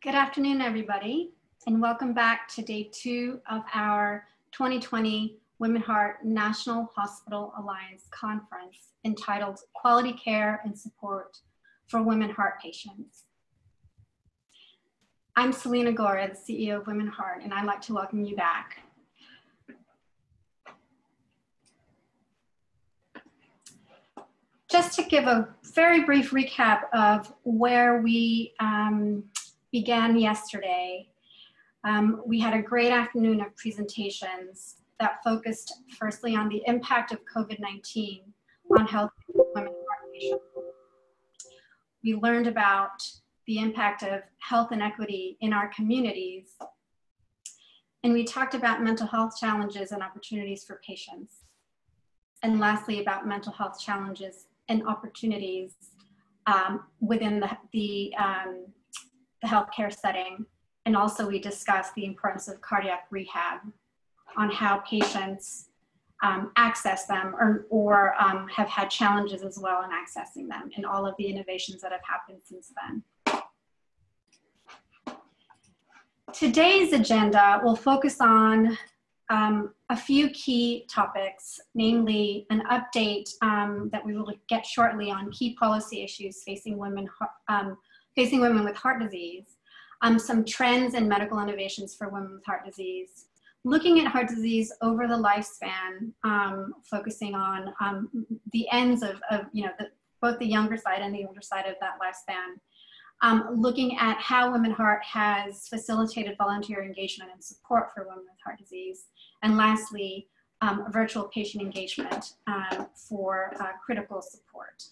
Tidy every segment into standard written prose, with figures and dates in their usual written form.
Good afternoon, everybody, and welcome back to day 2 of our 2020 WomenHeart National Hospital Alliance Conference entitled Quality Care and Support for Women Heart Patients. I'm Celina Gorre, the CEO of WomenHeart, and I'd like to welcome you back. Just to give a very brief recap of where we began yesterday, we had a great afternoon of presentations that focused firstly on the impact of COVID-19 on health of women heart patients. We learned about the impact of health inequity in our communities, and we talked about mental health challenges and opportunities for patients. And lastly, about mental health challenges and opportunities within the healthcare setting. And also we discussed the importance of cardiac rehab on how patients access them or have had challenges as well in accessing them, and all of the innovations that have happened since then. Today's agenda will focus on a few key topics, namely an update that we will get shortly on key policy issues facing women with heart disease, some trends and medical innovations for women with heart disease, looking at heart disease over the lifespan, focusing on the ends of both the younger side and the older side of that lifespan, looking at how WomenHeart has facilitated volunteer engagement and support for women with heart disease, and lastly, virtual patient engagement for critical support.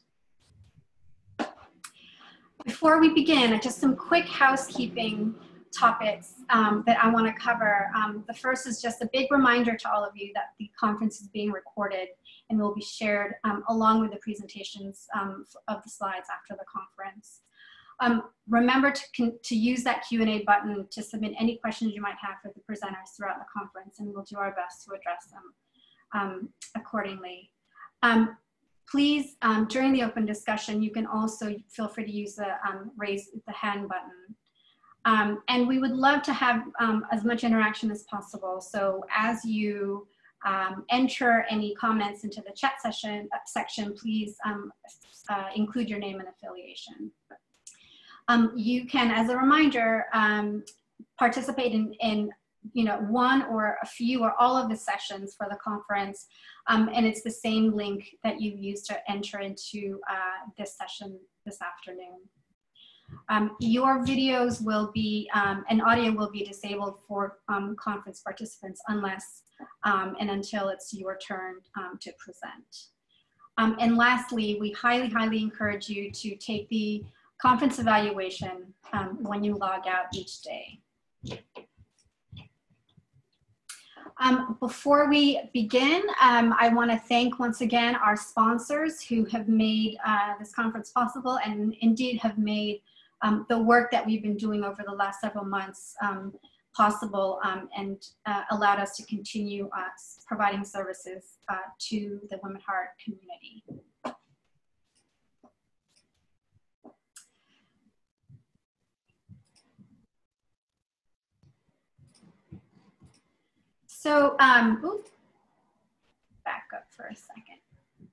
Before we begin, just some quick housekeeping topics that I want to cover. The first is just a big reminder to all of you that the conference is being recorded and will be shared along with the presentations of the slides after the conference. Remember to use that Q&A button to submit any questions you might have for the presenters throughout the conference, and we'll do our best to address them accordingly. Please, during the open discussion, you can also feel free to use the raise the hand button. And we would love to have as much interaction as possible. So as you enter any comments into the chat section, please include your name and affiliation. You can, as a reminder, participate in one or a few or all of the sessions for the conference, and it's the same link that you used to enter into this session this afternoon. Your videos will be, and audio will be disabled for conference participants unless and until it's your turn to present. And lastly, we highly encourage you to take the conference evaluation when you log out each day. Before we begin, I want to thank once again our sponsors who have made this conference possible, and indeed have made the work that we've been doing over the last several months possible, and allowed us to continue providing services to the Women Heart community. So, oops, back up for a second.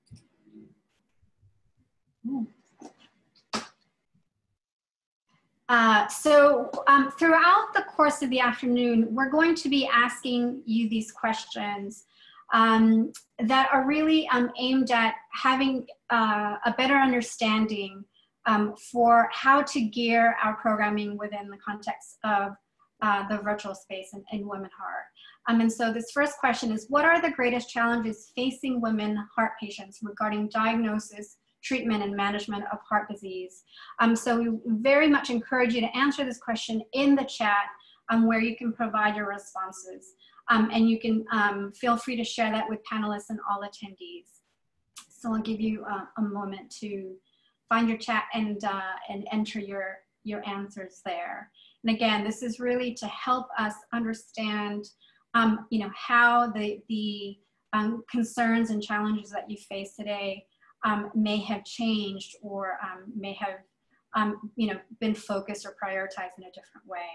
Throughout the course of the afternoon, we're going to be asking you these questions that are really aimed at having a better understanding for how to gear our programming within the context of the virtual space and WomenHeart. And so this first question is, what are the greatest challenges facing women heart patients regarding diagnosis, treatment, and management of heart disease? So we very much encourage you to answer this question in the chat where you can provide your responses. And you can feel free to share that with panelists and all attendees. So I'll give you a moment to find your chat and enter your answers there. And again, this is really to help us understand how the concerns and challenges that you face today may have changed or may have been focused or prioritized in a different way.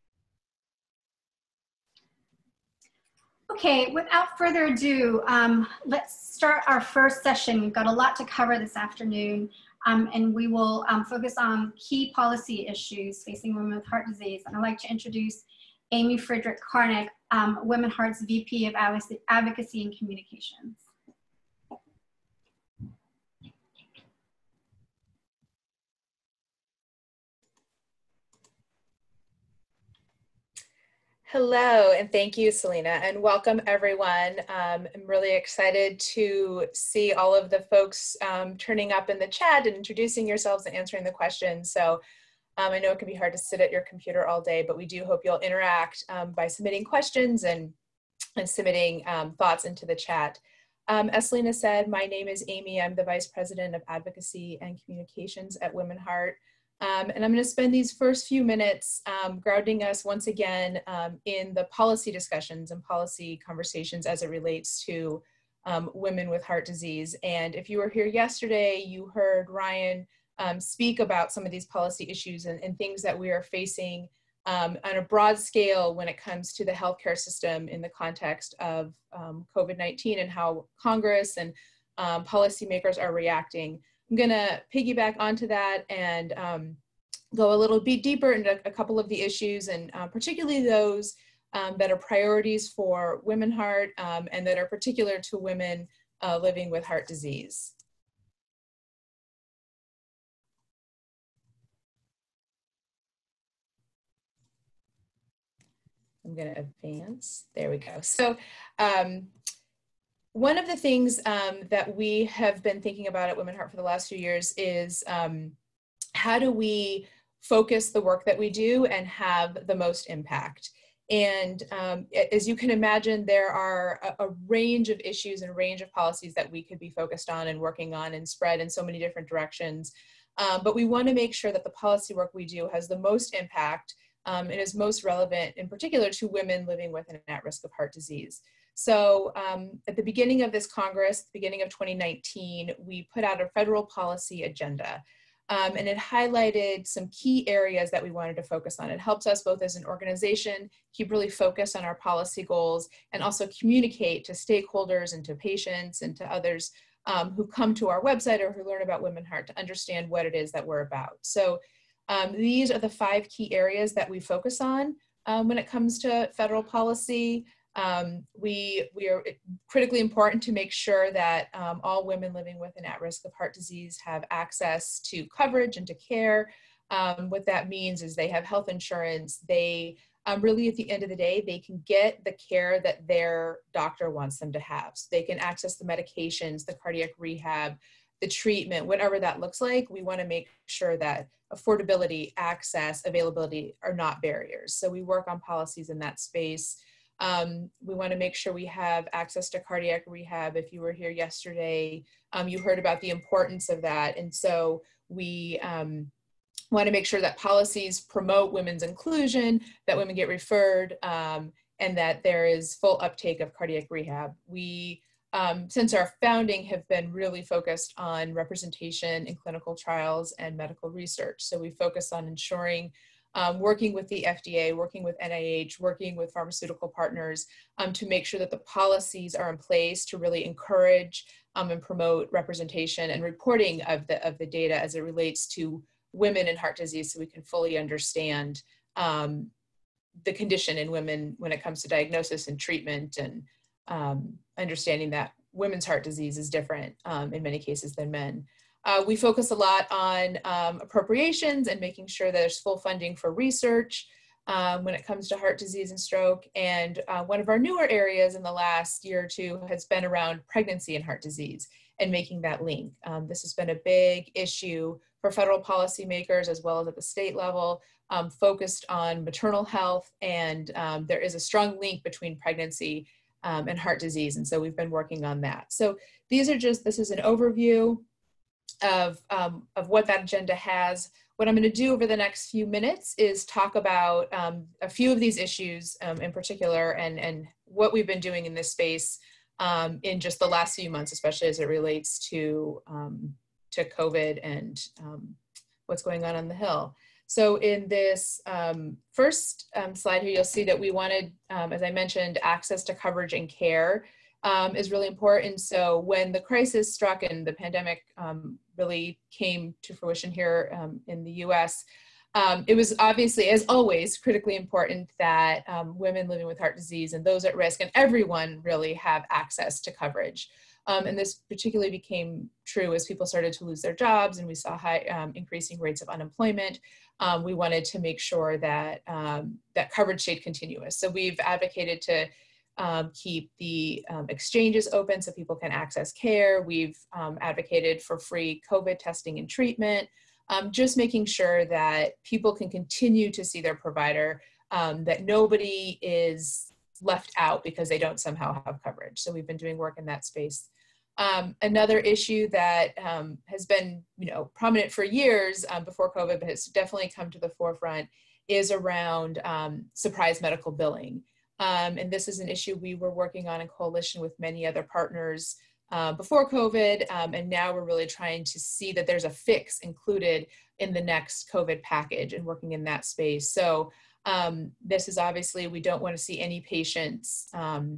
Okay, without further ado, let's start our first session. We've got a lot to cover this afternoon, and we will focus on key policy issues facing women with heart disease. And I'd like to introduce Amy Friedrich Karnik, WomenHeart's VP of Advocacy and Communications. Hello, and thank you, Celina, and welcome everyone. I'm really excited to see all of the folks turning up in the chat and introducing yourselves and answering the questions. So I know it can be hard to sit at your computer all day, but we do hope you'll interact by submitting questions and submitting thoughts into the chat. As Celina said, my name is Amy. I'm the Vice President of Advocacy and Communications at WomenHeart. And I'm going to spend these first few minutes grounding us once again in the policy discussions and policy conversations as it relates to women with heart disease. And if you were here yesterday, you heard Ryan speak about some of these policy issues and things that we are facing on a broad scale when it comes to the healthcare system in the context of COVID-19 and how Congress and policymakers are reacting. I'm going to piggyback onto that and go a little bit deeper into a couple of the issues, and particularly those that are priorities for WomenHeart and that are particular to women living with heart disease. I'm going to advance. There we go. So one of the things that we have been thinking about at WomenHeart for the last few years is how do we focus the work that we do and have the most impact? And as you can imagine, there are a range of issues and a range of policies that we could be focused on and working on and spread in so many different directions. But we want to make sure that the policy work we do has the most impact and is most relevant, in particular, to women living with and at risk of heart disease. So at the beginning of this Congress, the beginning of 2019, we put out a federal policy agenda. And it highlighted some key areas that we wanted to focus on. It helps us both as an organization keep really focused on our policy goals and also communicate to stakeholders and to patients and to others who come to our website or who learn about WomenHeart to understand what it is that we're about. So these are the 5 key areas that we focus on when it comes to federal policy. We are critically important to make sure that all women living with and at risk of heart disease have access to coverage and to care. What that means is they have health insurance. They really, at the end of the day, they can get the care that their doctor wants them to have. So they can access the medications, the cardiac rehab, the treatment, whatever that looks like. We want to make sure that affordability, access, availability are not barriers. So we work on policies in that space. We want to make sure we have access to cardiac rehab. If you were here yesterday, you heard about the importance of that. And so we want to make sure that policies promote women's inclusion, that women get referred, and that there is full uptake of cardiac rehab. We, since our founding, have been really focused on representation in clinical trials and medical research. So we focus on ensuring working with the FDA, working with NIH, working with pharmaceutical partners to make sure that the policies are in place to really encourage and promote representation and reporting of the data as it relates to women and heart disease, so we can fully understand the condition in women when it comes to diagnosis and treatment, and understanding that women's heart disease is different in many cases than men. We focus a lot on appropriations and making sure that there's full funding for research when it comes to heart disease and stroke. And one of our newer areas in the last year or two has been around pregnancy and heart disease and making that link. This has been a big issue for federal policymakers as well as at the state level, focused on maternal health. And there is a strong link between pregnancy and heart disease. And so we've been working on that. So these are just, this is an overview of what that agenda has. What I'm going to do over the next few minutes is talk about a few of these issues in particular, and what we've been doing in this space in just the last few months, especially as it relates to COVID and what's going on the Hill. So in this first slide here, you'll see that we wanted, as I mentioned, access to coverage and care is really important. So when the crisis struck and the pandemic really came to fruition here in the US, it was obviously, as always, critically important that women living with heart disease and those at risk and everyone really have access to coverage. And this particularly became true as people started to lose their jobs and we saw high increasing rates of unemployment. We wanted to make sure that that coverage stayed continuous. So we've advocated to keep the exchanges open so people can access care. We've advocated for free COVID testing and treatment, just making sure that people can continue to see their provider, that nobody is left out because they don't somehow have coverage. So we've been doing work in that space. Another issue that has been, prominent for years before COVID, but has definitely come to the forefront is around surprise medical billing. And this is an issue we were working on in coalition with many other partners before COVID, and now we're really trying to see that there's a fix included in the next COVID package and working in that space. So this is obviously, we don't want to see any patients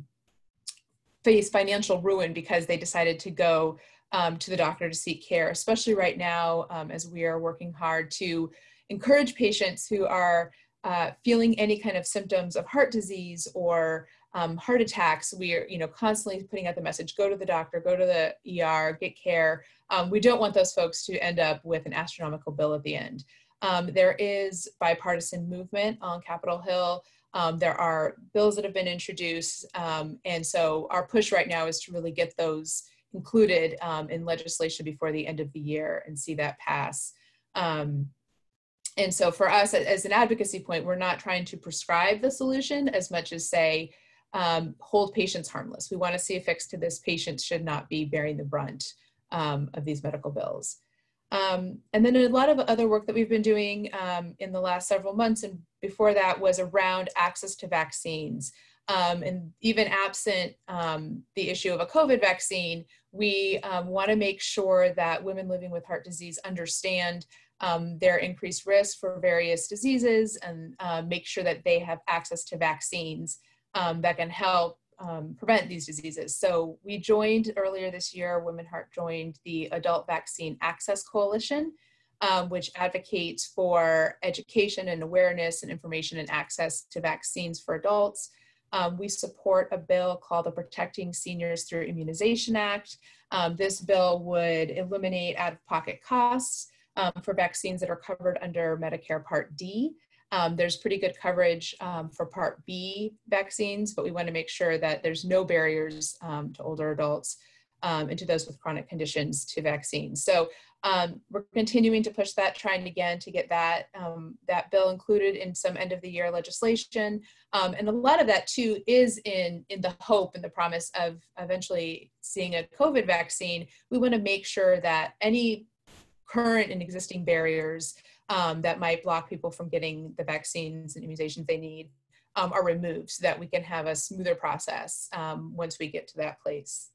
face financial ruin because they decided to go to the doctor to seek care, especially right now as we are working hard to encourage patients who are feeling any kind of symptoms of heart disease or heart attacks. We are, constantly putting out the message, go to the doctor, go to the ER, get care. We don't want those folks to end up with an astronomical bill at the end. There is bipartisan movement on Capitol Hill. There are bills that have been introduced. And so our push right now is to really get those included in legislation before the end of the year and see that pass. And so for us, as an advocacy point, we're not trying to prescribe the solution as much as say, hold patients harmless. We want to see a fix to this. Patients should not be bearing the brunt of these medical bills. And then a lot of other work that we've been doing in the last several months and before that was around access to vaccines. And even absent the issue of a COVID vaccine, we want to make sure that women living with heart disease understand their increased risk for various diseases and make sure that they have access to vaccines that can help prevent these diseases. So we joined earlier this year, WomenHeart joined the Adult Vaccine Access Coalition, which advocates for education and awareness and information and access to vaccines for adults. We support a bill called the Protecting Seniors Through Immunization Act. This bill would eliminate out-of-pocket costs for vaccines that are covered under Medicare Part D. There's pretty good coverage for Part B vaccines, but we want to make sure that there's no barriers to older adults and to those with chronic conditions to vaccines. So we're continuing to push that, trying again to get that, that bill included in some end of the year legislation. And a lot of that too is in the hope and the promise of eventually seeing a COVID vaccine. We want to make sure that any current and existing barriers that might block people from getting the vaccines and immunizations they need are removed so that we can have a smoother process once we get to that place.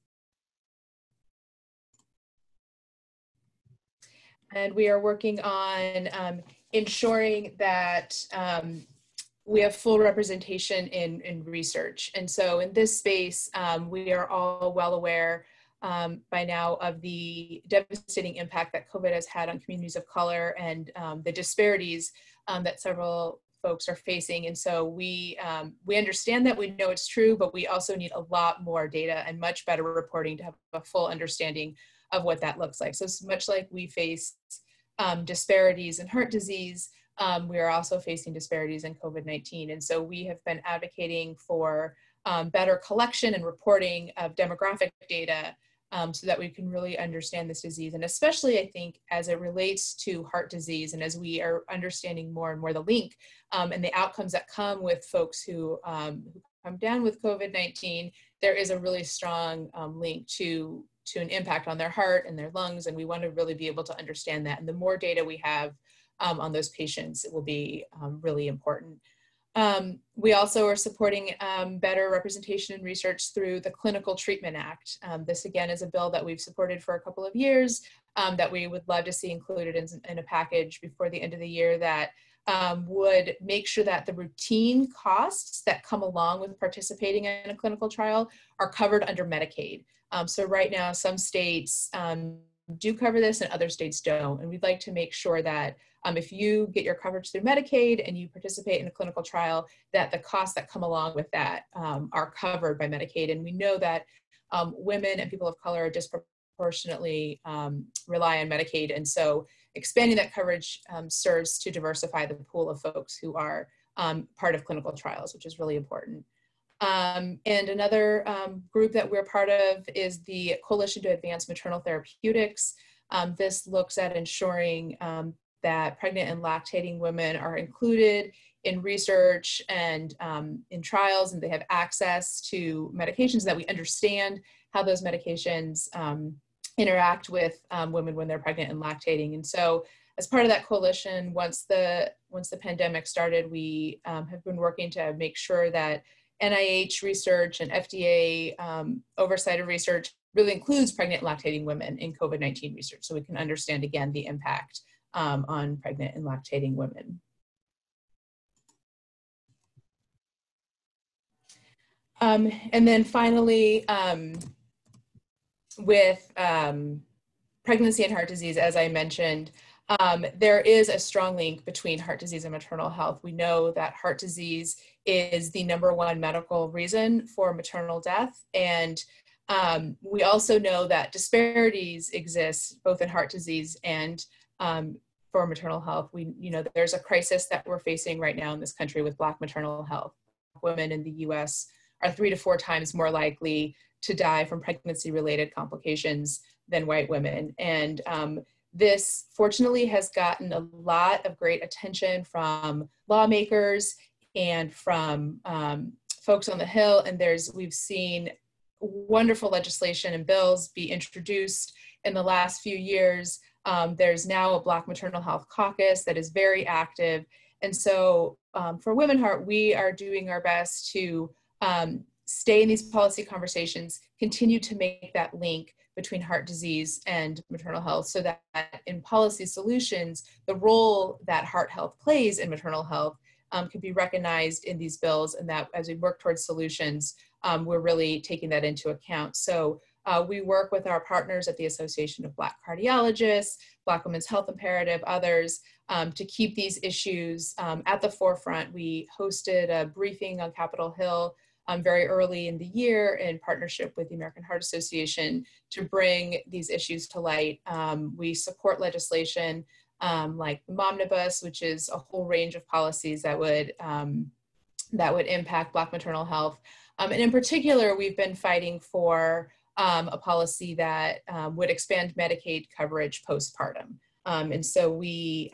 And we are working on ensuring that we have full representation in research. And so in this space, we are all well aware by now of the devastating impact that COVID has had on communities of color and the disparities that several folks are facing. And so we understand that, we know it's true, but we also need a lot more data and much better reporting to have a full understanding of what that looks like. So it's much like we face disparities in heart disease, we are also facing disparities in COVID-19. And so we have been advocating for better collection and reporting of demographic data so that we can really understand this disease. And especially, I think, as it relates to heart disease and as we are understanding more and more the link and the outcomes that come with folks who come down with COVID-19, there is a really strong link to an impact on their heart and their lungs. And we want to really be able to understand that. And the more data we have on those patients, it will be really important. We also are supporting better representation and research through the Clinical Treatment Act. This again is a bill that we've supported for a couple of years. that we would love to see included in a package before the end of the year that would make sure that the routine costs that come along with participating in a clinical trial are covered under Medicaid. So right now, some states do cover this and other states don't. And we'd like to make sure that if you get your coverage through Medicaid and you participate in a clinical trial, that the costs that come along with that are covered by Medicaid. And we know that women and people of color are disproportionately rely on Medicaid. And so expanding that coverage serves to diversify the pool of folks who are part of clinical trials, which is really important. And another group that we're part of is the Coalition to Advance Maternal Therapeutics. This looks at ensuring that pregnant and lactating women are included in research and in trials, and they have access to medications, that we understand how those medications interact with women when they're pregnant and lactating. And so as part of that coalition, once the pandemic started, we have been working to make sure that NIH research and FDA oversight of research really includes pregnant and lactating women in COVID-19 research, so we can understand, again, the impact on pregnant and lactating women. And then finally, with pregnancy and heart disease, as I mentioned, there is a strong link between heart disease and maternal health. We know that heart disease is the #1 medical reason for maternal death. And we also know that disparities exist both in heart disease and for maternal health. There's a crisis that we're facing right now in this country with Black maternal health. Women in the US are 3 to 4 times more likely to die from pregnancy-related complications than white women. And this, fortunately, has gotten a lot of great attention from lawmakers and from folks on the Hill. And we've seen wonderful legislation and bills be introduced in the last few years. There's now a Black Maternal Health Caucus that is very active. And so for WomenHeart, we are doing our best to stay in these policy conversations, continue to make that link between heart disease and maternal health, so that in policy solutions, the role that heart health plays in maternal health can be recognized in these bills, and that as we work towards solutions, we're really taking that into account. So we work with our partners at the Association of Black Cardiologists, Black Women's Health Imperative, others, to keep these issues at the forefront. We hosted a briefing on Capitol Hill very early in the year in partnership with the American Heart Association to bring these issues to light. We support legislation like the Momnibus, which is a whole range of policies that would impact Black maternal health. And in particular, we've been fighting for a policy that would expand Medicaid coverage postpartum. And so we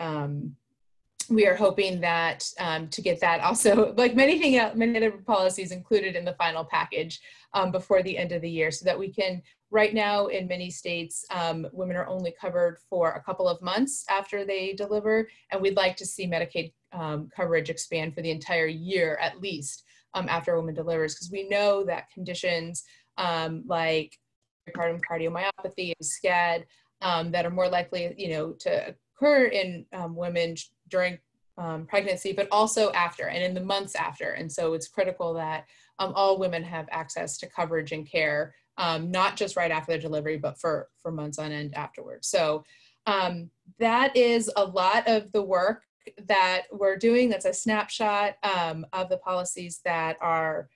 are hoping that to get that also, like many other policies, included in the final package before the end of the year, so that we can, right now in many states, women are only covered for a couple of months after they deliver, and we'd like to see Medicaid coverage expand for the entire year at least after a woman delivers, because we know that conditions like pericardium cardiomyopathy and SCAD that are more likely, to occur in women during pregnancy, but also after and in the months after. And so it's critical that all women have access to coverage and care, not just right after their delivery, but for months on end afterwards. So that is a lot of the work that we're doing. That's a snapshot of the policies that are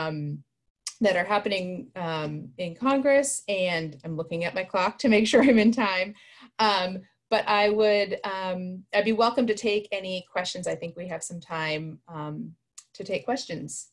happening in Congress. And I'm looking at my clock to make sure I'm in time. But I'd be welcome to take any questions. I think we have some time to take questions.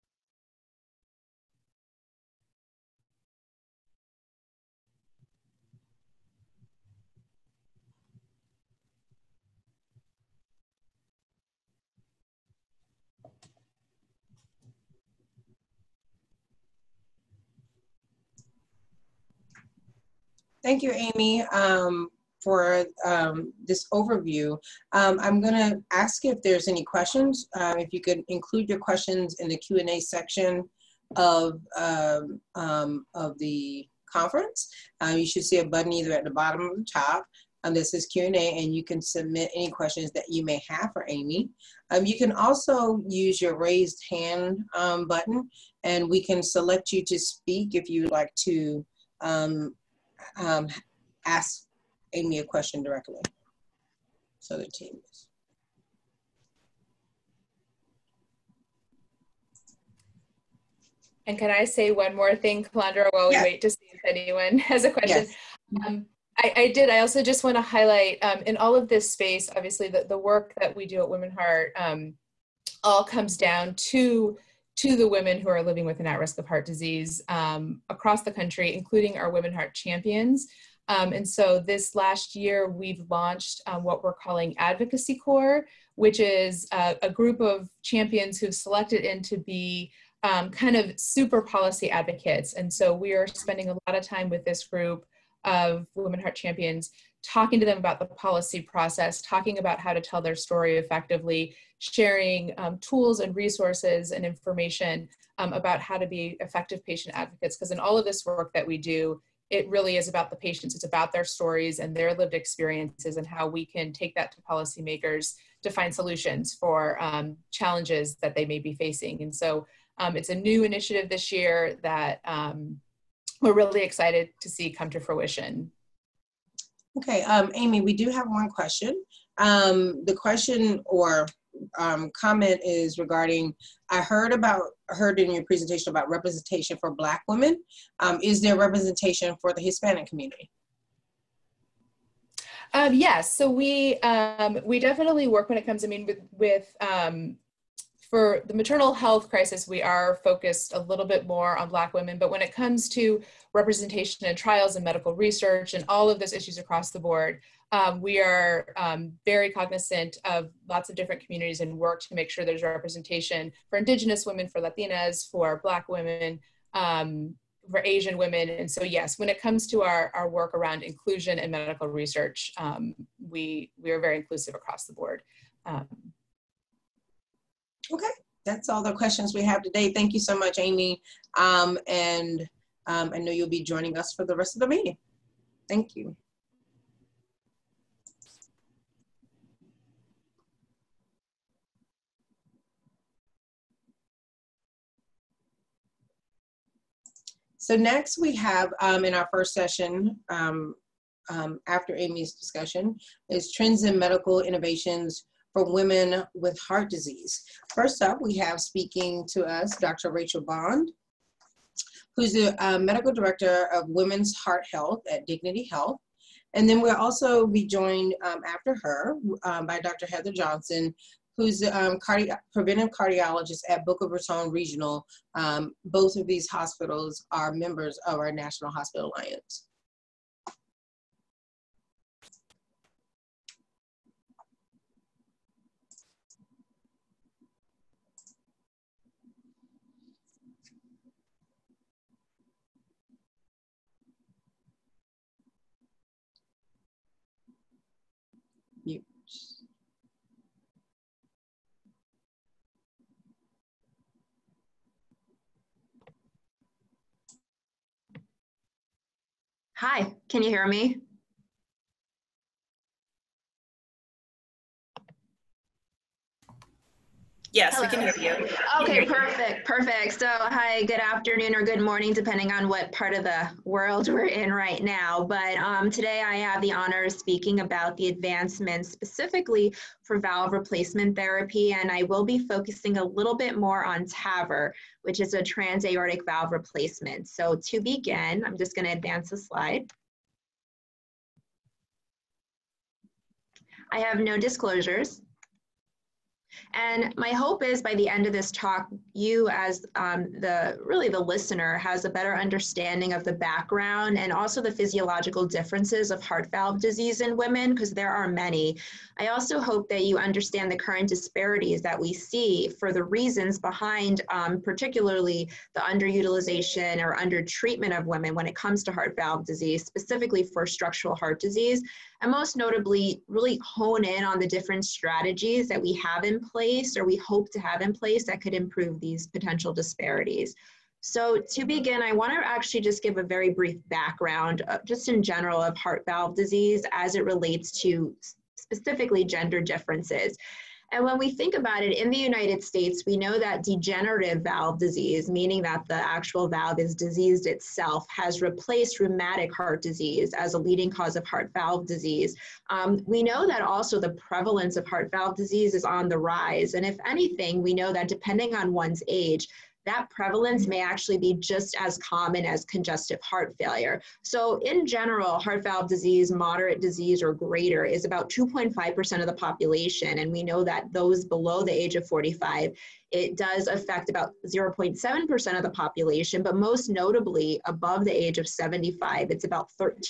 Thank you, Amy, for this overview. I'm going to ask if there's any questions. If you could include your questions in the Q&A section of the conference. You should see a button either at the bottom or the top. This is Q&A, and you can submit any questions that you may have for Amy. You can also use your raised hand button, and we can select you to speak if you'd like to ask Amy a question directly. So the team is. And can I say one more thing, Calandra, while we wait to see if anyone has a question? Yes. I also just want to highlight in all of this space, obviously the work that we do at WomenHeart all comes down to the women who are living with and at risk of heart disease across the country, including our WomenHeart champions. And so this last year, we've launched what we're calling Advocacy Corps, which is a group of champions who've selected in to be kind of super policy advocates. And so we are spending a lot of time with this group of WomenHeart champions, talking to them about the policy process, talking about how to tell their story effectively, sharing tools and resources and information about how to be effective patient advocates. Because in all of this work that we do, it really is about the patients. It's about their stories and their lived experiences and how we can take that to policymakers to find solutions for challenges that they may be facing. And so it's a new initiative this year that we're really excited to see come to fruition. Okay, Amy, we do have one question. The question or comment is regarding, I heard in your presentation about representation for Black women. Is there representation for the Hispanic community? Yes, so we definitely work when it comes, I mean, with for the maternal health crisis, we are focused a little bit more on Black women, but when it comes to representation in trials and medical research and all of those issues across the board, we are very cognizant of lots of different communities and work to make sure there's representation for Indigenous women, for Latinas, for Black women, for Asian women. And so yes, when it comes to our work around inclusion and medical research, we are very inclusive across the board. Okay, that's all the questions we have today. Thank you so much, Amy. I know you'll be joining us for the rest of the meeting. Thank you. So next we have in our first session, after Amy's discussion, is trends in medical innovations for women with heart disease. First up, we have speaking to us, Dr. Rachel Bond, who's the Medical Director of Women's Heart Health at Dignity Health. And then we'll also be joined after her by Dr. Heather Johnson, who's the preventive cardiologist at Boca Raton Regional. Both of these hospitals are members of our National Hospital Alliance. Hi, can you hear me? Yes, Hello. we can hear you. Okay, perfect. So hi, good afternoon or good morning, depending on what part of the world we're in right now. But today I have the honor of speaking about the advancements specifically for valve replacement therapy, and I will be focusing a little bit more on TAVR, which is a transaortic valve replacement. So to begin, I'm just going to advance the slide. I have no disclosures. And my hope is by the end of this talk, you as the listener has a better understanding of the background and also the physiological differences of heart valve disease in women, because there are many. I also hope that you understand the current disparities that we see for the reasons behind particularly the underutilization or undertreatment of women when it comes to heart valve disease, specifically for structural heart disease, and most notably really hone in on the different strategies that we have in place or we hope to have in place that could improve these potential disparities. So to begin, I want to actually just give a very brief background, just in general, of heart valve disease as it relates to specifically gender differences. And when we think about it, in the United States, we know that degenerative valve disease, meaning that the actual valve is diseased itself, has replaced rheumatic heart disease as a leading cause of heart valve disease. We know that also the prevalence of heart valve disease is on the rise. And if anything, we know that depending on one's age, that prevalence may actually be just as common as congestive heart failure. So in general, heart valve disease, moderate disease or greater, is about 2.5% of the population. And we know that those below the age of 45, it does affect about 0.7% of the population, but most notably above the age of 75, it's about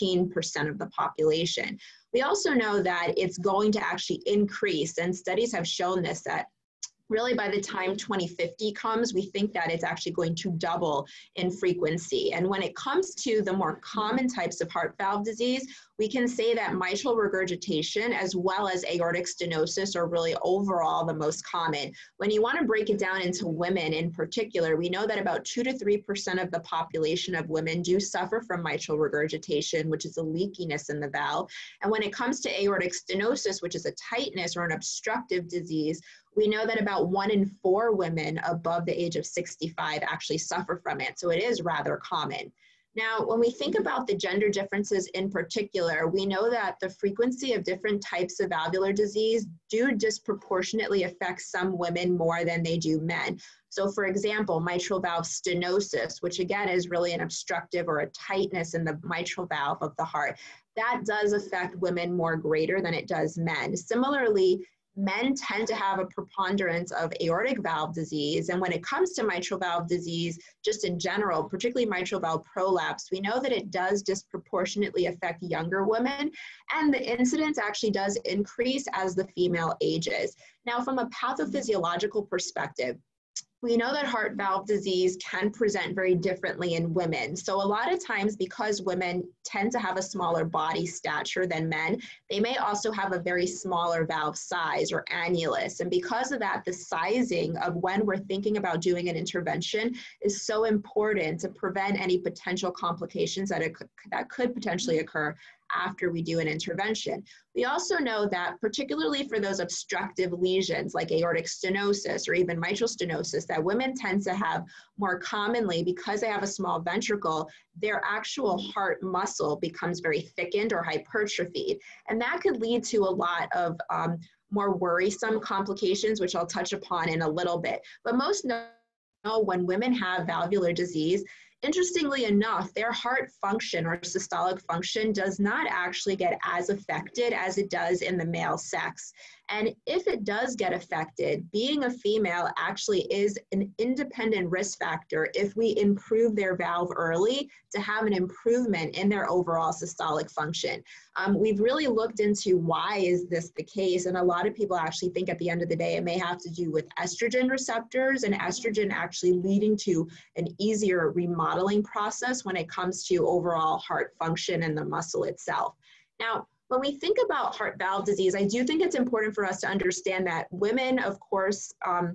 13% of the population. We also know that it's going to actually increase, and studies have shown this, that really by the time 2050 comes, we think that it's actually going to double in frequency. And when it comes to the more common types of heart valve disease, we can say that mitral regurgitation as well as aortic stenosis are really overall the most common. When you want to break it down into women in particular, we know that about 2 to 3% of the population of women do suffer from mitral regurgitation, which is a leakiness in the valve. And when it comes to aortic stenosis, which is a tightness or an obstructive disease, we know that about 1 in 4 women above the age of 65 actually suffer from it. So it is rather common. Now, when we think about the gender differences in particular, we know that the frequency of different types of valvular disease do disproportionately affect some women more than they do men. So for example, mitral valve stenosis, which again is really an obstructive or a tightness in the mitral valve of the heart, that does affect women more greater than it does men. Similarly, men tend to have a preponderance of aortic valve disease. And when it comes to mitral valve disease, just in general, particularly mitral valve prolapse, we know that it does disproportionately affect younger women. And the incidence actually does increase as the female ages. Now, from a pathophysiological perspective, we know that heart valve disease can present very differently in women. So a lot of times, because women tend to have a smaller body stature than men, they may also have a very smaller valve size or annulus. And because of that, the sizing of when we're thinking about doing an intervention is so important to prevent any potential complications that could potentially occur after we do an intervention. We also know that particularly for those obstructive lesions like aortic stenosis or even mitral stenosis that women tend to have more commonly, because they have a small ventricle, their actual heart muscle becomes very thickened or hypertrophied. And that could lead to a lot of more worrisome complications, which I'll touch upon in a little bit. But most know when women have valvular disease, interestingly enough, their heart function or systolic function does not actually get as affected as it does in the male sex. And if it does get affected, being a female actually is an independent risk factor if we improve their valve early to have an improvement in their overall systolic function. We've really looked into why is this the case, and a lot of people actually think at the end of the day it may have to do with estrogen receptors and estrogen actually leading to an easier remodeling process when it comes to overall heart function and the muscle itself. Now, when we think about heart valve disease, I do think it's important for us to understand that women, of course,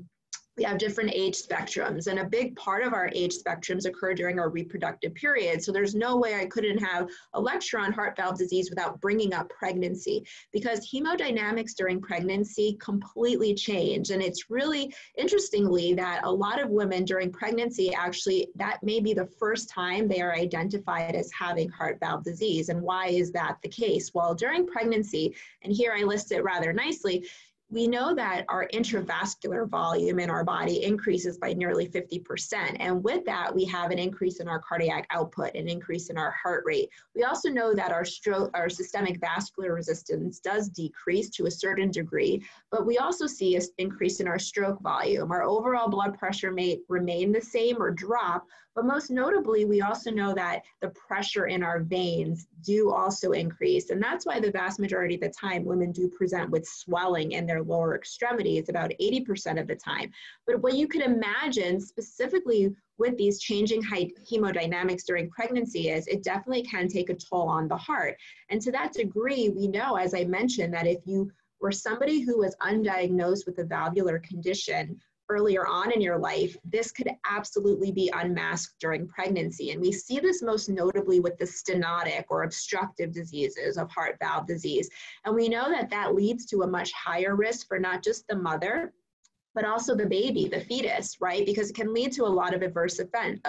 we have different age spectrums, and a big part of our age spectrums occur during our reproductive period. So there's no way I couldn't have a lecture on heart valve disease without bringing up pregnancy, because hemodynamics during pregnancy completely change. And it's really interestingly that a lot of women during pregnancy, actually, that may be the first time they are identified as having heart valve disease. And why is that the case? Well, during pregnancy, and here I list it rather nicely, we know that our intravascular volume in our body increases by nearly 50%. And with that, we have an increase in our cardiac output, an increase in our heart rate. We also know that our systemic vascular resistance does decrease to a certain degree, but we also see an increase in our stroke volume. Our overall blood pressure may remain the same or drop, but most notably, we also know that the pressure in our veins do also increase. And that's why the vast majority of the time, women do present with swelling in their lower extremities about 80% of the time. But what you could imagine specifically with these changing hemodynamics during pregnancy is it definitely can take a toll on the heart. And to that degree, we know, as I mentioned, that if you were somebody who was undiagnosed with a valvular condition earlier on in your life, this could absolutely be unmasked during pregnancy. And we see this most notably with the stenotic or obstructive diseases of heart valve disease. And we know that that leads to a much higher risk for not just the mother, but also the baby, the fetus, right? Because it can lead to a lot of adverse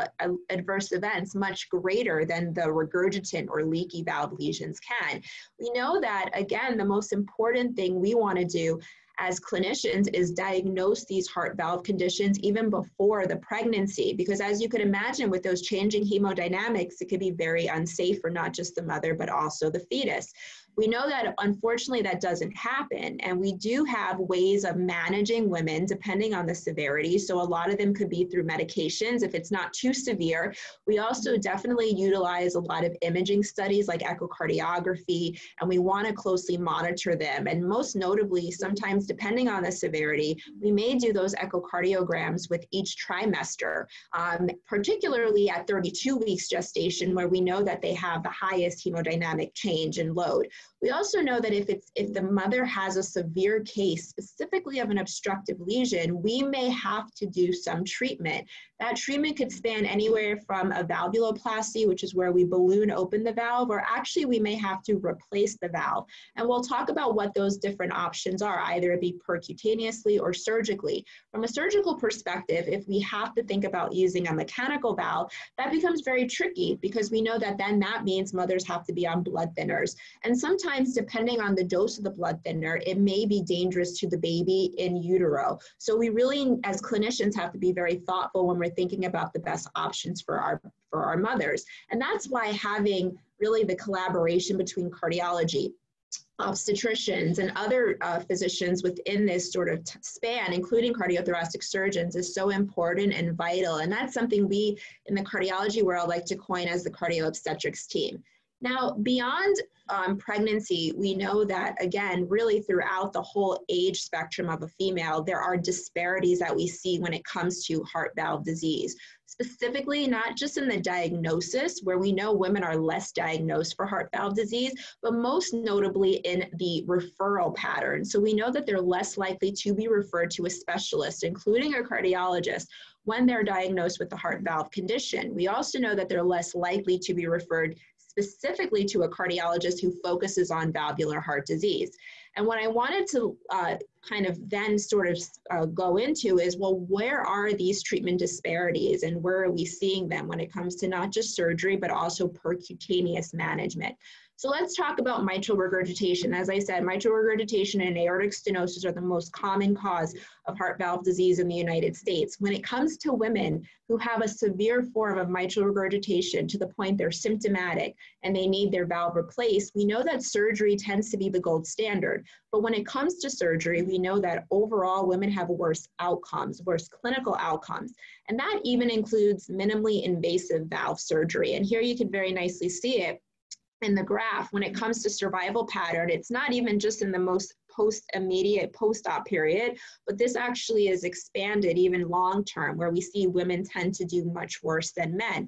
events much greater than the regurgitant or leaky valve lesions can. We know that, again, the most important thing we want to do as clinicians is diagnose these heart valve conditions even before the pregnancy, because as you could imagine with those changing hemodynamics, it could be very unsafe for not just the mother, but also the fetus. We know that unfortunately that doesn't happen, and we do have ways of managing women depending on the severity. So a lot of them could be through medications if it's not too severe. We also definitely utilize a lot of imaging studies like echocardiography, and we want to closely monitor them. And most notably, sometimes depending on the severity, we may do those echocardiograms with each trimester, particularly at 32 weeks gestation, where we know that they have the highest hemodynamic change and load. We also know that if the mother has a severe case, specifically of an obstructive lesion, we may have to do some treatment. That treatment could span anywhere from a valvuloplasty, which is where we balloon open the valve, or actually we may have to replace the valve. And we'll talk about what those different options are, either it be percutaneously or surgically. From a surgical perspective, if we have to think about using a mechanical valve, that becomes very tricky, because we know that then that means mothers have to be on blood thinners. And sometimes, depending on the dose of the blood thinner, it may be dangerous to the baby in utero. So we really, as clinicians, have to be very thoughtful when we're thinking about the best options for our mothers. And that's why having really the collaboration between cardiology, obstetricians, and other physicians within this sort of span, including cardiothoracic surgeons, is so important and vital. And that's something we in the cardiology world like to coin as the cardio-obstetrics team. Now, beyond pregnancy, we know that, again, really throughout the whole age spectrum of a female, there are disparities that we see when it comes to heart valve disease. Specifically, not just in the diagnosis, where we know women are less diagnosed for heart valve disease, but most notably in the referral pattern. So we know that they're less likely to be referred to a specialist, including a cardiologist, when they're diagnosed with the heart valve condition. We also know that they're less likely to be referred specifically to a cardiologist who focuses on valvular heart disease. And what I wanted to kind of then sort of go into is, well, where are these treatment disparities and where are we seeing them when it comes to not just surgery, but also percutaneous management? So let's talk about mitral regurgitation. As I said, mitral regurgitation and aortic stenosis are the most common cause of heart valve disease in the United States. When it comes to women who have a severe form of mitral regurgitation to the point they're symptomatic and they need their valve replaced, we know that surgery tends to be the gold standard. But when it comes to surgery, we know that overall women have worse outcomes, worse clinical outcomes. And that even includes minimally invasive valve surgery. And here you can very nicely see it in the graph. When it comes to survival pattern, it's not even just in the most immediate post-op period, but this actually is expanded even long-term, where we see women tend to do much worse than men.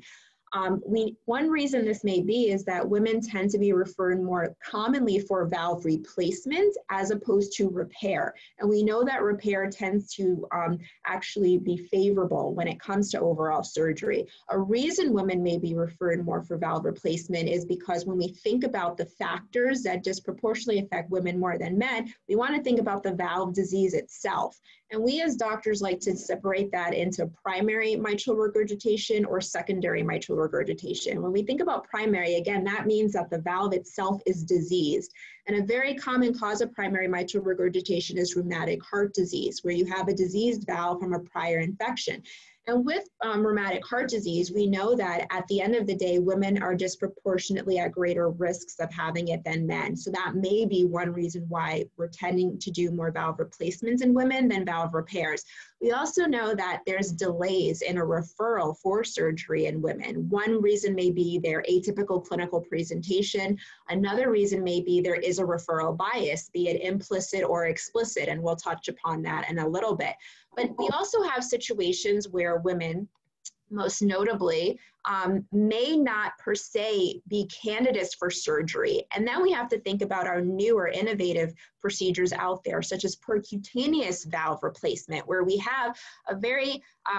One reason this may be is that women tend to be referred more commonly for valve replacement as opposed to repair. And we know that repair tends to actually be favorable when it comes to overall surgery. A reason women may be referred more for valve replacement is because when we think about the factors that disproportionately affect women more than men, we want to think about the valve disease itself. And we as doctors like to separate that into primary mitral regurgitation or secondary mitral regurgitation. When we think about primary, again, that means that the valve itself is diseased. And a very common cause of primary mitral regurgitation is rheumatic heart disease, where you have a diseased valve from a prior infection. And with rheumatic heart disease, we know that at the end of the day, women are disproportionately at greater risks of having it than men. So that may be one reason why we're tending to do more valve replacements in women than valve repairs. We also know that there's delays in a referral for surgery in women. One reason may be their atypical clinical presentation. Another reason may be there is a referral bias, be it implicit or explicit, and we'll touch upon that in a little bit. But we also have situations where women most notably, may not per se be candidates for surgery. And then we have to think about our newer innovative procedures out there, such as percutaneous valve replacement, where we have a very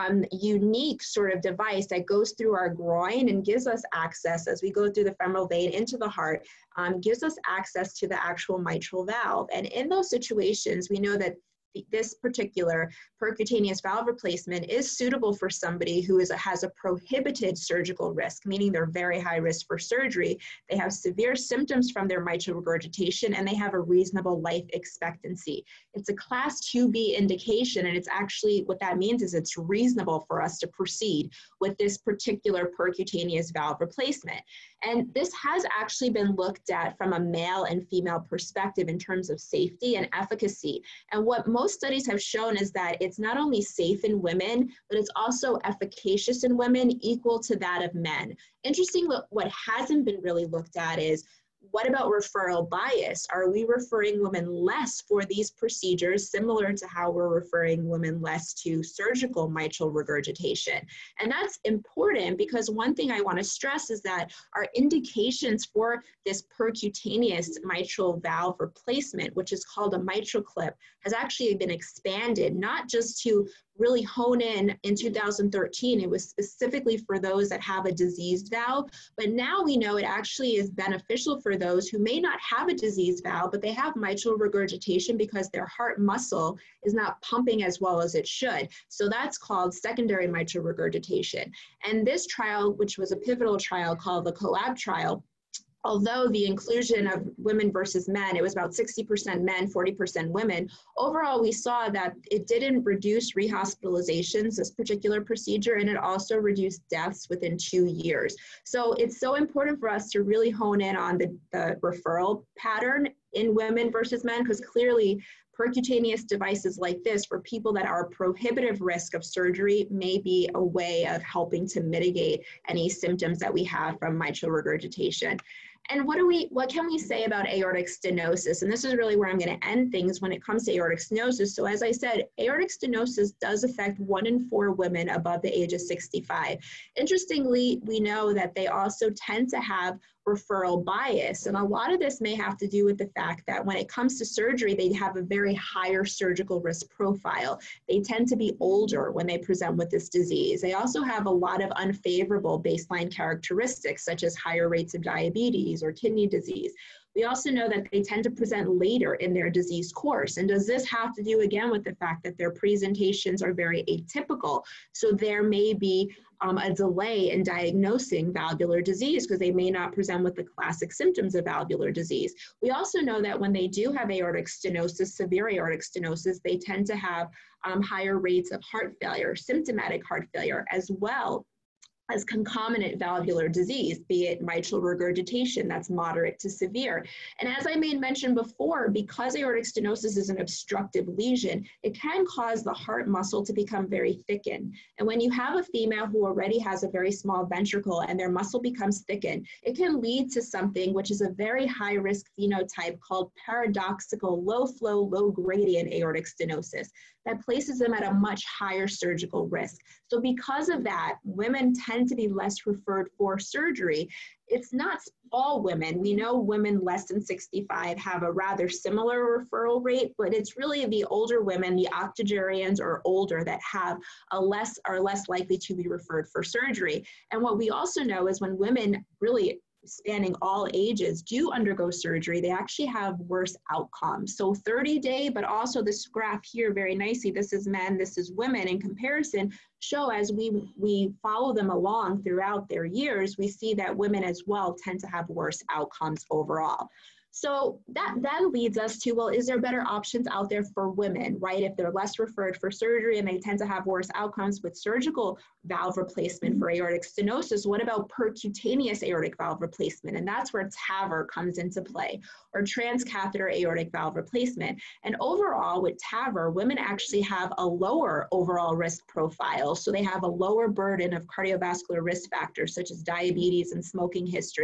unique sort of device that goes through our groin and gives us access as we go through the femoral vein into the heart, gives us access to the actual mitral valve. And in those situations, we know that this particular percutaneous valve replacement is suitable for somebody who has a prohibited surgical risk, meaning they're very high risk for surgery. They have severe symptoms from their mitral regurgitation, and they have a reasonable life expectancy. It's a class 2B indication, and it's actually, what that means is it's reasonable for us to proceed with this particular percutaneous valve replacement. And this has actually been looked at from a male and female perspective in terms of safety and efficacy. And what most studies have shown is that it's not only safe in women, but it's also efficacious in women, equal to that of men. Interesting, what hasn't been really looked at is, what about referral bias? Are we referring women less for these procedures, similar to how we're referring women less to surgical mitral regurgitation? And that's important, because one thing I want to stress is that our indications for this percutaneous mitral valve replacement, which is called a mitral clip, has actually been expanded, not just to really hone in 2013. It was specifically for those that have a diseased valve, but now we know it actually is beneficial for those who may not have a diseased valve, but they have mitral regurgitation because their heart muscle is not pumping as well as it should. So that's called secondary mitral regurgitation. And this trial, which was a pivotal trial called the COAB trial, although the inclusion of women versus men, it was about 60% men, 40% women, overall we saw that it didn't reduce rehospitalizations, this particular procedure, and it also reduced deaths within 2 years. So it's so important for us to really hone in on the referral pattern in women versus men, because clearly percutaneous devices like this for people that are prohibitive risk of surgery may be a way of helping to mitigate any symptoms that we have from mitral regurgitation. And what can we say about aortic stenosis? And this is really where I'm going to end things when it comes to aortic stenosis. So as I said, aortic stenosis does affect 1 in 4 women above the age of 65. Interestingly, we know that they also tend to have referral bias. And a lot of this may have to do with the fact that when it comes to surgery, they have a very higher surgical risk profile. They tend to be older when they present with this disease. They also have a lot of unfavorable baseline characteristics, such as higher rates of diabetes or kidney disease. We also know that they tend to present later in their disease course. And does this have to do again with the fact that their presentations are very atypical? So there may be a delay in diagnosing valvular disease because they may not present with the classic symptoms of valvular disease. We also know that when they do have aortic stenosis, severe aortic stenosis, they tend to have higher rates of heart failure, symptomatic heart failure, as well as concomitant valvular disease, be it mitral regurgitation, that's moderate to severe. And as I made mention before, because aortic stenosis is an obstructive lesion, it can cause the heart muscle to become very thickened. And when you have a female who already has a very small ventricle and their muscle becomes thickened, it can lead to something which is a very high risk phenotype called paradoxical low flow, low gradient aortic stenosis that places them at a much higher surgical risk. So because of that, women tend to be less referred for surgery. It's not all women. We know women less than 65 have a rather similar referral rate, but it's really the older women, the octogenarians or older, that have are less likely to be referred for surgery. And what we also know is when women really spanning all ages do undergo surgery, they actually have worse outcomes. So 30-day, but also this graph here very nicely, this is men, this is women in comparison, show as we follow them along throughout their years, we see that women as well tend to have worse outcomes overall. So that leads us to, well, is there better options out there for women, right? If they're less referred for surgery and they tend to have worse outcomes with surgical valve replacement for aortic stenosis, what about percutaneous aortic valve replacement? And that's where TAVR comes into play, or transcatheter aortic valve replacement. And overall with TAVR, women actually have a lower overall risk profile. So they have a lower burden of cardiovascular risk factors such as diabetes and smoking history.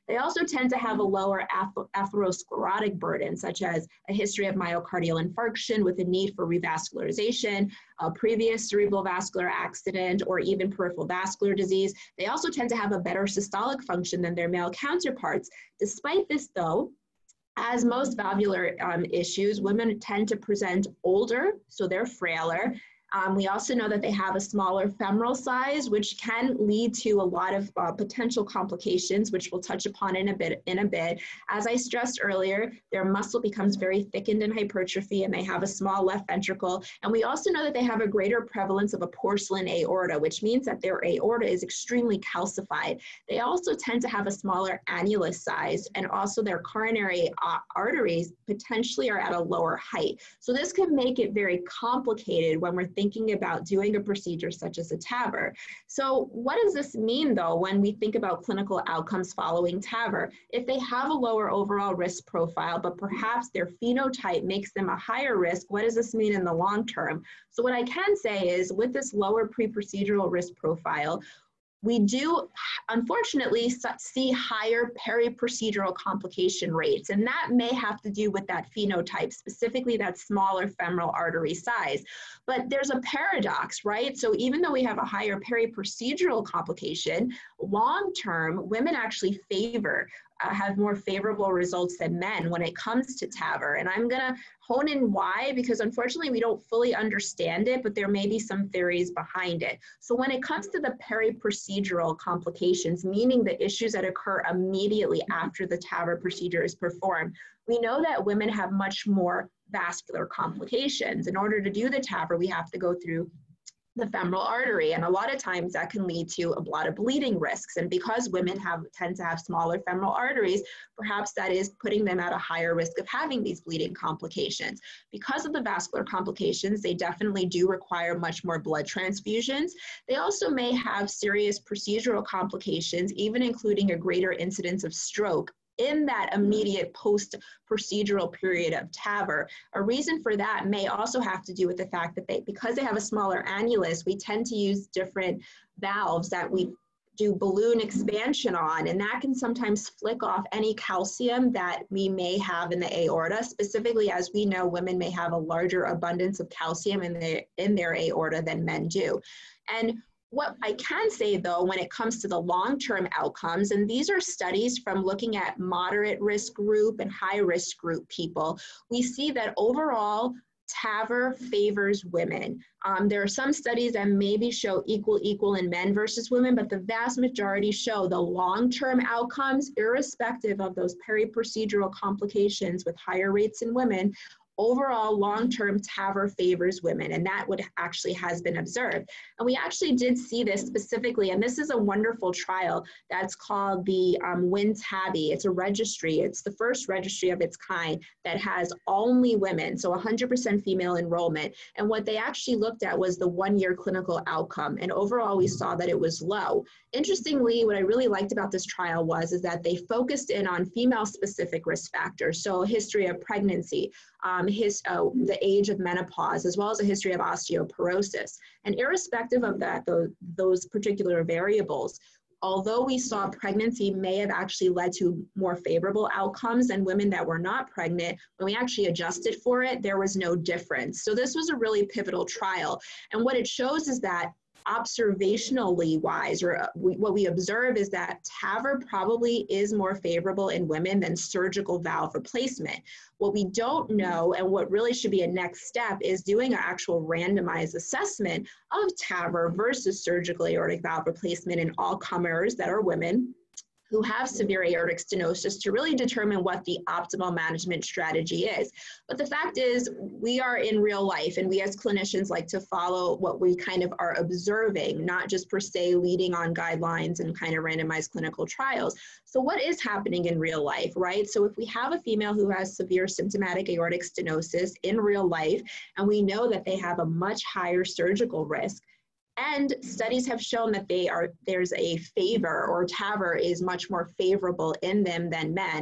They also tend to have a lower atherosclerotic burden, such as a history of myocardial infarction with a need for revascularization, a previous cerebral vascular accident, or even peripheral vascular disease. They also tend to have a better systolic function than their male counterparts. Despite this, though, as most valvular issues, women tend to present older, so they're frailer. We also know that they have a smaller femoral size, which can lead to a lot of potential complications, which we'll touch upon in a bit. As I stressed earlier, their muscle becomes very thickened in hypertrophy, and they have a small left ventricle. And we also know that they have a greater prevalence of a porcelain aorta, which means that their aorta is extremely calcified. They also tend to have a smaller annulus size, and also their coronary arteries potentially are at a lower height. So this can make it very complicated when we're thinking about doing a procedure such as a TAVR. So what does this mean, though, when we think about clinical outcomes following TAVR? If they have a lower overall risk profile, but perhaps their phenotype makes them a higher risk, what does this mean in the long term? So what I can say is, with this lower pre-procedural risk profile, we do, unfortunately, see higher peri-procedural complication rates, and that may have to do with that phenotype, specifically that smaller femoral artery size. But there's a paradox, right? So even though we have a higher peri-procedural complication, long-term, women actually have more favorable results than men when it comes to TAVR. And I'm gonna hone in why, because unfortunately we don't fully understand it, but there may be some theories behind it. So when it comes to the peri-procedural complications, meaning the issues that occur immediately after the TAVR procedure is performed, we know that women have much more vascular complications. In order to do the TAVR, we have to go through the femoral artery, and a lot of times that can lead to a lot of bleeding risks. And because women tend to have smaller femoral arteries, perhaps that is putting them at a higher risk of having these bleeding complications. Because of the vascular complications, they definitely do require much more blood transfusions. They also may have serious procedural complications, even including a greater incidence of stroke in that immediate post-procedural period of TAVR. A reason for that may also have to do with the fact that because they have a smaller annulus, we tend to use different valves that we do balloon expansion on, and that can sometimes flick off any calcium that we may have in the aorta. Specifically, as we know, women may have a larger abundance of calcium in their aorta than men do. And what I can say, though, when it comes to the long-term outcomes, and these are studies from looking at moderate risk group and high risk group people, we see that overall TAVR favors women. There are some studies that maybe show equal in men versus women, but the vast majority show the long-term outcomes, irrespective of those peri-procedural complications with higher rates in women. Overall, long-term TAVR favors women, and that actually has been observed. And we actually did see this specifically, and this is a wonderful trial that's called the WIN-TAVI. It's a registry. It's the first registry of its kind that has only women, so 100% female enrollment. And what they actually looked at was the one-year clinical outcome, and overall we saw that it was low. Interestingly, what I really liked about this trial is that they focused in on female-specific risk factors, so a history of pregnancy, the age of menopause, as well as a history of osteoporosis. And irrespective of that, those particular variables, although we saw pregnancy may have actually led to more favorable outcomes than women that were not pregnant, when we actually adjusted for it, there was no difference. So this was a really pivotal trial. And what it shows is that observationally wise, or what we observe is that TAVR probably is more favorable in women than surgical valve replacement. What we don't know, and what really should be a next step, is doing an actual randomized assessment of TAVR versus surgical aortic valve replacement in all comers that are women who have severe aortic stenosis to really determine what the optimal management strategy is. But the fact is, we are in real life, and we as clinicians like to follow what we kind of are observing, not just per se leading on guidelines and kind of randomized clinical trials. So what is happening in real life, right? So if we have a female who has severe symptomatic aortic stenosis in real life, and we know that they have a much higher surgical risk, and studies have shown that there's a favor, or TAVR is much more favorable in them than men,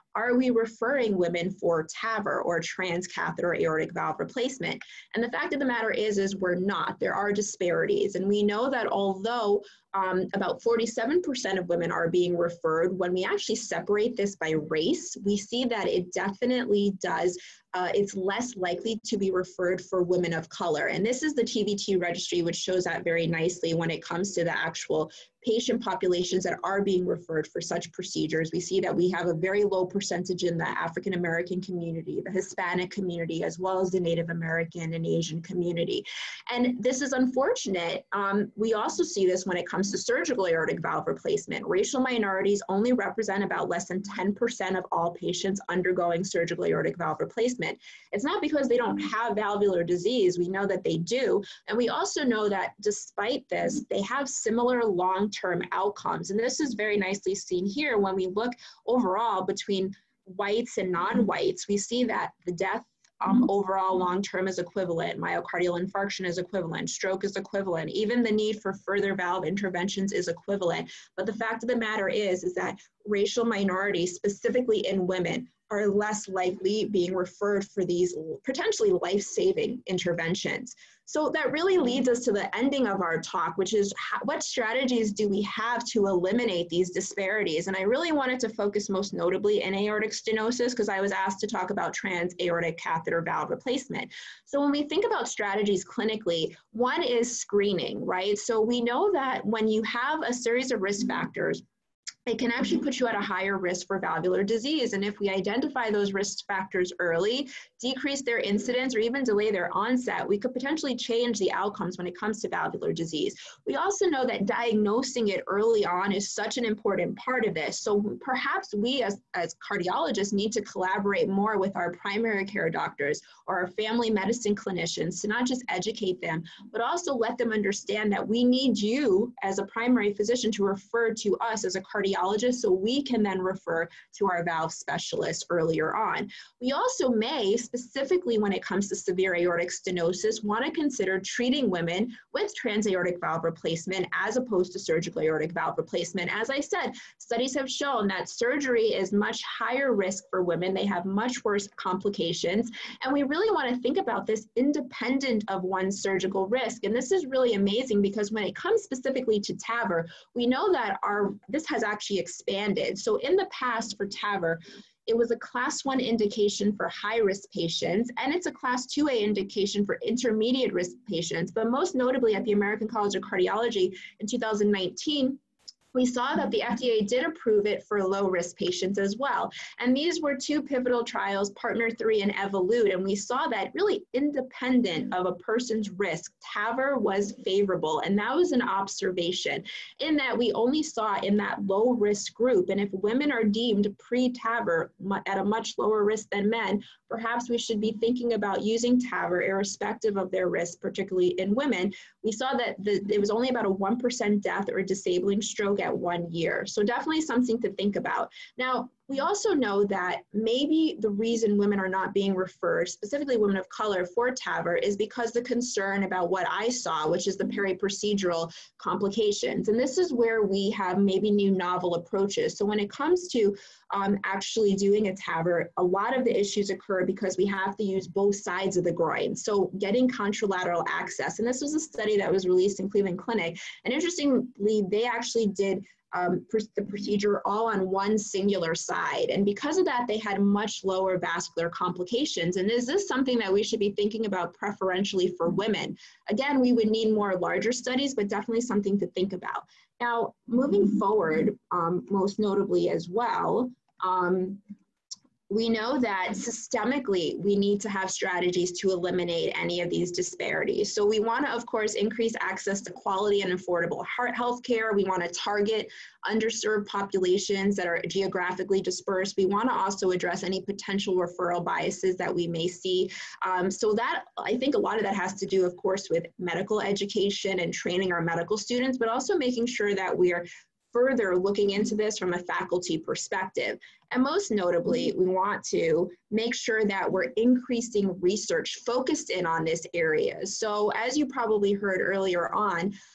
are we referring women for TAVR or transcatheter aortic valve replacement? And the fact of the matter is we're not. There are disparities. And we know that although about 47% of women are being referred, when we actually separate this by race, we see that it definitely does, it's less likely to be referred for women of color. And this is the TVT registry, which shows that very nicely when it comes to the actual patient populations that are being referred for such procedures. We see that we have a very low percentage in the African American community, the Hispanic community, as well as the Native American and Asian community. And this is unfortunate. We also see this when it comes to surgical aortic valve replacement. Racial minorities only represent about less than 10% of all patients undergoing surgical aortic valve replacement. It's not because they don't have valvular disease. We know that they do. And we also know that despite this, they have similar long-term outcomes. And this is very nicely seen here when we look overall between whites and non-whites. We see that the death overall long-term is equivalent, myocardial infarction is equivalent, stroke is equivalent, even the need for further valve interventions is equivalent. But the fact of the matter is that racial minorities, specifically in women, are less likely being referred for these potentially life-saving interventions. So that really leads us to the ending of our talk, which is what strategies do we have to eliminate these disparities? And I really wanted to focus most notably in aortic stenosis because I was asked to talk about trans-aortic catheter valve replacement. So when we think about strategies clinically, one is screening, right? So we know that when you have a series of risk factors, it can actually put you at a higher risk for valvular disease. And if we identify those risk factors early, decrease their incidence, or even delay their onset, we could potentially change the outcomes when it comes to valvular disease. We also know that diagnosing it early on is such an important part of this. So perhaps we as cardiologists need to collaborate more with our primary care doctors or our family medicine clinicians to not just educate them, but also let them understand that we need you as a primary physician to refer to us as a cardiologist so we can then refer to our valve specialist earlier on. We also may, specifically when it comes to severe aortic stenosis, want to consider treating women with transaortic valve replacement as opposed to surgical aortic valve replacement. As I said, studies have shown that surgery is much higher risk for women. They have much worse complications. And we really want to think about this independent of one's surgical risk. And this is really amazing because when it comes specifically to TAVR, we know that this has actually expanded. So in the past for TAVR, it was a class 1 indication for high-risk patients, and it's a class 2A indication for intermediate risk patients. But most notably at the American College of Cardiology in 2019, we saw that the FDA did approve it for low-risk patients as well. And these were 2 pivotal trials, PARTNER 3 and EVOLUTE, and we saw that really independent of a person's risk, TAVR was favorable, and that was an observation in that we only saw in that low-risk group. And if women are deemed pre-TAVR at a much lower risk than men, perhaps we should be thinking about using TAVR irrespective of their risk, particularly in women. We saw that it was only about a 1% death or disabling stroke at 1 year. So definitely something to think about. Now, we also know that maybe the reason women are not being referred, specifically women of color, for TAVR is because the concern about what I saw, which is the peri-procedural complications. And this is where we have maybe new novel approaches. So when it comes to actually doing a TAVR, a lot of the issues occur because we have to use both sides of the groin. So getting contralateral access. And this was a study that was released in Cleveland Clinic. And interestingly, they actually did the procedure all on one singular side. And because of that, they had much lower vascular complications. And is this something that we should be thinking about preferentially for women? Again, we would need more larger studies, but definitely something to think about. Now, moving forward, most notably as well, we know that systemically, we need to have strategies to eliminate any of these disparities. So we want to, of course, increase access to quality and affordable health care. We want to target underserved populations that are geographically dispersed. We want to also address any potential referral biases that we may see. So that, I think a lot of that has to do, of course, with medical education and training our medical students, but also making sure that we are further looking into this from a faculty perspective. And most notably, we want to make sure that we're increasing research focused in on this area. So as you probably heard earlier on,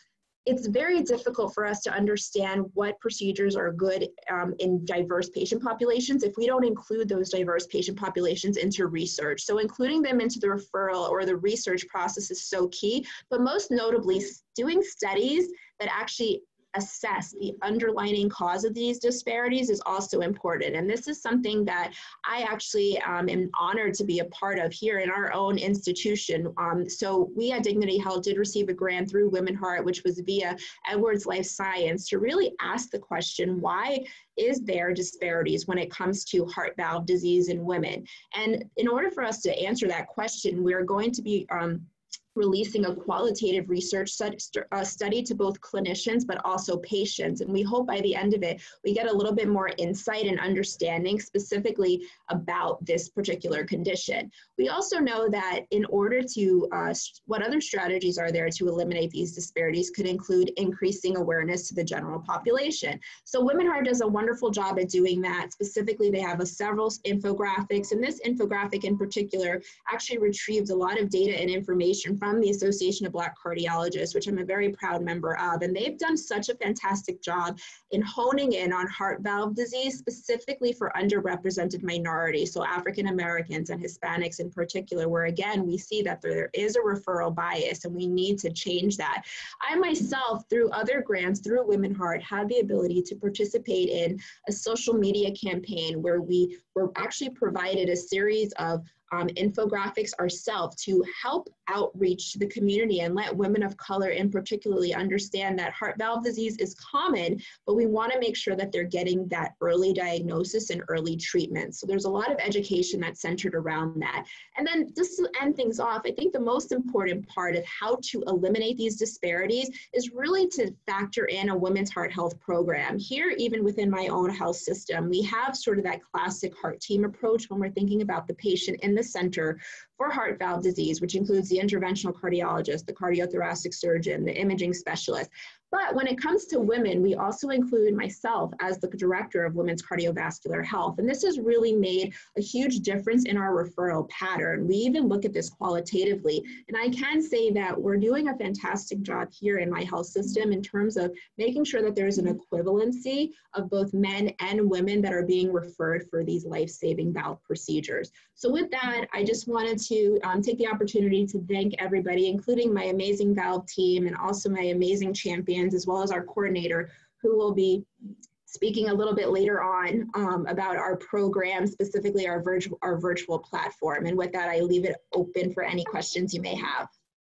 it's very difficult for us to understand what procedures are good in diverse patient populations if we don't include those diverse patient populations into research. So including them into the referral or the research process is so key, but most notably doing studies that actually assess the underlying cause of these disparities is also important. And this is something that I actually am honored to be a part of here in our own institution. So we at Dignity Health did receive a grant through WomenHeart, which was via Edwards Life Science, to really ask the question, why is there disparities when it comes to heart valve disease in women? And in order for us to answer that question, we're going to be releasing a qualitative research study to both clinicians but also patients. And we hope by the end of it, we get a little bit more insight and understanding specifically about this particular condition. We also know that in order to, what other strategies are there to eliminate these disparities could include increasing awareness to the general population. So WomenHeart does a wonderful job at doing that. Specifically, they have several infographics, and this infographic in particular actually retrieved a lot of data and information from the Association of Black Cardiologists, which I'm a very proud member of, and they've done such a fantastic job in honing in on heart valve disease, specifically for underrepresented minorities, so African Americans and Hispanics in particular, where again, we see that there is a referral bias and we need to change that. I myself, through other grants, through WomenHeart, had the ability to participate in a social media campaign where we were actually provided a series of infographics ourselves to help outreach to the community and let women of color in particularly understand that heart valve disease is common, but we want to make sure that they're getting that early diagnosis and early treatment. So there's a lot of education that's centered around that. And then just to end things off, I think the most important part of how to eliminate these disparities is really to factor in a women's heart health program. Here, even within my own health system, we have sort of that classic heart team approach when we're thinking about the patient in the center for heart valve disease, which includes the interventional cardiologist, the cardiothoracic surgeon, the imaging specialist. But when it comes to women, we also include myself as the director of women's cardiovascular health. And this has really made a huge difference in our referral pattern. We even look at this qualitatively. And I can say that we're doing a fantastic job here in my health system in terms of making sure that there's an equivalency of both men and women that are being referred for these life-saving valve procedures. So with that, I just wanted to take the opportunity to thank everybody, including my amazing valve team and also my amazing champions, as well as our coordinator, who will be speaking a little bit later on about our program, specifically our virtual platform. And with that, I leave it open for any questions you may have.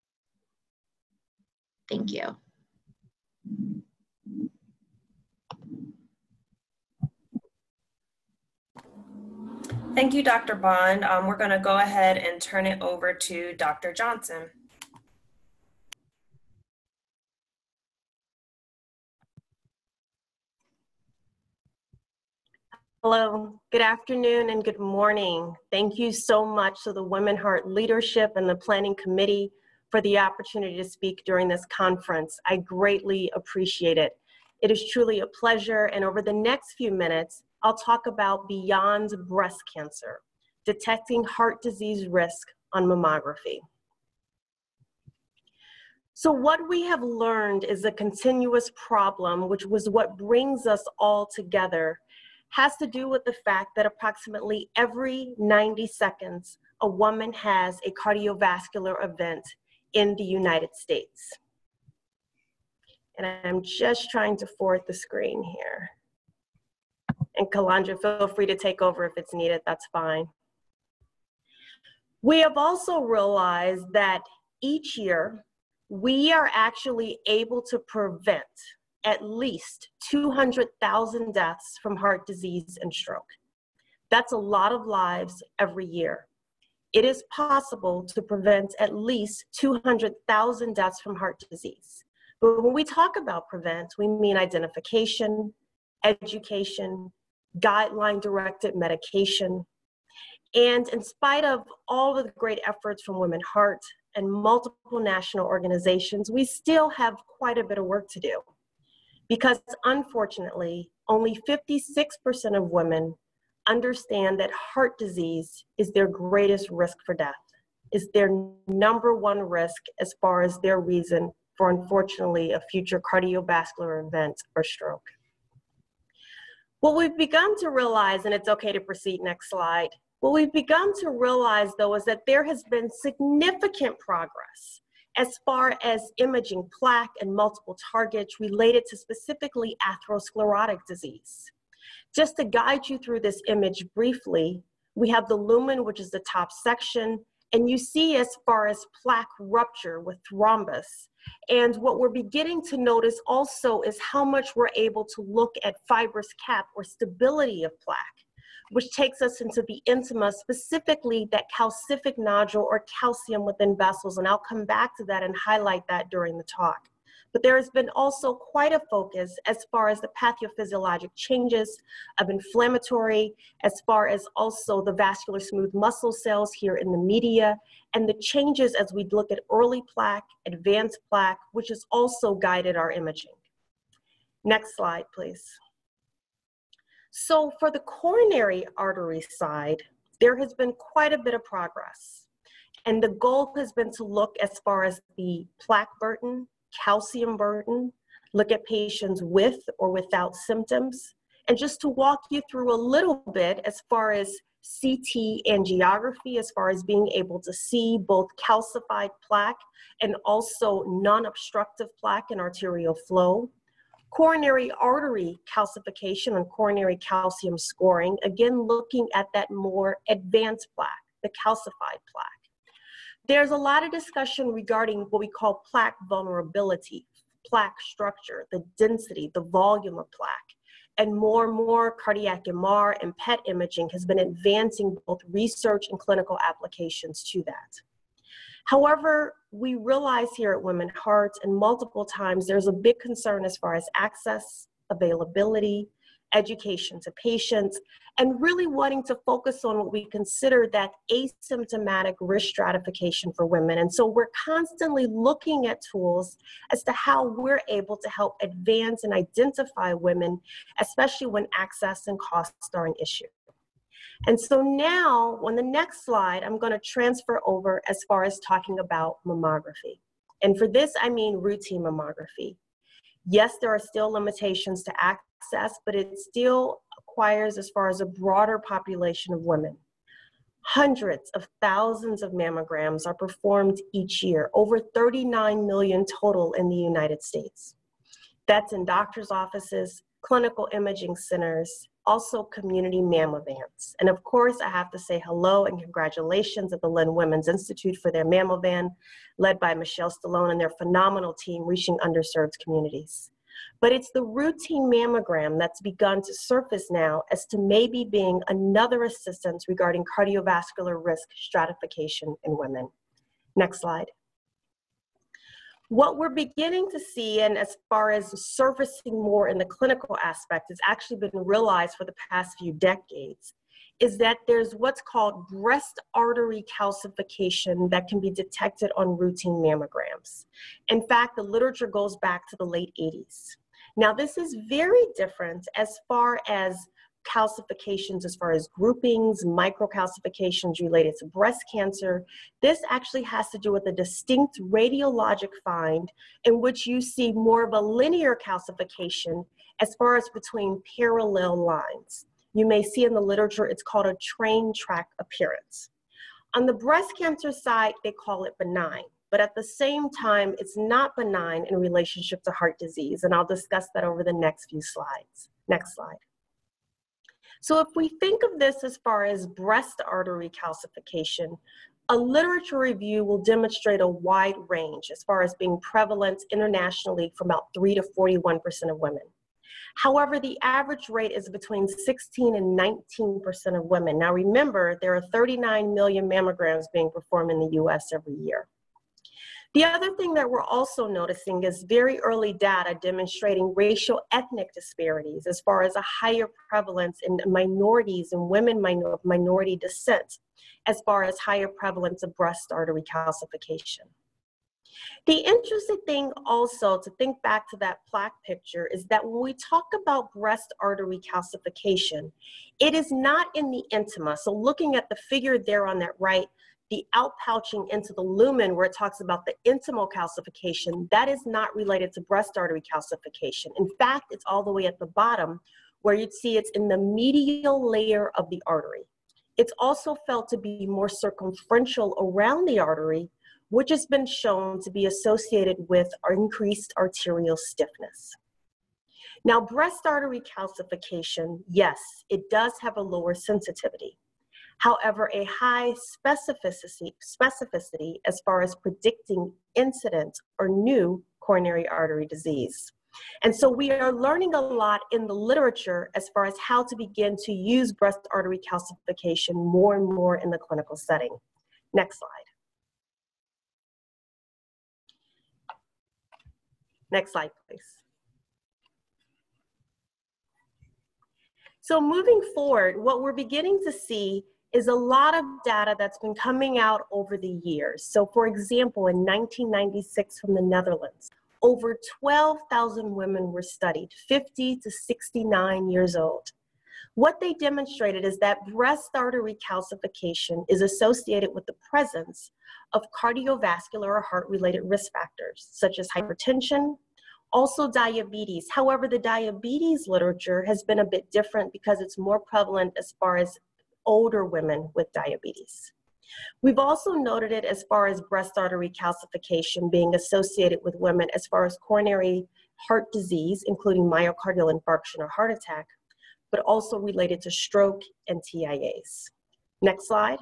Thank you. Thank you, Dr. Bond. We're going to go ahead and turn it over to Dr. Johnson. Hello, good afternoon and good morning. Thank you so much to the WomenHeart leadership and the planning committee for the opportunity to speak during this conference. I greatly appreciate it. It is truly a pleasure, and over the next few minutes, I'll talk about beyond breast cancer, detecting heart disease risk on mammography. So what we have learned is a continuous problem, which was what brings us all together, has to do with the fact that approximately every 90 seconds, a woman has a cardiovascular event in the United States. And I'm just trying to forward the screen here. And Kalandra, feel free to take over if it's needed, that's fine. We have also realized that each year, we are actually able to prevent at least 200,000 deaths from heart disease and stroke. That's a lot of lives every year. It is possible to prevent at least 200,000 deaths from heart disease. But when we talk about prevent, we mean identification, education, guideline-directed medication. And in spite of all of the great efforts from WomenHeart and multiple national organizations, we still have quite a bit of work to do. Because unfortunately, only 56% of women understand that heart disease is their greatest risk for death, is their #1 risk as far as their reason for, unfortunately, a future cardiovascular event or stroke. What we've begun to realize, and it's okay to proceed, next slide. What we've begun to realize, though, is that there has been significant progress as far as imaging plaque and multiple targets related to specifically atherosclerotic disease. Just to guide you through this image briefly, we have the lumen, which is the top section, and you see as far as plaque rupture with thrombus. And what we're beginning to notice also is how much we're able to look at fibrous cap or stability of plaque, which takes us into the intima, specifically that calcific nodule or calcium within vessels. And I'll come back to that and highlight that during the talk. But there has been also quite a focus as far as the pathophysiologic changes of inflammatory, as far as also the vascular smooth muscle cells here in the media, and the changes as we look at early plaque, advanced plaque, which has also guided our imaging. Next slide, please. So for the coronary artery side, there has been quite a bit of progress. And the goal has been to look as far as the plaque burden, calcium burden, look at patients with or without symptoms, and just to walk you through a little bit as far as CT angiography, as far as being able to see both calcified plaque and also non-obstructive plaque and arterial flow. Coronary artery calcification and coronary calcium scoring, again looking at that more advanced plaque, the calcified plaque. There's a lot of discussion regarding what we call plaque vulnerability, plaque structure, the density, the volume of plaque. And more cardiac MR and PET imaging has been advancing both research and clinical applications to that. However, we realize here at WomenHeart, and multiple times, there's a big concern as far as access, availability, education to patients, and really wanting to focus on what we consider that asymptomatic risk stratification for women. And so we're constantly looking at tools as to how we're able to help advance and identify women, especially when access and costs are an issue. And so now, on the next slide, I'm going to transfer over as far as talking about mammography. And for this, I mean routine mammography. Yes, there are still limitations to access, but it still acquires as far as a broader population of women. Hundreds of thousands of mammograms are performed each year, over 39 million total in the United States. That's in doctors' offices, clinical imaging centers, also community mammograms. And of course, I have to say hello and congratulations at the Lynn Women's Institute for their mammovan, led by Michelle Stallone and their phenomenal team reaching underserved communities. But it's the routine mammogram that's begun to surface now as to maybe being another assistance regarding cardiovascular risk stratification in women. Next slide. What we're beginning to see, and as far as surfacing more in the clinical aspect, has actually been realized for the past few decades, is that there's what's called breast artery calcification that can be detected on routine mammograms. In fact, the literature goes back to the late 80s. Now, this is very different as far as calcifications, as far as groupings, microcalcifications related to breast cancer. This actually has to do with a distinct radiologic find in which you see more of a linear calcification as far as between parallel lines. You may see in the literature, it's called a train track appearance. On the breast cancer side, they call it benign, but at the same time, it's not benign in relationship to heart disease, and I'll discuss that over the next few slides. Next slide. So if we think of this as far as breast artery calcification, a literature review will demonstrate a wide range as far as being prevalent internationally from about 3 to 41% of women. However, the average rate is between 16 and 19% of women. Now remember, there are 39 million mammograms being performed in the US every year. The other thing that we're also noticing is very early data demonstrating racial ethnic disparities as far as a higher prevalence in minorities and women of minority descent, as far as higher prevalence of breast artery calcification. The interesting thing also to think back to that plaque picture is that when we talk about breast artery calcification, it is not in the intima. So looking at the figure there on that right, the outpouching into the lumen where it talks about the intimal calcification, that is not related to breast artery calcification. In fact, it's all the way at the bottom where you'd see it's in the medial layer of the artery. It's also felt to be more circumferential around the artery, which has been shown to be associated with increased arterial stiffness. Now, breast artery calcification, yes, it does have a lower sensitivity. However, a high specificity as far as predicting incidence or new coronary artery disease. And so we are learning a lot in the literature as far as how to begin to use breast artery calcification more and more in the clinical setting. Next slide. Next slide, please. So moving forward, what we're beginning to see is a lot of data that's been coming out over the years. So for example, in 1996 from the Netherlands, over 12,000 women were studied, 50 to 69 years old. What they demonstrated is that breast artery calcification is associated with the presence of cardiovascular or heart-related risk factors, such as hypertension, also diabetes. However, the diabetes literature has been a bit different because it's more prevalent as far as older women with diabetes. We've also noted it as far as breast artery calcification being associated with women as far as coronary heart disease, including myocardial infarction or heart attack, but also related to stroke and TIAs. Next slide.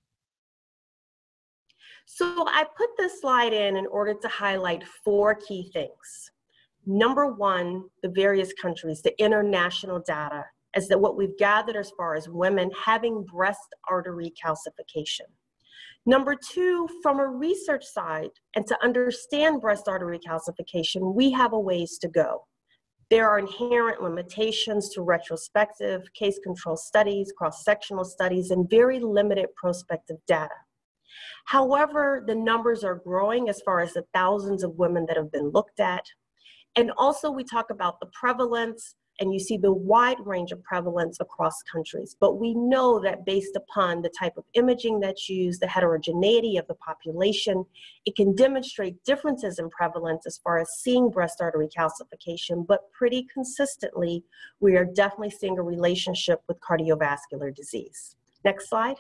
So I put this slide in order to highlight 4 key things. Number one, the various countries, the international data, as that what we've gathered as far as women having breast artery calcification. Number two, from a research side, and to understand breast artery calcification, we have a ways to go. There are inherent limitations to retrospective, case control studies, cross-sectional studies, and very limited prospective data. However, the numbers are growing as far as the thousands of women that have been looked at. And also we talk about the prevalence, and you see the wide range of prevalence across countries. But we know that based upon the type of imaging that's used, the heterogeneity of the population, it can demonstrate differences in prevalence as far as seeing breast artery calcification, but pretty consistently, we are definitely seeing a relationship with cardiovascular disease. Next slide.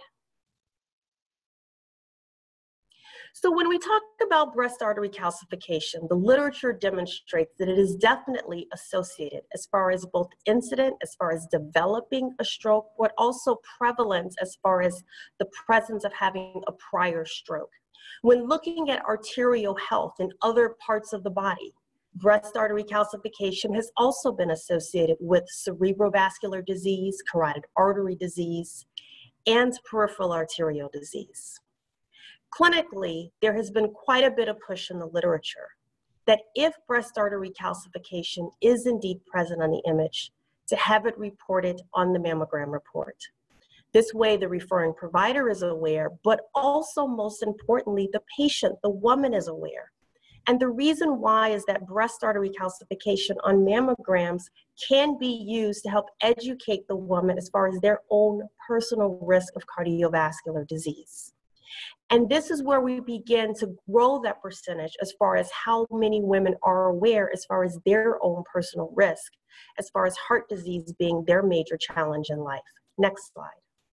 So when we talk about breast artery calcification, the literature demonstrates that it is definitely associated as far as both incident, as far as developing a stroke, but also prevalence as far as the presence of having a prior stroke. When looking at arterial health in other parts of the body, breast artery calcification has also been associated with cerebrovascular disease, carotid artery disease, and peripheral arterial disease. Clinically, there has been quite a bit of push in the literature that if breast artery calcification is indeed present on the image, to have it reported on the mammogram report. This way, the referring provider is aware, but also most importantly, the patient, the woman is aware. And the reason why is that breast artery calcification on mammograms can be used to help educate the woman as far as their own personal risk of cardiovascular disease. And this is where we begin to grow that percentage as far as how many women are aware as far as their own personal risk, as far as heart disease being their major challenge in life. Next slide.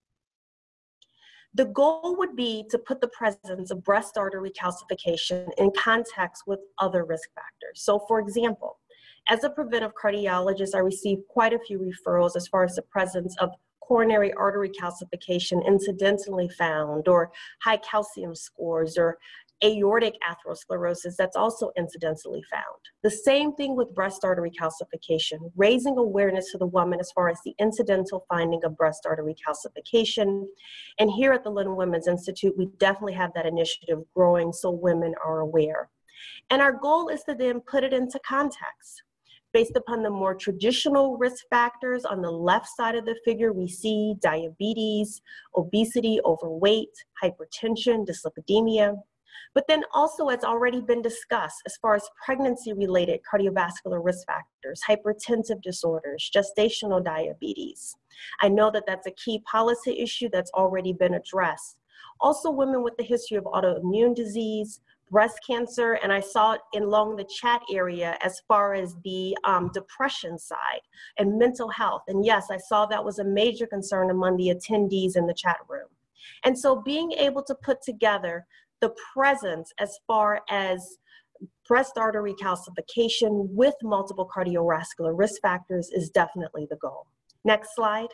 The goal would be to put the presence of breast artery calcification in context with other risk factors. So for example, as a preventive cardiologist, I receive quite a few referrals as far as the presence of coronary artery calcification incidentally found, or high calcium scores, or aortic atherosclerosis that's also incidentally found. The same thing with breast artery calcification, raising awareness to the woman as far as the incidental finding of breast artery calcification. And here at the Lynn Women's Institute, we definitely have that initiative growing so women are aware. And our goal is to then put it into context. Based upon the more traditional risk factors, on the left side of the figure, we see diabetes, obesity, overweight, hypertension, dyslipidemia. But then also, it's already been discussed as far as pregnancy-related cardiovascular risk factors, hypertensive disorders, gestational diabetes. I know that that's a key policy issue that's already been addressed. Also women with a history of autoimmune disease, breast cancer, and I saw it along the chat area as far as the depression side and mental health. And yes, I saw that was a major concern among the attendees in the chat room. And so being able to put together the presence as far as breast artery calcification with multiple cardiovascular risk factors is definitely the goal. Next slide.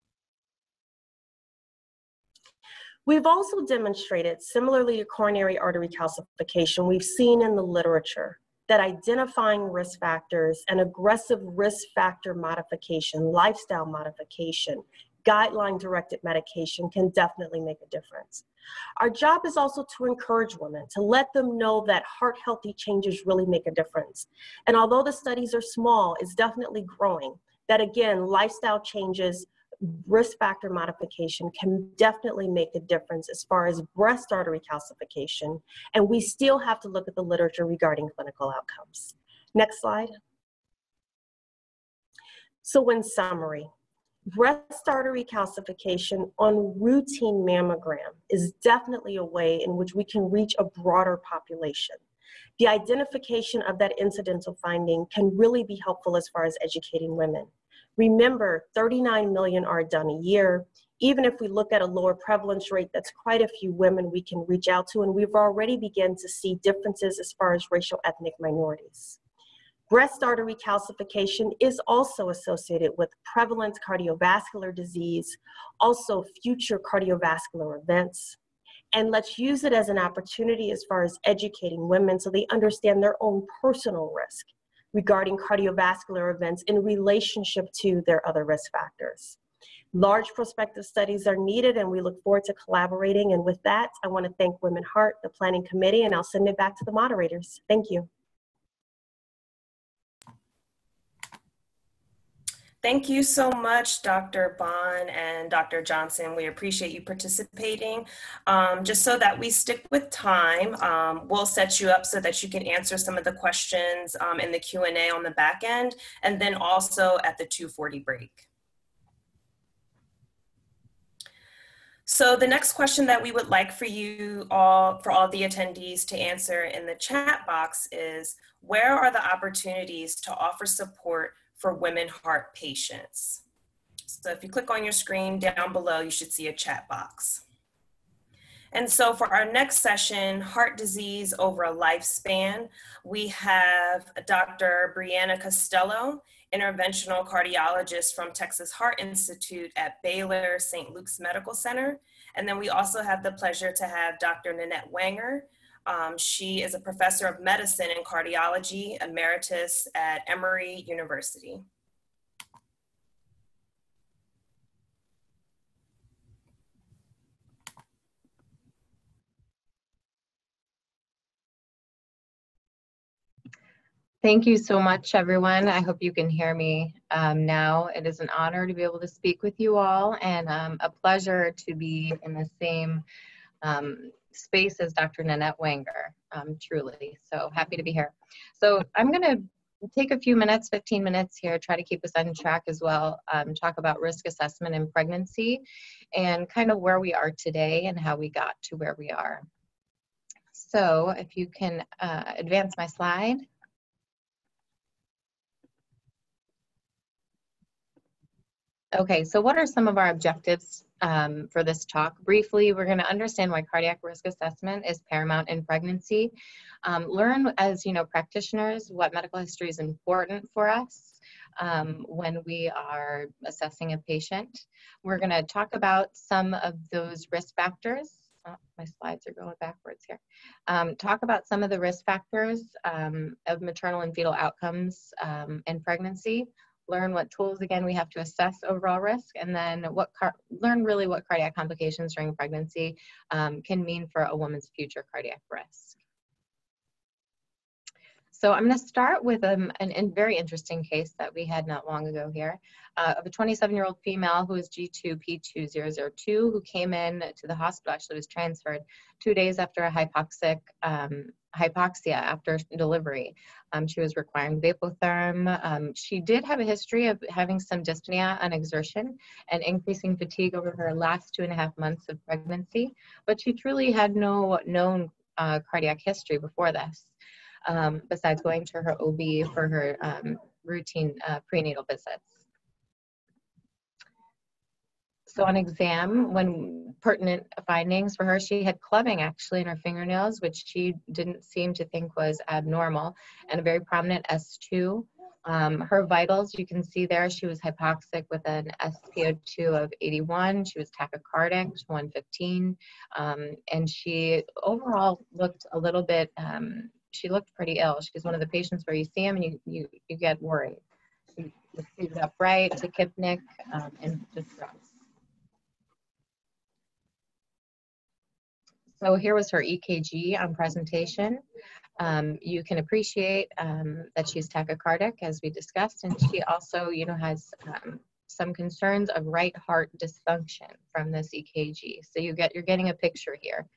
We've also demonstrated, similarly to coronary artery calcification, we've seen in the literature that identifying risk factors and aggressive risk factor modification, lifestyle modification, guideline-directed medication can definitely make a difference. Our job is also to encourage women, to let them know that heart-healthy changes really make a difference. And although the studies are small, it's definitely growing, that again, lifestyle changes, risk factor modification can definitely make a difference as far as breast artery calcification, and we still have to look at the literature regarding clinical outcomes. Next slide. So in summary, breast artery calcification on routine mammogram is definitely a way in which we can reach a broader population. The identification of that incidental finding can really be helpful as far as educating women. Remember, 39 million are done a year. Even if we look at a lower prevalence rate, that's quite a few women we can reach out to, and we've already begun to see differences as far as racial ethnic minorities. Breast artery calcification is also associated with prevalent cardiovascular disease, also future cardiovascular events. And let's use it as an opportunity as far as educating women so they understand their own personal risk regarding cardiovascular events in relationship to their other risk factors. Large prospective studies are needed, and we look forward to collaborating. And with that, I want to thank WomenHeart, the planning committee, and I'll send it back to the moderators. Thank you. Thank you so much, Dr. Bond and Dr. Johnson. We appreciate you participating. Just so that we stick with time, we'll set you up so that you can answer some of the questions in the Q&A on the back end, and then also at the 2:40 break. So the next question that we would like for you all, for all the attendees to answer in the chat box is, where are the opportunities to offer support for WomenHeart patients? So if you click on your screen down below, you should see a chat box. And so for our next session, heart disease over a lifespan, we have Dr. Briana Costello, interventional cardiologist from Texas Heart Institute at Baylor St. Luke's Medical Center. And then we also have the pleasure to have Dr. Nanette Wenger. She is a professor of medicine and cardiology, Emeritus at Emory University. Thank you so much, everyone. I hope you can hear me now. It is an honor to be able to speak with you all, and a pleasure to be in the same space as Dr. Nanette Wenger, truly. So happy to be here. So I'm going to take a few minutes, 15 minutes here, try to keep us on track as well, talk about risk assessment in pregnancy and kind of where we are today and how we got to where we are. So if you can advance my slide. Okay, so what are some of our objectives for this talk? Briefly, we're going to understand why cardiac risk assessment is paramount in pregnancy. Learn, as practitioners, what medical history is important for us when we are assessing a patient. We're going to talk about some of those risk factors. Oh, my slides are going backwards here. Talk about some of the risk factors of maternal and fetal outcomes in pregnancy. Learn what tools, again, we have to assess overall risk, and then learn really what cardiac complications during pregnancy can mean for a woman's future cardiac risk. So I'm going to start with a very interesting case that we had not long ago here of a 27-year-old female who is G2P2002 who came in to the hospital, actually was transferred 2 days after a hypoxic hypoxia after delivery. She was requiring Vapotherm. She did have a history of having some dyspnea on exertion and increasing fatigue over her last 2.5 months of pregnancy, but she truly had no known cardiac history before this, besides going to her OB for her routine prenatal visits. So on exam, when pertinent findings for her, she had clubbing actually in her fingernails, which she didn't seem to think was abnormal, and a very prominent S2. Her vitals, you can see there, she was hypoxic with an SpO2 of 81. She was tachycardic, 115. And she overall looked a little bit, she looked pretty ill. She's one of the patients where you see them and you get worried. She was seated upright, tachypnic, and distressed. So here was her EKG on presentation. You can appreciate that she's tachycardic, as we discussed, and she also, has some concerns of right heart dysfunction from this EKG. So you're getting a picture here.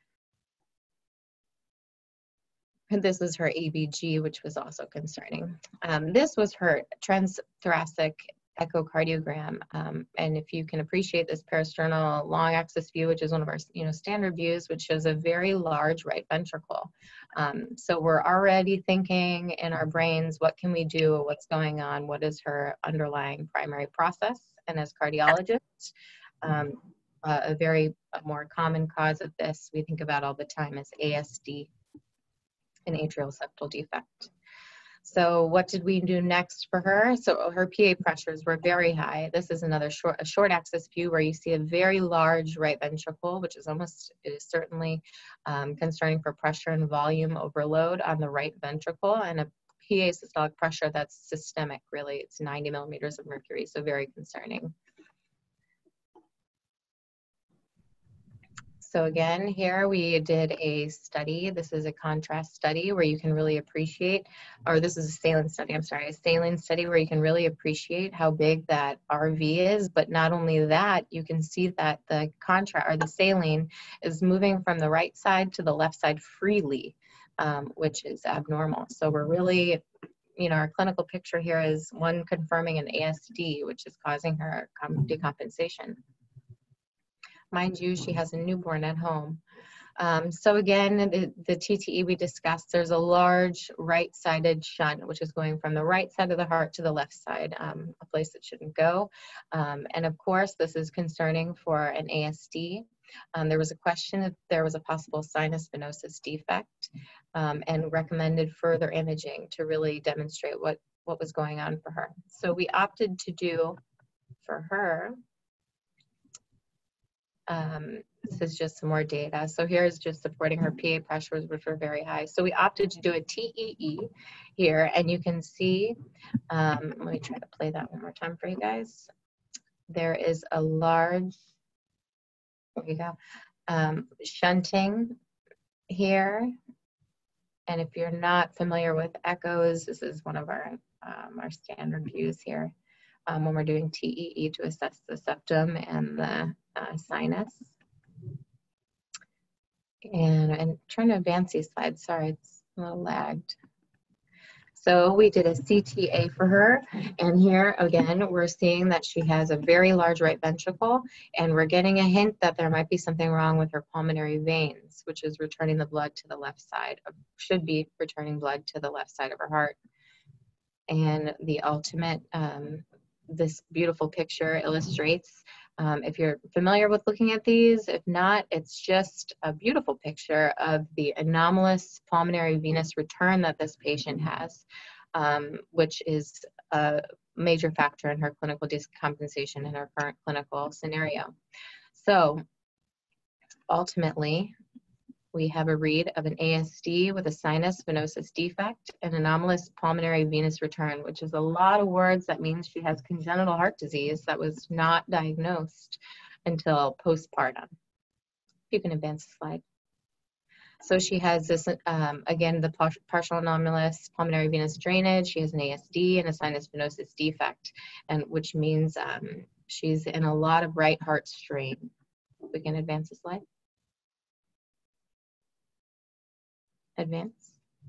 And this is her ABG, which was also concerning. This was her transthoracic echocardiogram, and if you can appreciate this parasternal long axis view, which is one of our standard views, which shows a very large right ventricle. So we're already thinking in our brains, what can we do? What's going on? What is her underlying primary process? And as cardiologists, a very more common cause of this we think about all the time is ASD, an atrial septal defect. So what did we do next for her? So her PA pressures were very high. This is another short axis view where you see a very large right ventricle, which is certainly concerning for pressure and volume overload on the right ventricle, and a PA systolic pressure that's systemic, really. It's 90 millimeters of mercury, so very concerning. So again, here we did a study. This is a contrast study where you can really appreciate, or this is a saline study, I'm sorry, a saline study where you can really appreciate how big that RV is. But not only that, you can see that the contrast, or the saline, is moving from the right side to the left side freely, which is abnormal. So we're really, our clinical picture here is one confirming an ASD, which is causing her decompensation. Mind you, she has a newborn at home. So again, the TTE we discussed, there's a large right-sided shunt, which is going from the right side of the heart to the left side, a place it shouldn't go. And of course, this is concerning for an ASD. There was a question if there was a possible sinus venosus defect, and recommended further imaging to really demonstrate what was going on for her. So we opted to do for her, this is just some more data. So here's just supporting her PA pressures, which were very high. So we opted to do a TEE here, and you can see, let me try to play that one more time for you guys. There is a large, there you go, shunting here. And if you're not familiar with echoes, this is one of our standard views here when we're doing TEE to assess the septum and the sinus. And I'm trying to advance these slides. Sorry, it's a little lagged. So we did a CTA for her, and here again we're seeing that she has a very large right ventricle, and we're getting a hint that there might be something wrong with her pulmonary veins, which is returning the blood to the left side, should be returning blood to the left side of her heart. And the ultimate, this beautiful picture illustrates, if you're familiar with looking at these, if not, it's just a beautiful picture of the anomalous pulmonary venous return that this patient has, which is a major factor in her clinical decompensation in her current clinical scenario. So ultimately, we have a read of an ASD with a sinus venosus defect and anomalous pulmonary venous return, which is a lot of words. That means she has congenital heart disease that was not diagnosed until postpartum. You can advance the slide. So she has this, again, the partial anomalous pulmonary venous drainage. She has an ASD and a sinus venosus defect, and which means she's in a lot of right heart strain. We can advance the slide. Advance.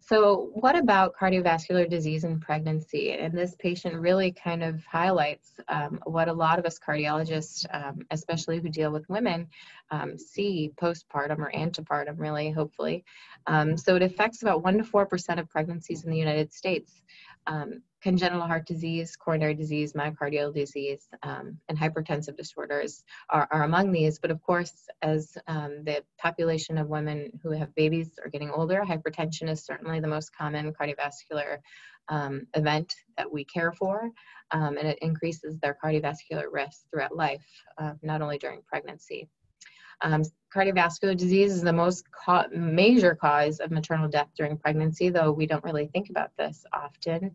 So what about cardiovascular disease in pregnancy? And this patient really kind of highlights what a lot of us cardiologists, especially who deal with women, see postpartum or antepartum, really, hopefully. So it affects about 1 to 4% of pregnancies in the United States. Congenital heart disease, coronary disease, myocardial disease, and hypertensive disorders are among these. But of course, as the population of women who have babies are getting older, hypertension is certainly the most common cardiovascular event that we care for, and it increases their cardiovascular risk throughout life, not only during pregnancy. Cardiovascular disease is the most major cause of maternal death during pregnancy, though we don't really think about this often.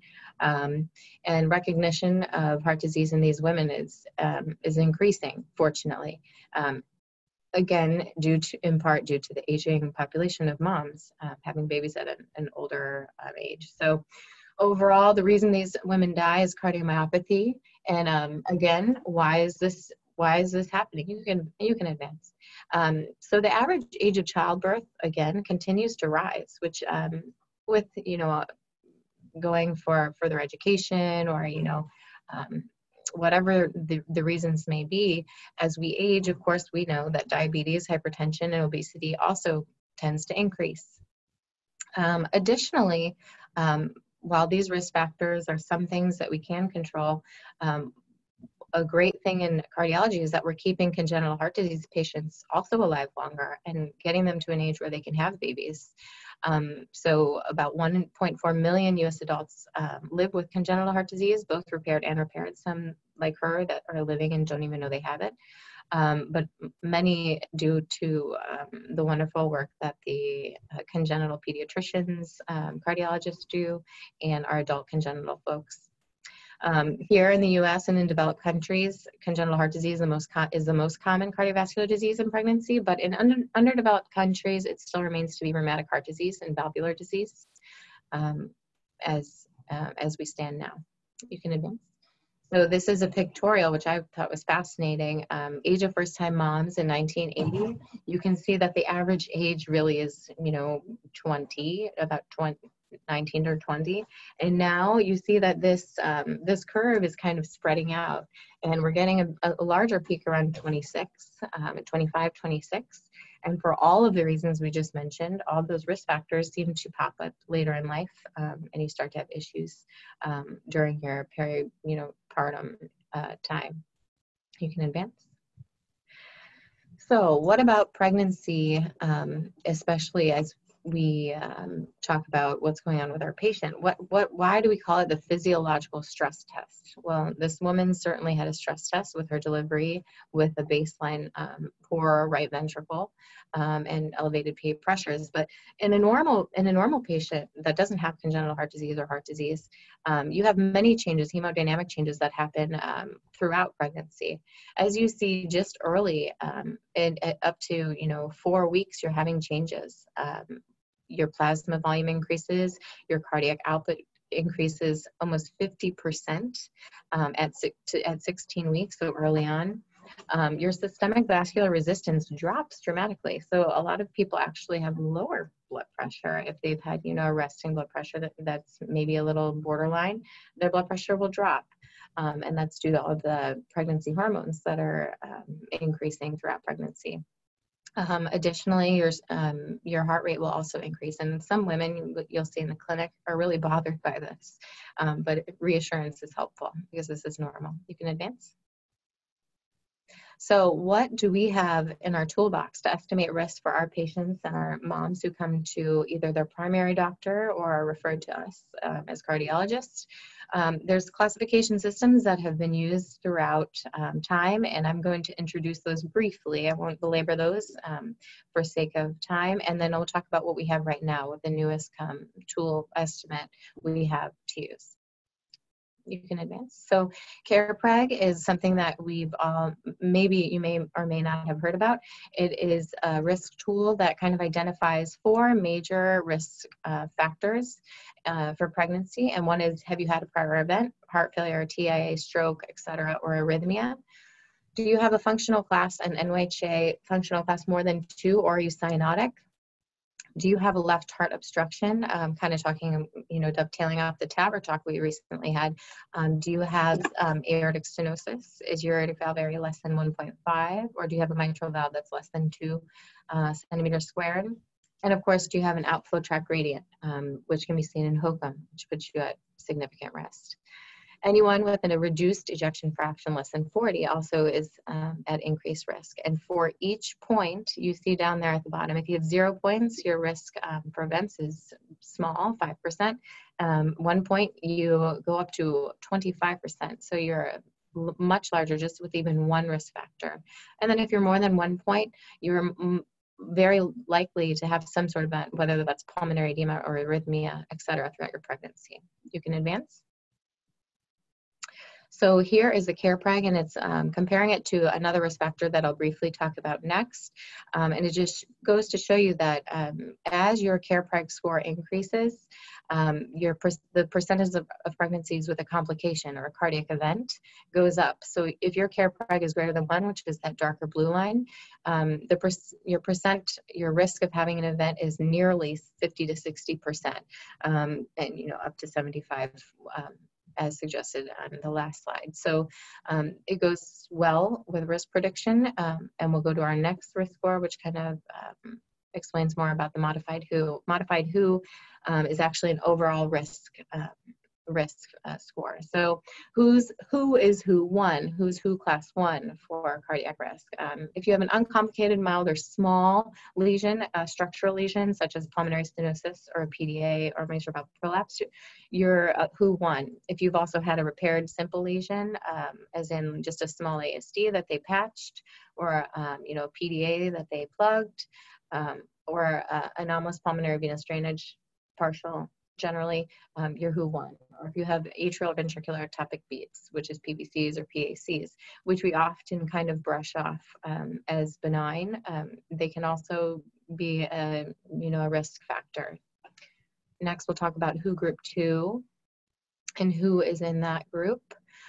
And recognition of heart disease in these women is increasing, fortunately. Again, in part due to the aging population of moms having babies at an older age. So overall, the reason these women die is cardiomyopathy. And again, why is this happening? You can advance. So the average age of childbirth, again, continues to rise, which with, going for further education or, whatever the reasons may be, as we age, of course, we know that diabetes, hypertension, and obesity also tends to increase. Additionally, while these risk factors are some things that we can control, a great thing in cardiology is that we're keeping congenital heart disease patients also alive longer and getting them to an age where they can have babies. So about 1.4 million US adults live with congenital heart disease, both repaired and repaired. Some like her that are living and don't even know they have it. But many due to the wonderful work that the congenital pediatricians, cardiologists do, and our adult congenital folks. Here in the U.S. and in developed countries, congenital heart disease is the most common cardiovascular disease in pregnancy, but in underdeveloped countries, it still remains to be rheumatic heart disease and valvular disease as we stand now. You can advance. So this is a pictorial, which I thought was fascinating. Age of first-time moms in 1980. You can see that the average age really is, 20, about 19 or 20. And now you see that this curve is kind of spreading out, and we're getting a larger peak around 26, 25, 26. And for all of the reasons we just mentioned, all of those risk factors seem to pop up later in life, and you start to have issues during your partum time. You can advance. So what about pregnancy, especially as we talk about what's going on with our patient? Why do we call it the physiological stress test? Well, this woman certainly had a stress test with her delivery with a baseline poor right ventricle and elevated PA pressures. But in a normal patient that doesn't have congenital heart disease or heart disease, you have many changes, hemodynamic changes that happen throughout pregnancy. As you see just early, and up to 4 weeks, you're having changes. Your plasma volume increases, your cardiac output increases almost 50% at 16 weeks, so early on. Your systemic vascular resistance drops dramatically. So a lot of people actually have lower blood pressure. If they've had, a resting blood pressure that's maybe a little borderline, their blood pressure will drop. And that's due to all of the pregnancy hormones that are increasing throughout pregnancy. Additionally, your heart rate will also increase, and some women you'll see in the clinic are really bothered by this, but reassurance is helpful because this is normal. You can advance. So what do we have in our toolbox to estimate risk for our patients and our moms who come to either their primary doctor or are referred to us as cardiologists? There's classification systems that have been used throughout time, and I'm going to introduce those briefly. I won't belabor those for sake of time, and then I'll talk about what we have right now with the newest tool estimate we have to use. You can advance. So CarePreg is something that we've maybe you may or may not have heard about. It is a risk tool that kind of identifies 4 major risk factors for pregnancy. And one is, have you had a prior event, heart failure, TIA, stroke, etc., or arrhythmia? Do you have a functional class, an NYHA functional class more than 2, or are you cyanotic? Do you have a left heart obstruction? Kind of talking, you know, dovetailing off the TAVR talk we recently had. Do you have aortic stenosis? Is your aortic valve area less than 1.5? Or do you have a mitral valve that's less than 2 centimeters squared? And of course, do you have an outflow tract gradient, which can be seen in HOCM, which puts you at significant risk. Anyone with a reduced ejection fraction less than 40 also is at increased risk. And for each point you see down there at the bottom, if you have 0 points, your risk for events is small, 5%. 1 point, you go up to 25%. So you're much larger just with even one risk factor. And then if you're more than 1 point, you're very likely to have some sort of event, whether that's pulmonary edema or arrhythmia, et cetera, throughout your pregnancy. You can advance. So here is the CarePreg, and it's comparing it to another risk factor that I'll briefly talk about next. And it just goes to show you that as your CarePreg score increases, the percentage of pregnancies with a complication or a cardiac event goes up. So if your CarePreg is greater than 1, which is that darker blue line, your risk of having an event is nearly 50 to 60%, and you know, up to 75. As suggested on the last slide. So it goes well with risk prediction, and we'll go to our next risk score, which kind of explains more about the modified WHO. Modified WHO is actually an overall risk score. So who's WHO class 1 for cardiac risk? If you have an uncomplicated, mild, or small lesion, structural lesion, such as pulmonary stenosis or a PDA or mitral valve prolapse, you're WHO 1. If you've also had a repaired simple lesion, as in just a small ASD that they patched, or you know, a PDA that they plugged, or anomalous pulmonary venous drainage, partial, generally, you're WHO 1. Or if you have atrial ventricular ectopic beats, which is PVCs or PACs, which we often kind of brush off as benign, they can also be a risk factor. Next, we'll talk about WHO group 2 and who is in that group.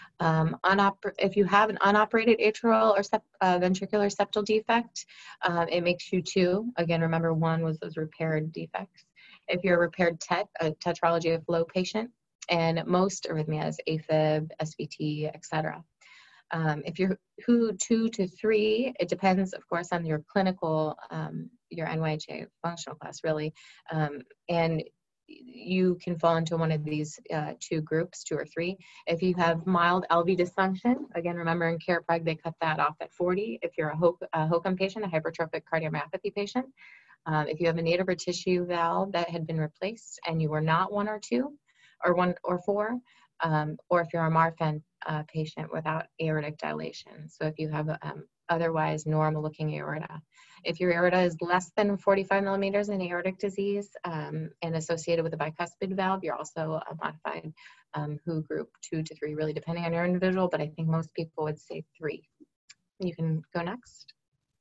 If you have an unoperated atrial or ventricular septal defect, it makes you 2. Again, remember 1 was those repaired defects. If you're a repaired a tetralogy of flow patient, and most arrhythmias, AFib, SVT, etc. If you're WHO 2 to 3, it depends, of course, on your clinical, your NYHA functional class, really, and you can fall into one of these 2 groups, 2 or 3. If you have mild LV dysfunction, again, remember in CarePreg, they cut that off at 40. If you're a HOCM patient, a hypertrophic cardiomyopathy patient, if you have a native or tissue valve that had been replaced and you were not 1 or 2, or 1 or 4, or if you're a Marfan patient without aortic dilation. So if you have otherwise normal looking aorta. If your aorta is less than 45 millimeters in aortic disease and associated with a bicuspid valve, you're also a modified WHO group 2 to 3, really depending on your individual, but I think most people would say 3. You can go next.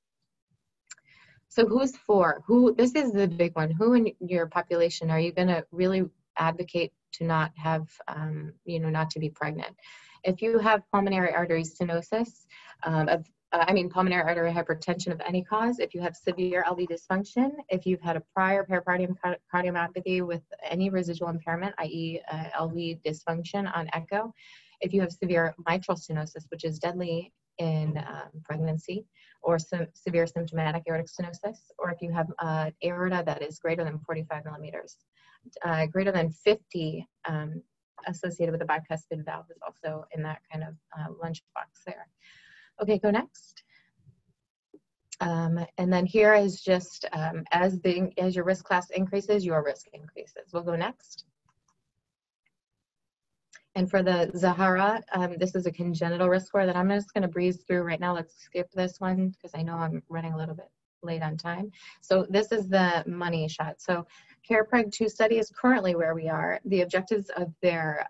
So who's for? This is the big one. Who in your population are you going to really advocate to not have, not to be pregnant? If you have pulmonary artery stenosis, pulmonary artery hypertension of any cause, if you have severe LV dysfunction, if you've had a prior pericardium cardiomyopathy with any residual impairment, i.e. LV dysfunction on echo, if you have severe mitral stenosis, which is deadly in pregnancy, or some severe symptomatic aortic stenosis, or if you have aorta that is greater than 45 millimeters, greater than 50 associated with a bicuspid valve is also in that kind of lunchbox there. Okay, go next. And then here is just as your risk class increases, your risk increases. We'll go next. And for the Zahara, this is a congenital risk score that I'm just going to breeze through right now. Let's skip this one because I know I'm running a little bit late on time. So this is the money shot. So CarePreg 2 study is currently where we are. The objectives of their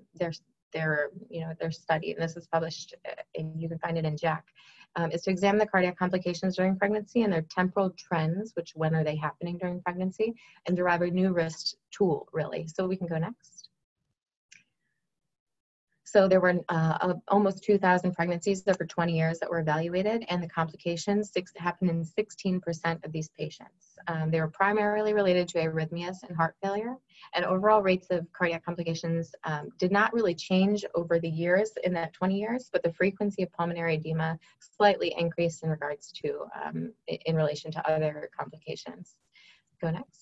study, and this is published, and you can find it in JACC, is to examine the cardiac complications during pregnancy and their temporal trends, which when are they happening during pregnancy, and derive a new risk tool, really. So we can go next. So there were almost 2,000 pregnancies over 20 years that were evaluated, and the complications happened in 16% of these patients. They were primarily related to arrhythmias and heart failure, and overall rates of cardiac complications did not really change over the years in that 20 years, but the frequency of pulmonary edema slightly increased in regards to, in relation to other complications. Go next.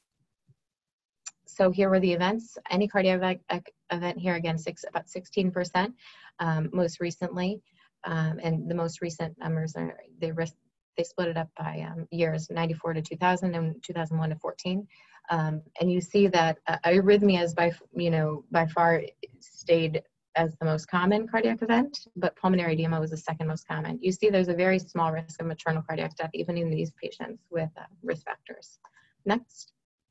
So here were the events. Any cardiac event here, again, about 16% most recently. And the most recent numbers are, they split it up by years, 94 to 2000 and 2001 to 14. And you see that arrhythmias by far stayed as the most common cardiac event, but pulmonary edema was the second most common. You see there's a very small risk of maternal cardiac death, even in these patients with risk factors. Next.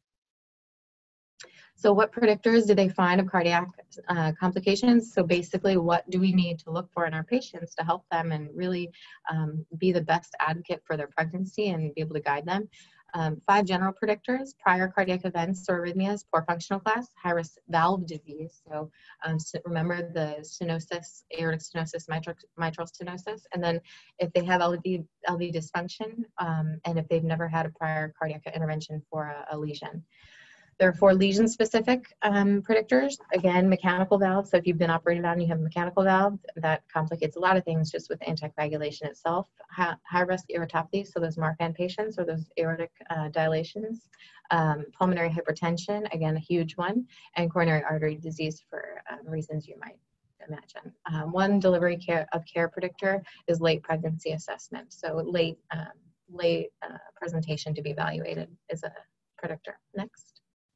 So what predictors did they find of cardiac complications? So basically, what do we need to look for in our patients to help them and really be the best advocate for their pregnancy and be able to guide them? 5 general predictors: prior cardiac events or arrhythmias, poor functional class, high-risk valve disease. So remember the stenosis, aortic stenosis, mitral stenosis, and then if they have LV dysfunction, and if they've never had a prior cardiac intervention for a lesion. There are 4 lesion-specific predictors. Again, mechanical valve. So if you've been operated on, you have a mechanical valve. That complicates a lot of things just with anticoagulation itself. High-risk aortopathy, so those Marfan patients or those aortic dilations. Pulmonary hypertension, again, a huge one. And coronary artery disease for reasons you might imagine. One delivery care predictor is late pregnancy assessment. So late presentation to be evaluated is a predictor. Next.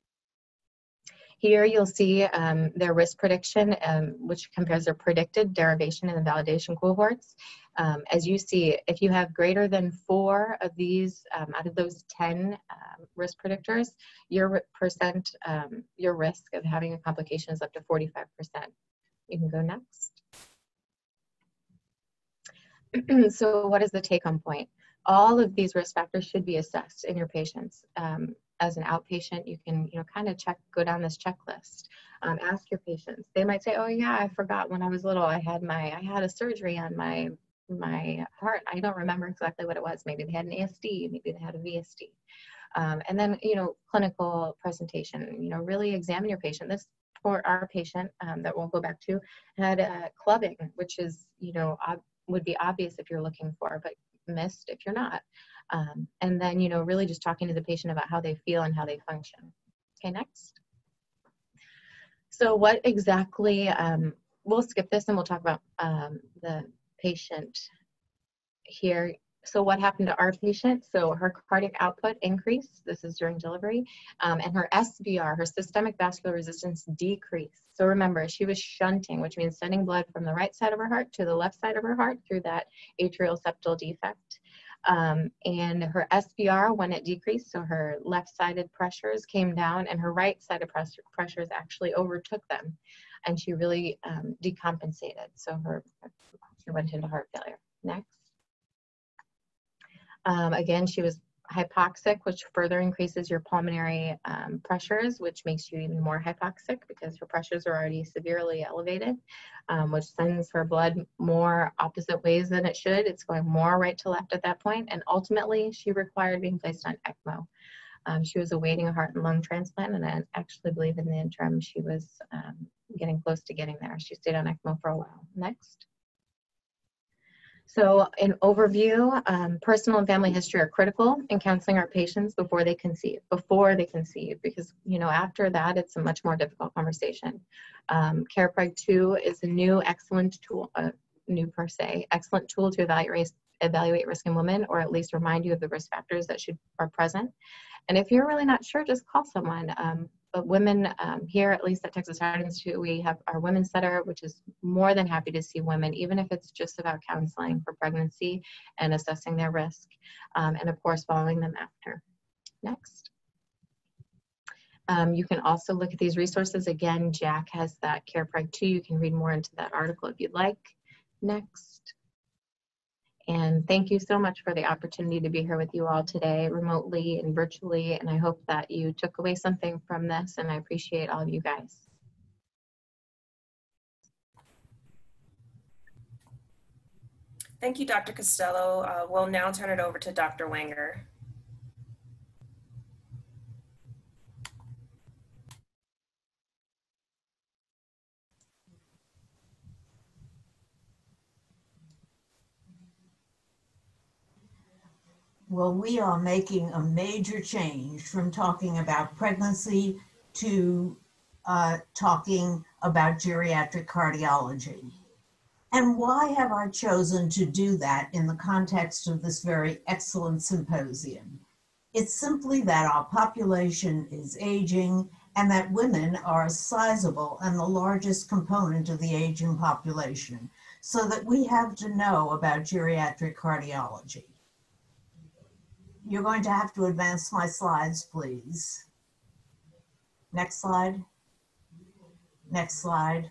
Here you'll see their risk prediction, which compares their predicted derivation and the validation cohorts. As you see, if you have greater than 4 of these out of those 10 risk predictors, your risk of having a complication is up to 45%. You can go next. So what is the take-home point? All of these risk factors should be assessed in your patients. As an outpatient, you can, kind of go down this checklist. Ask your patients. They might say, "Oh yeah, I forgot when I was little, I had a surgery on my heart. I don't remember exactly what it was. Maybe they had an ASD, maybe they had a VSD." And then, clinical presentation. Really examine your patient. This for our patient that we'll go back to had clubbing, which is, would be obvious if you're looking for, but missed if you're not. And then, really just talking to the patient about how they feel and how they function. Okay, next. So what exactly, we'll skip this and we'll talk about the patient here. So what happened to our patient? So her cardiac output increased. This is during delivery. And her SVR, her systemic vascular resistance, decreased. So remember, she was shunting, which means sending blood from the right side of her heart to the left side of her heart through that atrial septal defect. And her SVR, when it decreased, so her left-sided pressures came down and her right-sided pressures actually overtook them. And she really decompensated. So she went into heart failure. Next. Again, she was hypoxic, which further increases your pulmonary pressures, which makes you even more hypoxic because her pressures are already severely elevated, which sends her blood more opposite ways than it should. It's going more right to left at that point, and ultimately she required being placed on ECMO. She was awaiting a heart and lung transplant, and I actually believe in the interim she was getting close to getting there. She stayed on ECMO for a while. Next. So in overview, personal and family history are critical in counseling our patients before they conceive, because, after that, it's a much more difficult conversation. CarePreg 2 is a new excellent tool, excellent tool to evaluate risk in women, or at least remind you of the risk factors that are present. And if you're really not sure, just call someone. But women here, at least at Texas Heart Institute, we have our Women's Center, which is more than happy to see women, even if it's just about counseling for pregnancy and assessing their risk, and of course, following them after. Next. You can also look at these resources. Again, Jack has that CarePreg 2. You can read more into that article if you'd like. Next. And thank you so much for the opportunity to be here with you all today, remotely and virtually. And I hope that you took away something from this, and I appreciate all of you guys. Thank you, Dr. Costello. We'll now turn it over to Dr. Wenger. Well, we are making a major change from talking about pregnancy to talking about geriatric cardiology. And why have I chosen to do that in the context of this very excellent symposium? It's simply that our population is aging and that women are sizable and the largest component of the aging population, so that we have to know about geriatric cardiology. You're going to have to advance my slides, please. Next slide. Next slide.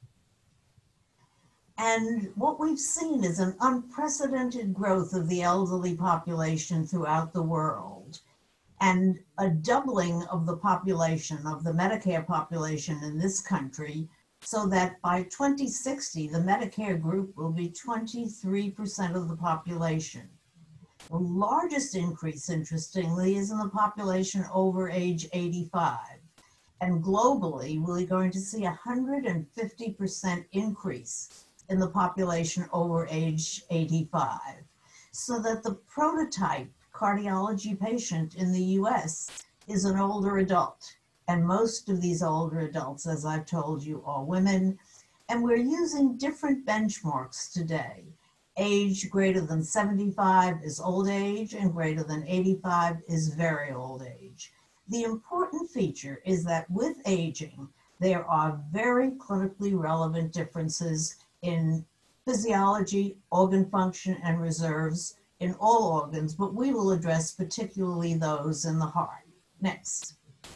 And what we've seen is an unprecedented growth of the elderly population throughout the world, and a doubling of the population, of the Medicare population in this country, so that by 2060, the Medicare group will be 23% of the population. The largest increase, interestingly, is in the population over age 85. And globally, we're going to see a 150% increase in the population over age 85. So that the prototype cardiology patient in the US is an older adult. And most of these older adults, as I've told you, are women. And we're using different benchmarks today. Age greater than 75 is old age, and greater than 85 is very old age. The important feature is that with aging, there are very clinically relevant differences in physiology, organ function, and reserves in all organs, but we will address particularly those in the heart. Next.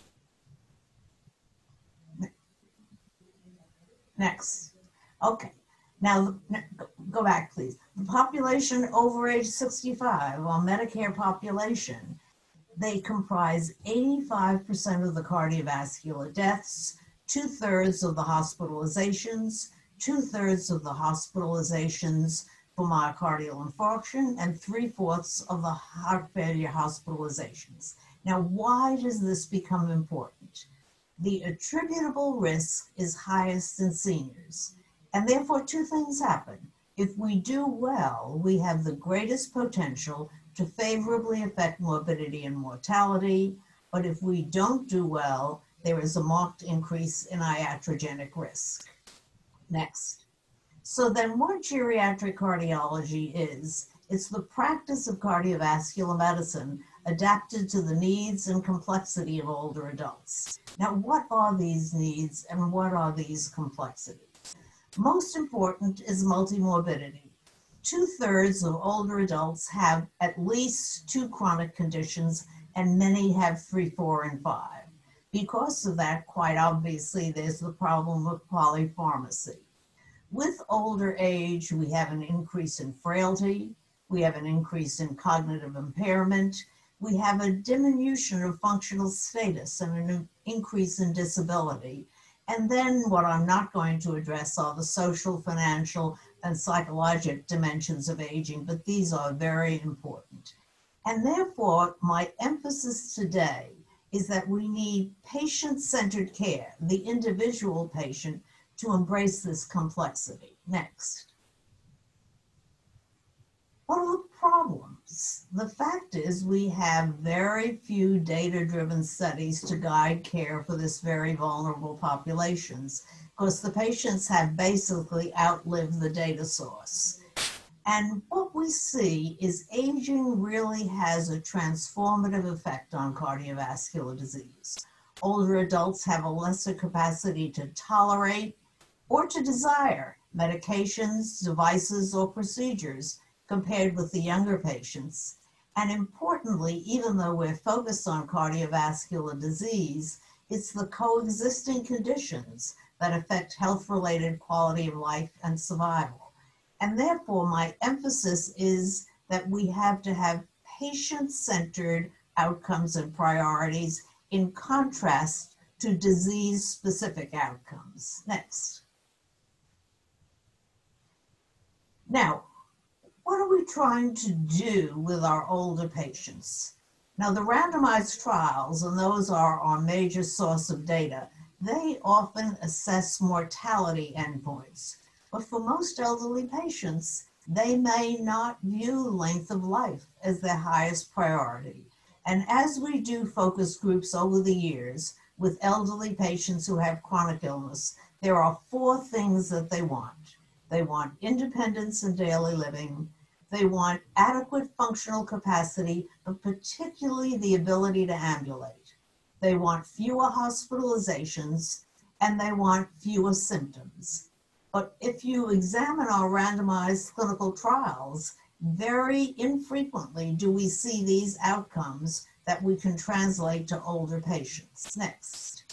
Next. Okay. Now, go back, please. The population over age 65, our Medicare population, they comprise 85% of the cardiovascular deaths, 2/3 of the hospitalizations, 2/3 of the hospitalizations for myocardial infarction, and 3/4 of the heart failure hospitalizations. Now, why does this become important? The attributable risk is highest in seniors. And therefore, two things happen. If we do well, we have the greatest potential to favorably affect morbidity and mortality. But if we don't do well, there is a marked increase in iatrogenic risk. Next. So then what geriatric cardiology is, it's the practice of cardiovascular medicine adapted to the needs and complexity of older adults. Now, what are these needs and what are these complexities? Most important is multimorbidity. 2/3 of older adults have at least 2 chronic conditions, and many have 3, 4, and 5. Because of that, quite obviously, there's the problem of polypharmacy. With older age, we have an increase in frailty, we have an increase in cognitive impairment, we have a diminution of functional status and an increase in disability. And then what I'm not going to address are the social, financial, and psychologic dimensions of aging, but these are very important. And therefore, my emphasis today is that we need patient-centered care, the individual patient, to embrace this complexity. Next. What are the problems? The fact is we have very few data-driven studies to guide care for this very vulnerable populations, because the patients have basically outlived the data source. And what we see is aging really has a transformative effect on cardiovascular disease. Older adults have a lesser capacity to tolerate or to desire medications, devices, or procedures compared with the younger patients. And importantly, even though we're focused on cardiovascular disease, it's the coexisting conditions that affect health-related quality of life and survival. And therefore, my emphasis is that we have to have patient-centered outcomes and priorities in contrast to disease-specific outcomes. Next. Now, what are we trying to do with our older patients? Now, the randomized trials, and those are our major source of data, they often assess mortality endpoints. But for most elderly patients, they may not view length of life as their highest priority. And as we do focus groups over the years with elderly patients who have chronic illness, there are 4 things that they want. They want independence in daily living. They want adequate functional capacity, but particularly the ability to ambulate. They want fewer hospitalizations, and they want fewer symptoms. But if you examine our randomized clinical trials, very infrequently do we see these outcomes that we can translate to older patients. Next.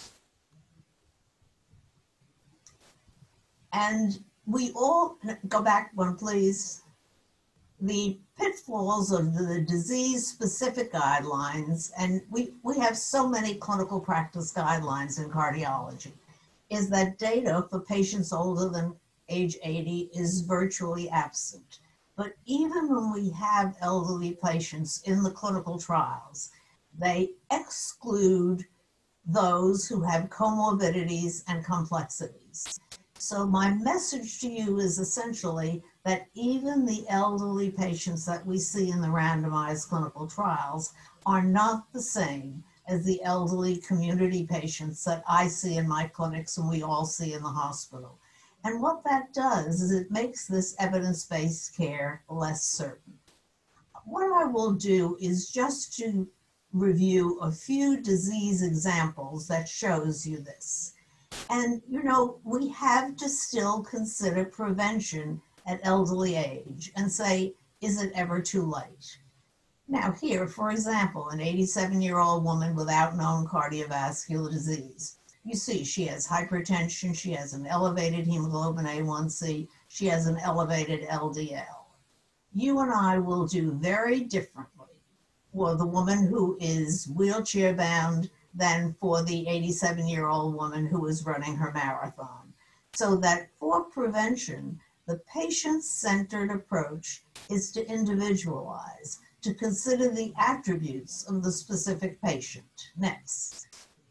And we all, go back one please. The pitfalls of the disease-specific guidelines, and we have so many clinical practice guidelines in cardiology, is that data for patients older than age 80 is virtually absent. But even when we have elderly patients in the clinical trials, they exclude those who have comorbidities and complexities. So my message to you is essentially that even the elderly patients that we see in the randomized clinical trials are not the same as the elderly community patients that I see in my clinics and we all see in the hospital. And what that does is it makes this evidence-based care less certain. What I will do is just to review a few disease examples that shows you this. And, you know, we have to still consider prevention at elderly age and say, is it ever too late? Now here, for example, an 87-year-old woman without known cardiovascular disease. You see, she has hypertension, she has an elevated hemoglobin A1C, she has an elevated LDL. You and I will do very differently for the woman who is wheelchair bound than for the 87-year-old woman who is running her marathon. So that for prevention, the patient-centered approach is to individualize, to consider the attributes of the specific patient. Next.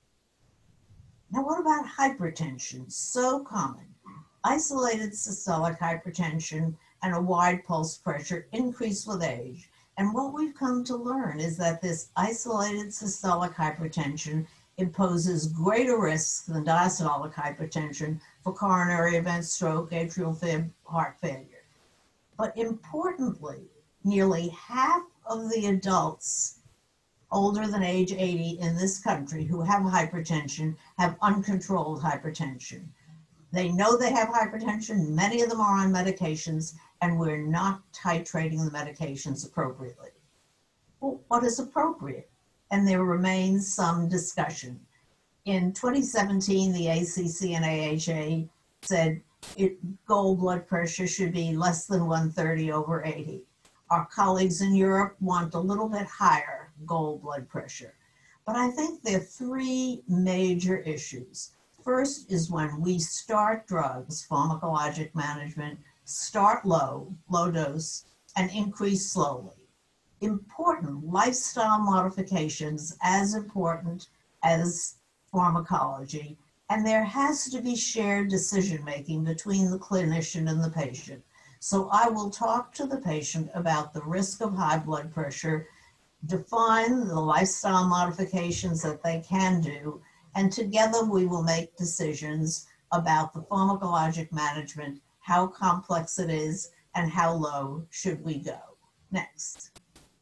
Now, what about hypertension? So common. Isolated systolic hypertension and a wide pulse pressure increase with age. And what we've come to learn is that this isolated systolic hypertension imposes greater risks than diastolic hypertension for coronary events, stroke, atrial fib, heart failure. But importantly, nearly half of the adults older than age 80 in this country who have hypertension have uncontrolled hypertension. They know they have hypertension, many of them are on medications, and we're not titrating the medications appropriately. Well, what is appropriate? And there remains some discussion. In 2017, the ACC and AHA said goal blood pressure should be less than 130/80. Our colleagues in Europe want a little bit higher goal blood pressure. But I think there are 3 major issues. First is when we start drugs, pharmacologic management, start low dose, and increase slowly. Important lifestyle modifications as important as pharmacology, and there has to be shared decision-making between the clinician and the patient. So I will talk to the patient about the risk of high blood pressure, define the lifestyle modifications that they can do, and together we will make decisions about the pharmacologic management, how complex it is, and how low should we go. Next.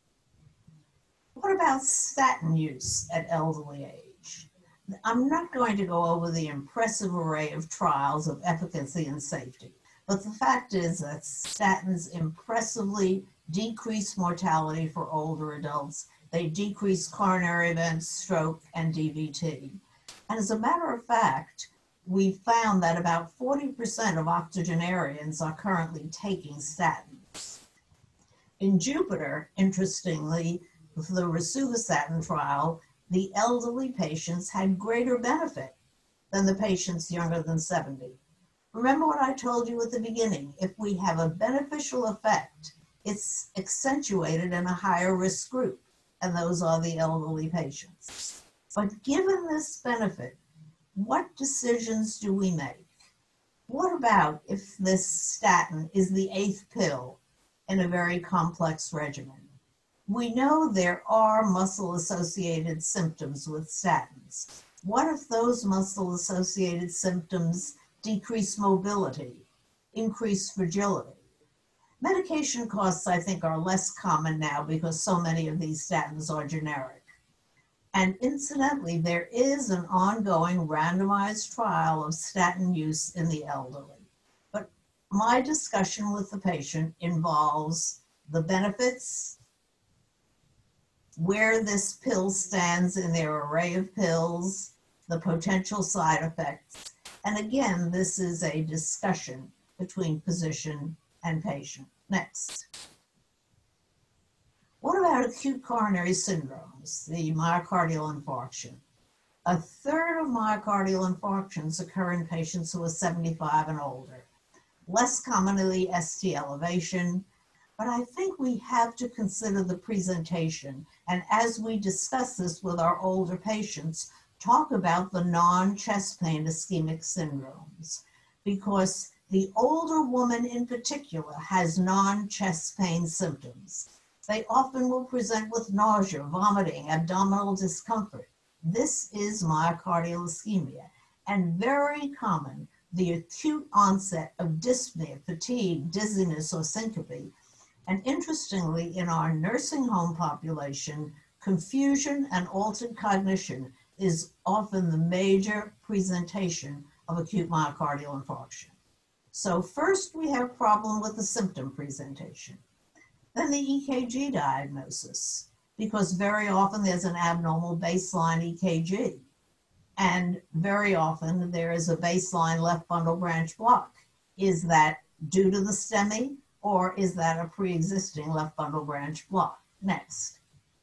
What about statin use at elderly age? I'm not going to go over the impressive array of trials of efficacy and safety, but the fact is that statins impressively decrease mortality for older adults. They decrease coronary events, stroke, and DVT. And as a matter of fact, we found that about 40% of octogenarians are currently taking statins. In Jupiter, interestingly, for the rosuvastatin trial, the elderly patients had greater benefit than the patients younger than 70. Remember what I told you at the beginning, if we have a beneficial effect, it's accentuated in a higher risk group, and those are the elderly patients. But given this benefit, what decisions do we make? What about if this statin is the 8th pill in a very complex regimen? We know there are muscle-associated symptoms with statins. What if those muscle-associated symptoms decrease mobility, increase fragility? Medication costs, I think, are less common now because so many of these statins are generic. And incidentally, there is an ongoing randomized trial of statin use in the elderly. But my discussion with the patient involves the benefits, where this pill stands in their array of pills, the potential side effects. And again, this is a discussion between physician and patient. Next. What about acute coronary syndromes, the myocardial infarction? A third of myocardial infarctions occur in patients who are 75 and older. Less commonly ST elevation, but I think we have to consider the presentation. And as we discuss this with our older patients, talk about the non-chest pain ischemic syndromes, because the older woman in particular has non-chest pain symptoms. They often will present with nausea, vomiting, abdominal discomfort. This is myocardial ischemia, and very common, the acute onset of dyspnea, fatigue, dizziness, or syncope. And interestingly, in our nursing home population, confusion and altered cognition is often the major presentation of acute myocardial infarction. So first we have a problem with the symptom presentation. Then the EKG diagnosis, because very often there's an abnormal baseline EKG. And very often there is a baseline left bundle branch block. Is that due to the STEMI, or is that a pre-existing left bundle branch block? Next.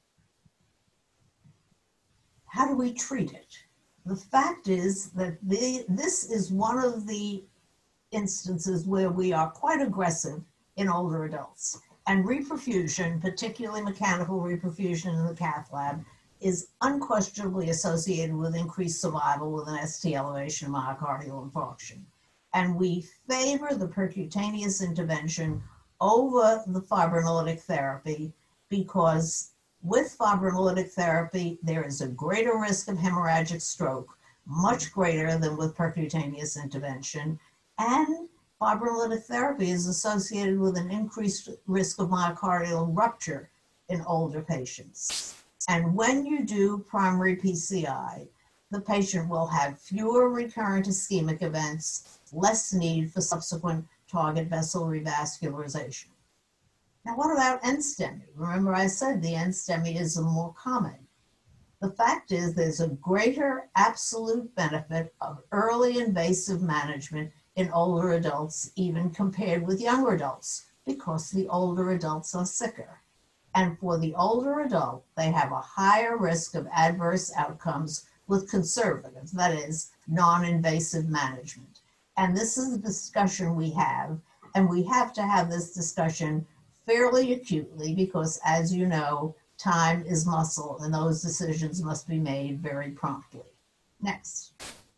How do we treat it? The fact is that this is one of the instances where we are quite aggressive in older adults. And reperfusion, particularly mechanical reperfusion in the cath lab, is unquestionably associated with increased survival with an ST elevation myocardial infarction. And we favor the percutaneous intervention over the fibrinolytic therapy because with fibrinolytic therapy, there is a greater risk of hemorrhagic stroke, much greater than with percutaneous intervention. And fibrinolytic therapy is associated with an increased risk of myocardial rupture in older patients. And when you do primary PCI, the patient will have fewer recurrent ischemic events, less need for subsequent target vessel revascularization. Now, what about NSTEMI? Remember I said the NSTEMI is more common. The fact is there's a greater absolute benefit of early invasive management in older adults, even compared with younger adults, because the older adults are sicker. And for the older adult, they have a higher risk of adverse outcomes with conservative, that is, non-invasive management. And this is a discussion we have, and we have to have this discussion fairly acutely because, as you know, time is muscle, and those decisions must be made very promptly. Next.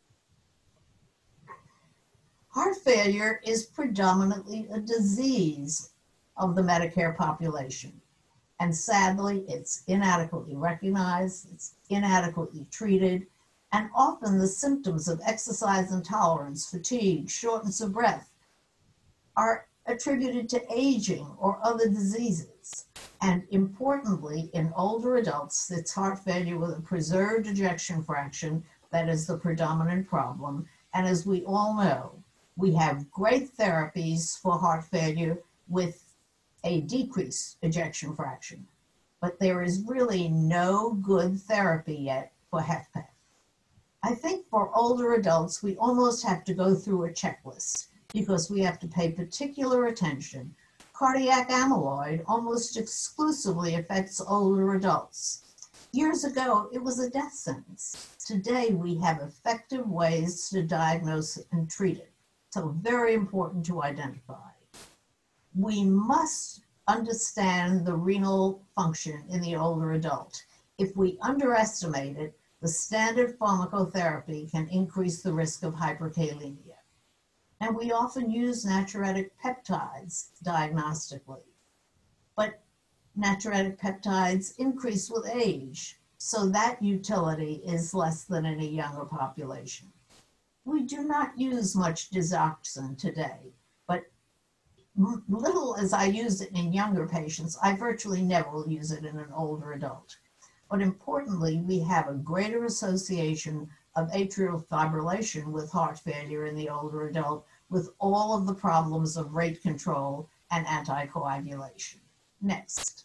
Heart failure is predominantly a disease of the Medicare population. And sadly, it's inadequately recognized, it's inadequately treated, and often the symptoms of exercise intolerance, fatigue, shortness of breath are attributed to aging or other diseases. And importantly, in older adults, it's heart failure with a preserved ejection fraction that is the predominant problem. And as we all know, we have great therapies for heart failure with a decreased ejection fraction, but there is really no good therapy yet for HFpEF. I think for older adults, we almost have to go through a checklist because we have to pay particular attention. Cardiac amyloid almost exclusively affects older adults. Years ago, it was a death sentence. Today, we have effective ways to diagnose and treat it. So very important to identify. We must understand the renal function in the older adult. If we underestimate it, the standard pharmacotherapy can increase the risk of hyperkalemia. And we often use natriuretic peptides diagnostically, but natriuretic peptides increase with age, so that utility is less than in a younger population. We do not use much digoxin today, but little as I use it in younger patients, I virtually never will use it in an older adult. But importantly, we have a greater association of atrial fibrillation with heart failure in the older adult, with all of the problems of rate control and anticoagulation. Next.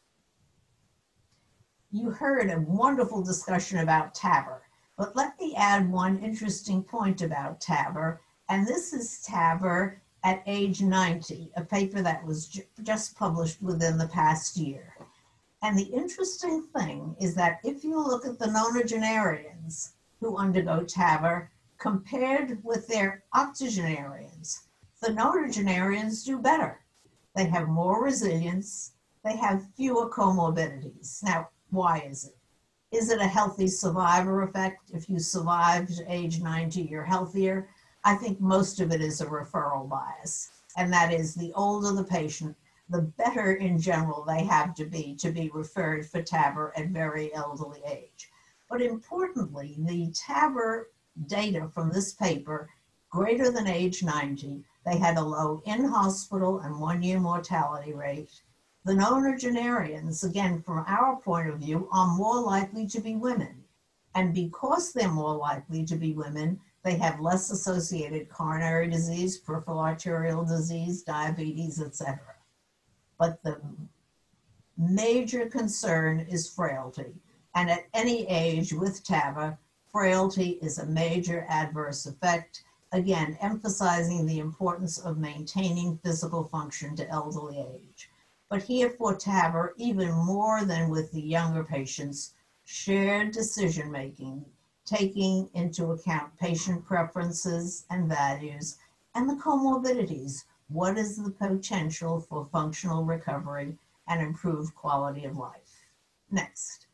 You heard a wonderful discussion about TAVR, but let me add one interesting point about TAVR, and this is TAVR at age 90, a paper that was just published within the past year. And the interesting thing is that if you look at the nonagenarians who undergo TAVR compared with their octogenarians, the nonagenarians do better. They have more resilience, they have fewer comorbidities. Now, why is it? Is it a healthy survivor effect? If you survive to age 90, you're healthier. I think most of it is a referral bias, and that is the older the patient, the better in general they have to be referred for TAVR at very elderly age. But importantly, the TAVR data from this paper, greater than age 90, they had a low in-hospital and one-year mortality rate. The nonagenarians, again, from our point of view, are more likely to be women. And because they're more likely to be women, they have less associated coronary disease, peripheral arterial disease, diabetes, etc. But the major concern is frailty. And at any age with TAVR, frailty is a major adverse effect, again, emphasizing the importance of maintaining physical function to elderly age. But here for TAVR, even more than with the younger patients, shared decision-making, taking into account patient preferences and values, and the comorbidities. What is the potential for functional recovery and improved quality of life? Next.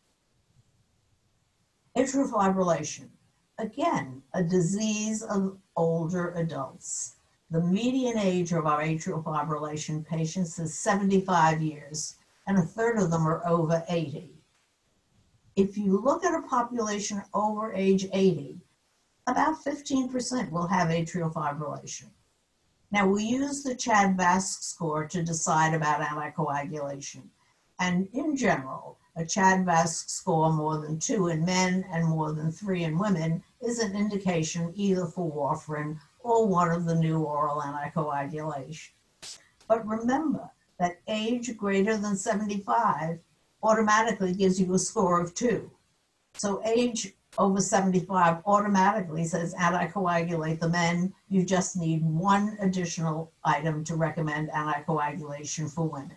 Atrial fibrillation. Again, a disease of older adults. The median age of our atrial fibrillation patients is 75 years, and a third of them are over 80. If you look at a population over age 80, about 15% will have atrial fibrillation. Now, we use the CHA2DS2-VASc score to decide about anticoagulation. And in general, a CHA2DS2-VASc score more than 2 in men and more than 3 in women is an indication either for warfarin or one of the new oral anticoagulation. But remember that age greater than 75 automatically gives you a score of 2. So age over 75 automatically says anticoagulate the men. You just need one additional item to recommend anticoagulation for women.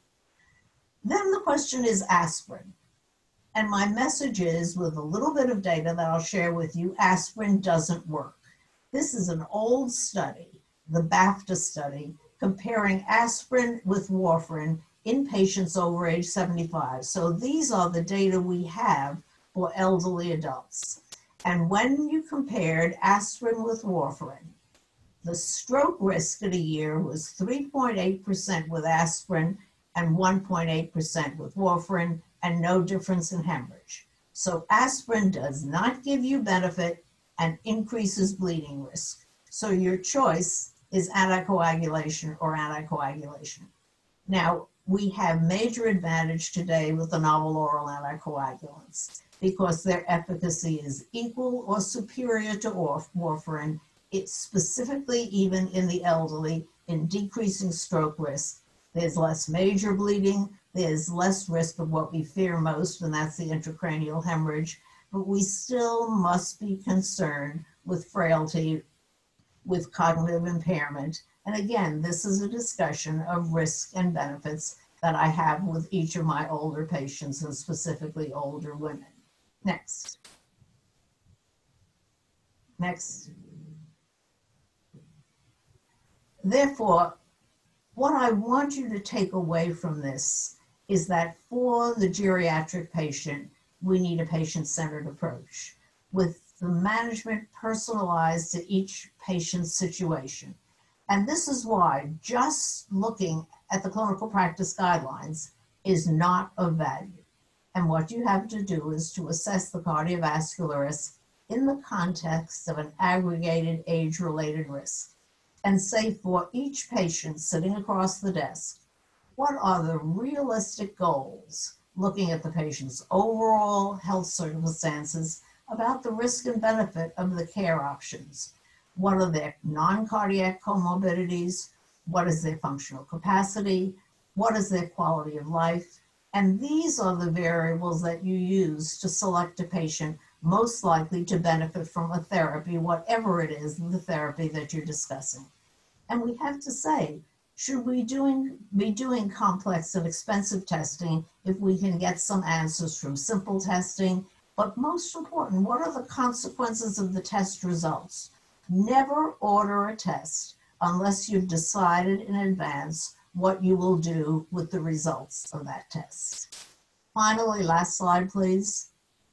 Then the question is aspirin. And my message is, with a little bit of data that I'll share with you, aspirin doesn't work. This is an old study, the BAFTA study, comparing aspirin with warfarin in patients over age 75. So these are the data we have for elderly adults. And when you compared aspirin with warfarin, the stroke risk in a year was 3.8% with aspirin and 1.8% with warfarin, and no difference in hemorrhage. So aspirin does not give you benefit and increases bleeding risk. So your choice is anticoagulation or anticoagulation. Now, we have major advantage today with the novel oral anticoagulants because their efficacy is equal or superior to warfarin. It's specifically even in the elderly in decreasing stroke risk. There's less major bleeding, there's less risk of what we fear most, and that's the intracranial hemorrhage, but we still must be concerned with frailty, with cognitive impairment. And again, this is a discussion of risk and benefits that I have with each of my older patients, and specifically older women. Next. Next. Therefore, What I want you to take away from this is that for the geriatric patient, we need a patient-centered approach with the management personalized to each patient's situation. And this is why just looking at the clinical practice guidelines is not of value. And what you have to do is to assess the cardiovascular risk in the context of an aggregated age-related risk and say for each patient sitting across the desk, what are the realistic goals looking at the patient's overall health circumstances about the risk and benefit of the care options? What are their non-cardiac comorbidities? What is their functional capacity? What is their quality of life? And these are the variables that you use to select a patient most likely to benefit from a therapy, whatever it is, the therapy that you're discussing. And we have to say, should we be doing complex and expensive testing if we can get some answers from simple testing? But most important, what are the consequences of the test results? Never order a test unless you've decided in advance what you will do with the results of that test. Finally, last slide, please.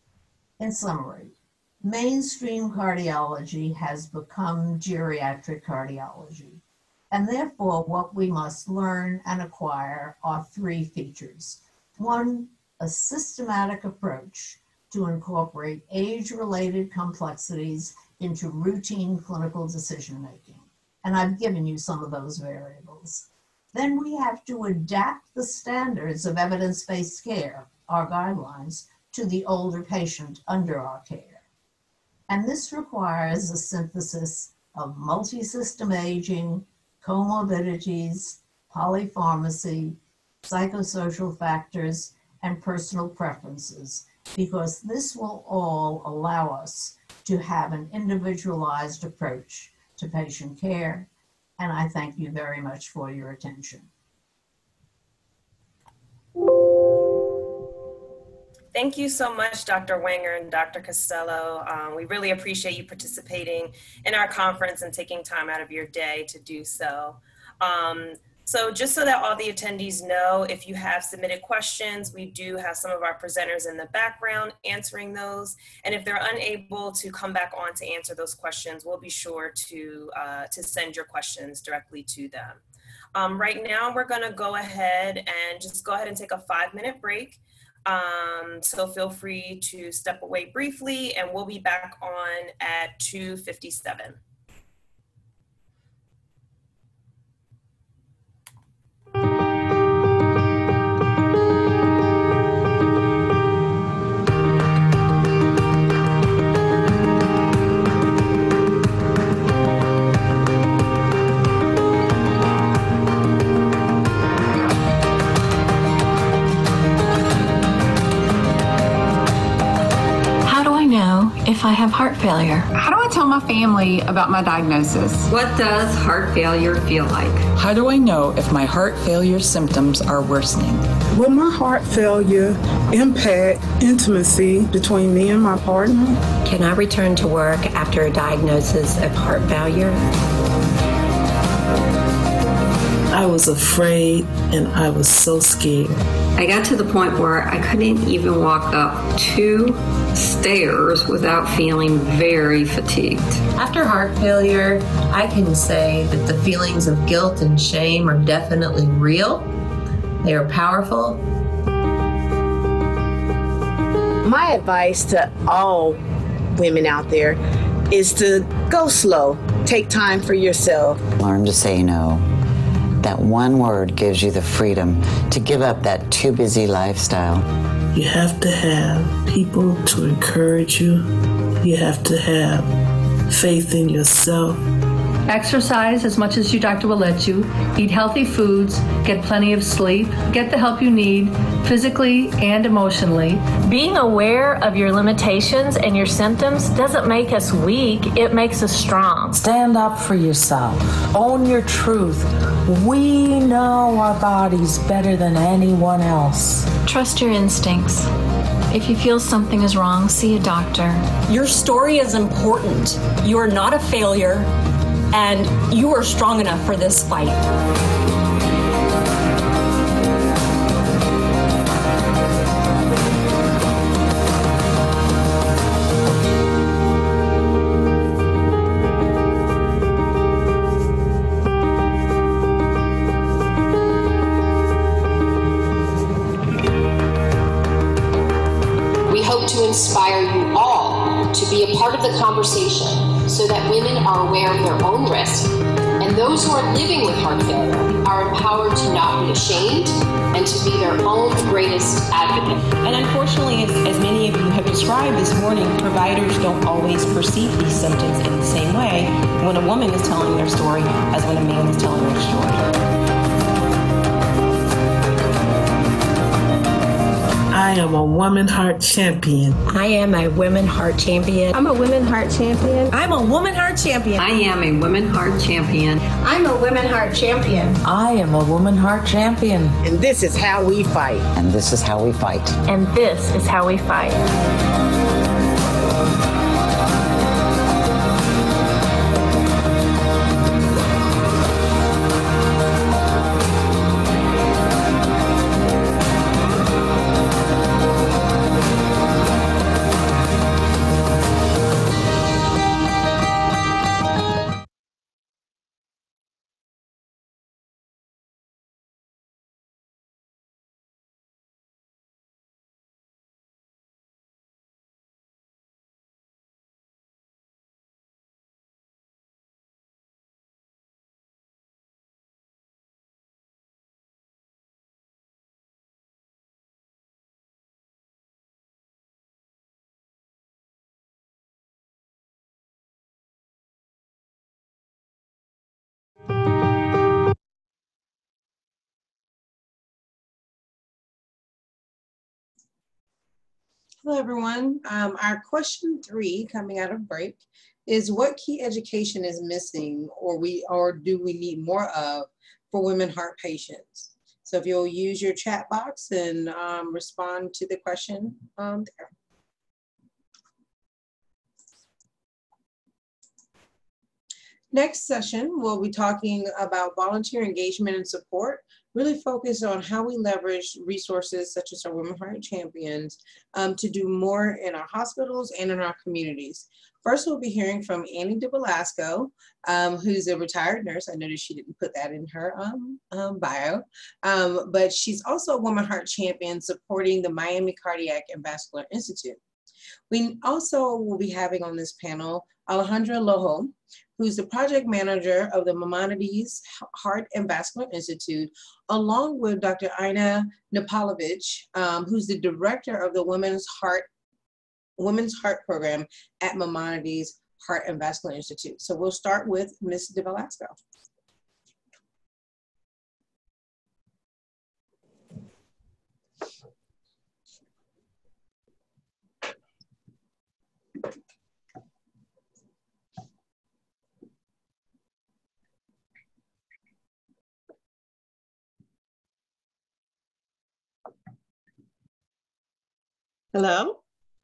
In summary, mainstream cardiology has become geriatric cardiology. And therefore, what we must learn and acquire are three features. One, a systematic approach to incorporate age-related complexities into routine clinical decision-making. And I've given you some of those variables. Then we have to adapt the standards of evidence-based care, our guidelines, to the older patient under our care. And this requires a synthesis of multi-system aging, comorbidities, polypharmacy, psychosocial factors, and personal preferences, because this will all allow us to have an individualized approach to patient care. And I thank you very much for your attention. Thank you so much, Dr. Wenger and Dr. Costello. We really appreciate you participating in our conference and taking time out of your day to do so. So just so that all the attendees know, if you have submitted questions, we do have some of our presenters in the background answering those. And if they're unable to come back on to answer those questions, we'll be sure to send your questions directly to them. Right now, we're gonna go ahead and take a 5-minute break. So feel free to step away briefly, and we'll be back on at 2:57. If I have heart failure? How do I tell my family about my diagnosis? What does heart failure feel like? How do I know if my heart failure symptoms are worsening? Will my heart failure impact intimacy between me and my partner? Can I return to work after a diagnosis of heart failure? I was afraid and I was so scared. I got to the point where I couldn't even walk up 2 stairs without feeling very fatigued. After heart failure, I can say that the feelings of guilt and shame are definitely real. They are powerful. My advice to all women out there is to go slow. Take time for yourself. Learn to say no. That one word gives you the freedom to give up that too busy lifestyle. You have to have people to encourage you. You have to have faith in yourself. Exercise as much as your doctor will let you. Eat healthy foods. Get plenty of sleep. Get the help you need, physically and emotionally. Being aware of your limitations and your symptoms doesn't make us weak, it makes us strong. Stand up for yourself. Own your truth. We know our bodies better than anyone else. Trust your instincts. If you feel something is wrong, see a doctor. Your story is important. You are not a failure, and you are strong enough for this fight. conversation so that women are aware of their own risk, and those who are living with heart failure are empowered to not be ashamed and to be their own greatest advocate. And unfortunately, as many of you have described this morning, providers don't always perceive these symptoms in the same way when a woman is telling their story as when a man is telling their story. I am a WomenHeart champion. I am a WomenHeart champion. I'm a WomenHeart champion. I'm a WomenHeart champion. I am a WomenHeart champion. I'm a WomenHeart champion. I am a WomenHeart champion. And this is how we fight. And this is how we fight. And this is how we fight. Hello, everyone. Our question 3 coming out of break is, what key education is missing or do we need more of for women heart patients? So if you'll use your chat box and respond to the question there. Next session, we'll be talking about volunteer engagement and support, really focused on how we leverage resources such as our WomenHeart champions to do more in our hospitals and in our communities. First, we'll be hearing from Annie de Velasco, who's a retired nurse. I noticed she didn't put that in her bio, but she's also a WomenHeart champion supporting the Miami Cardiac and Vascular Institute. We also will be having on this panel Alejandra Lojo, who's the project manager of the Maimonides Heart and Vascular Institute, along with Dr. Ina Nepalovic, who's the director of the Women's Heart program at Maimonides Heart and Vascular Institute. So we'll start with Ms. de Velasco. Hello?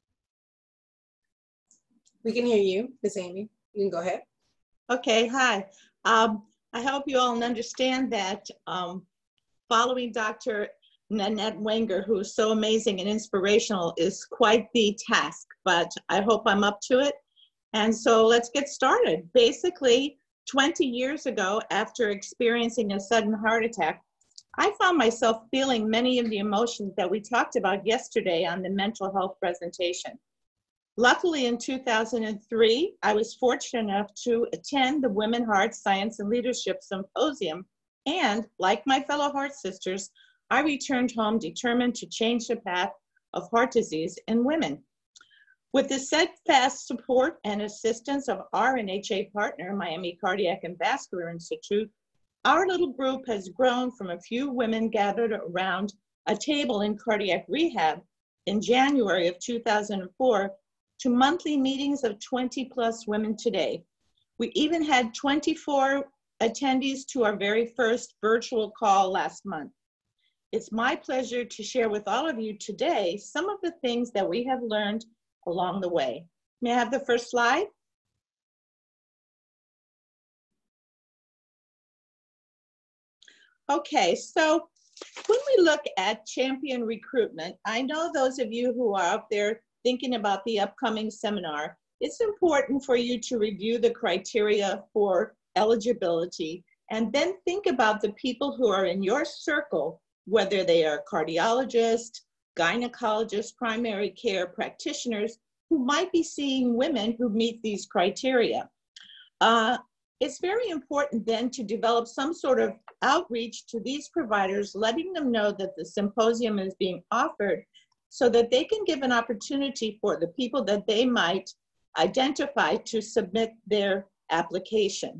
We can hear you, Ms. Amy. You can go ahead. Okay, hi. I hope you all understand that following Dr. Nanette Wenger, who is so amazing and inspirational, is quite the task, but I hope I'm up to it. And so let's get started. Basically, 20 years ago, after experiencing a sudden heart attack, I found myself feeling many of the emotions that we talked about yesterday on the mental health presentation. Luckily, in 2003, I was fortunate enough to attend the WomenHeart Science and Leadership Symposium, and like my fellow heart sisters, I returned home determined to change the path of heart disease in women. With the steadfast support and assistance of our NHA partner, Miami Cardiac and Vascular Institute, our little group has grown from a few women gathered around a table in cardiac rehab in January of 2004 to monthly meetings of 20+ women today. We even had 24 attendees to our very first virtual call last month. It's my pleasure to share with all of you today some of the things that we have learned along the way. May I have the first slide? Okay, so when we look at champion recruitment, I know those of you who are out there thinking about the upcoming seminar, it's important for you to review the criteria for eligibility and then think about the people who are in your circle, whether they are cardiologists, gynecologists, primary care practitioners, who might be seeing women who meet these criteria. It's very important then to develop some sort of outreach to these providers, letting them know that the symposium is being offered so that they can give an opportunity for the people that they might identify to submit their application.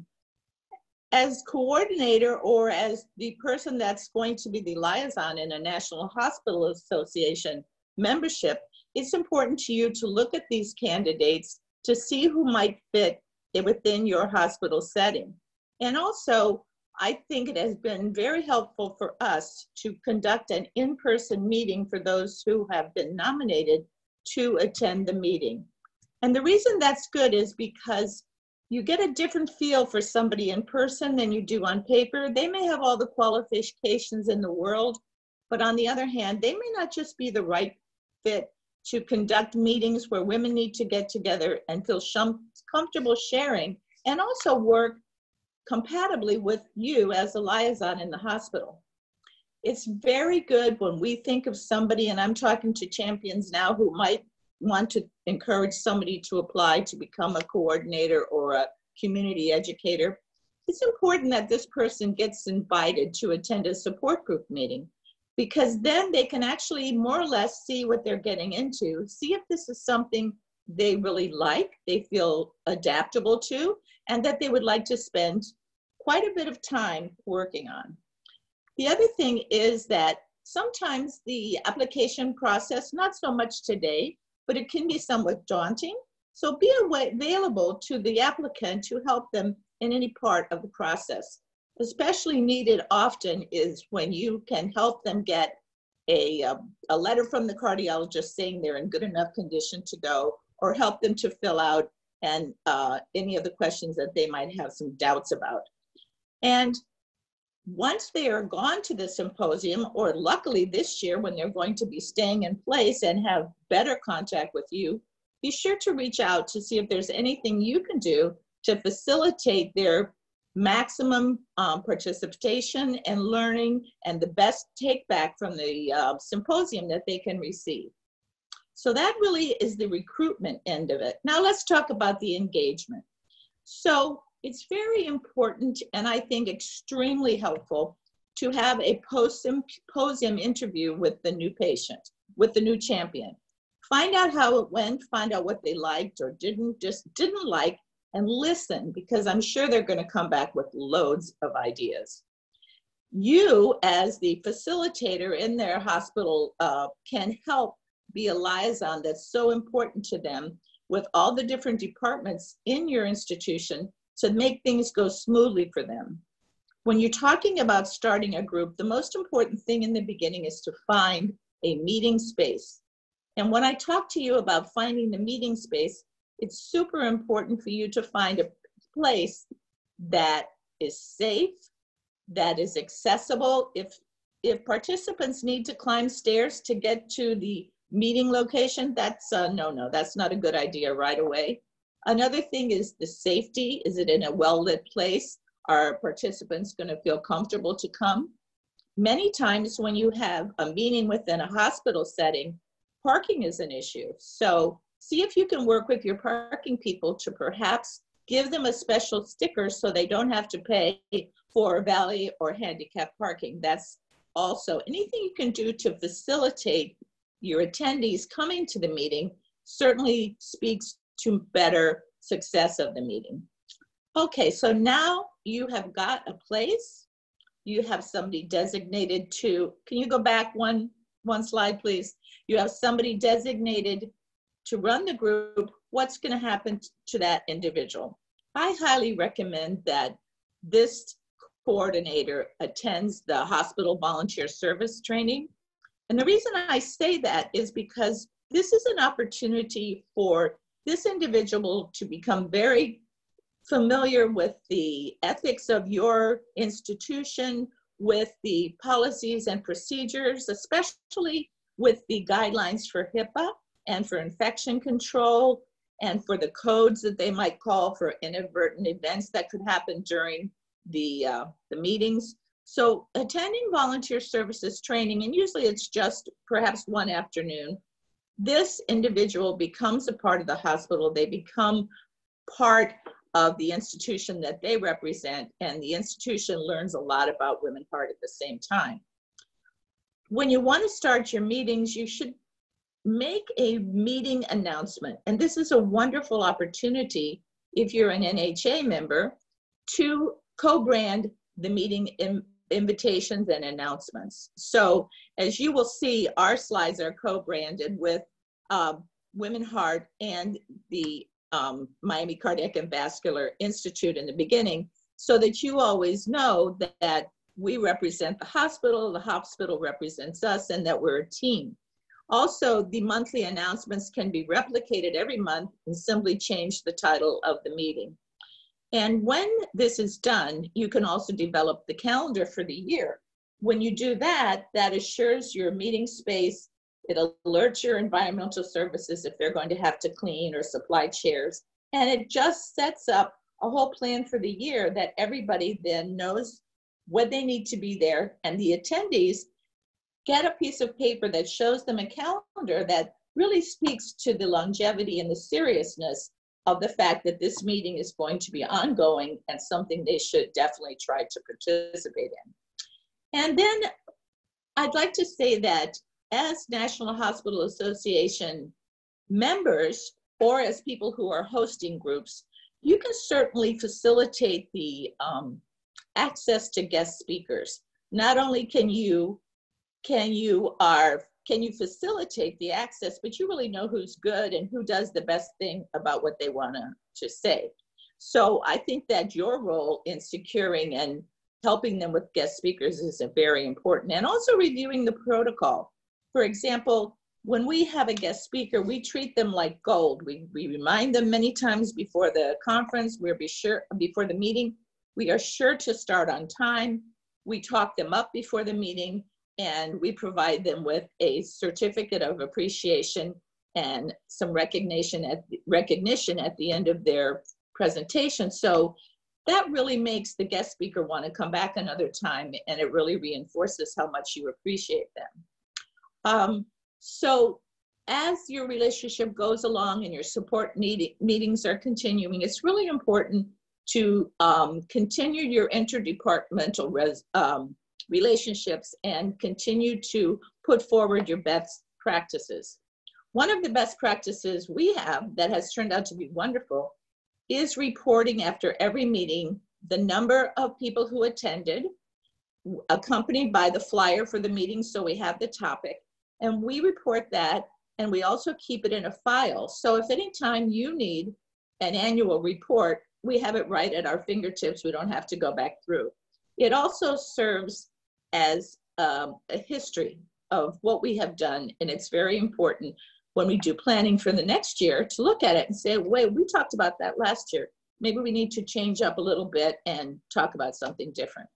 As coordinator or as the person that's going to be the liaison in a National Hospital Association membership, it's important to you to look at these candidates to see who might fit within your hospital setting. And also, I think it has been very helpful for us to conduct an in-person meeting for those who have been nominated to attend the meeting. And the reason that's good is because you get a different feel for somebody in person than you do on paper. They may have all the qualifications in the world, but on the other hand, they may not just be the right fit to conduct meetings where women need to get together and feel comfortable sharing, and also work compatibly with you as a liaison in the hospital. It's very good when we think of somebody, and I'm talking to champions now who might want to encourage somebody to apply to become a coordinator or a community educator. It's important that this person gets invited to attend a support group meeting, because then they can actually more or less see what they're getting into, see if this is something they really like, they feel adaptable to, and that they would like to spend quite a bit of time working on. The other thing is that sometimes the application process, not so much today, but it can be somewhat daunting. So be available to the applicant to help them in any part of the process. Especially needed often is when you can help them get a letter from the cardiologist saying they're in good enough condition to go, or help them to fill out and any of the questions that they might have some doubts about. And once they are gone to the symposium, or luckily this year when they're going to be staying in place and have better contact with you, be sure to reach out to see if there's anything you can do to facilitate their maximum participation and learning and the best take back from the symposium that they can receive. So that really is the recruitment end of it. Now let's talk about the engagement. So it's very important, and I think extremely helpful, to have a post-symposium interview with the new patient, with the new champion. Find out how it went, find out what they liked or didn't like, and listen, because I'm sure they're going to come back with loads of ideas. You, as the facilitator in their hospital, can help be a liaison that's so important to them with all the different departments in your institution to make things go smoothly for them. When you're talking about starting a group, the most important thing in the beginning is to find a meeting space. And when I talk to you about finding the meeting space, it's super important for you to find a place that is safe, that is accessible. If participants need to climb stairs to get to the meeting location, that's no, that's not a good idea right away. Another thing is the safety. Is it in a well-lit place? Are participants going to feel comfortable to come? Many times when you have a meeting within a hospital setting, parking is an issue. So see if you can work with your parking people to perhaps give them a special sticker so they don't have to pay for valet or handicap parking. That's also anything you can do to facilitate your attendees coming to the meeting certainly speaks to better success of the meeting. Okay, so now you have got a place, you have somebody designated to, can you go back one slide, please? You have somebody designated to run the group. What's going to happen to that individual? I highly recommend that this coordinator attends the hospital volunteer service training. And the reason I say that is because this is an opportunity for this individual to become very familiar with the ethics of your institution, with the policies and procedures, especially with the guidelines for HIPAA and for infection control and for the codes that they might call for inadvertent events that could happen during the meetings. So attending volunteer services training, and usually it's just perhaps one afternoon, this individual becomes a part of the hospital. They become part of the institution that they represent, and the institution learns a lot about Women Heart at the same time. When you want to start your meetings, you should make a meeting announcement. And this is a wonderful opportunity, if you're an NHA member, to co-brand the meeting invitations and announcements. So as you will see, our slides are co-branded with Women Heart and the Miami Cardiac and Vascular Institute in the beginning, so that you always know that we represent the hospital represents us, and that we're a team. Also, the monthly announcements can be replicated every month and simply change the title of the meeting. And when this is done, you can also develop the calendar for the year. When you do that, that assures your meeting space. It alerts your environmental services if they're going to have to clean or supply chairs. And it just sets up a whole plan for the year that everybody then knows when they need to be there. And the attendees get a piece of paper that shows them a calendar that really speaks to the longevity and the seriousness of the fact that this meeting is going to be ongoing and something they should definitely try to participate in. And then I'd like to say that as National Hospital Association members, or as people who are hosting groups, you can certainly facilitate the access to guest speakers. Not only can you facilitate the access, but you really know who's good and who does the best thing about what they want to say. So I think that your role in securing and helping them with guest speakers is very important, and also reviewing the protocol. For example, when we have a guest speaker, we treat them like gold. We remind them many times before the conference, before the meeting, we are sure to start on time. We talk them up before the meeting, and we provide them with a certificate of appreciation and some recognition at the end of their presentation. So that really makes the guest speaker want to come back another time, and it really reinforces how much you appreciate them. So as your relationship goes along and your support meetings are continuing, it's really important to continue your interdepartmental relationships and continue to put forward your best practices. One of the best practices we have that has turned out to be wonderful is reporting after every meeting the number of people who attended, accompanied by the flyer for the meeting, so we have the topic, and we report that, and we also keep it in a file. So if any time you need an annual report, we have it right at our fingertips. We don't have to go back through. It also serves as a history of what we have done, and it's very important when we do planning for the next year to look at it and say, wait, we talked about that last year. Maybe we need to change up a little bit and talk about something different.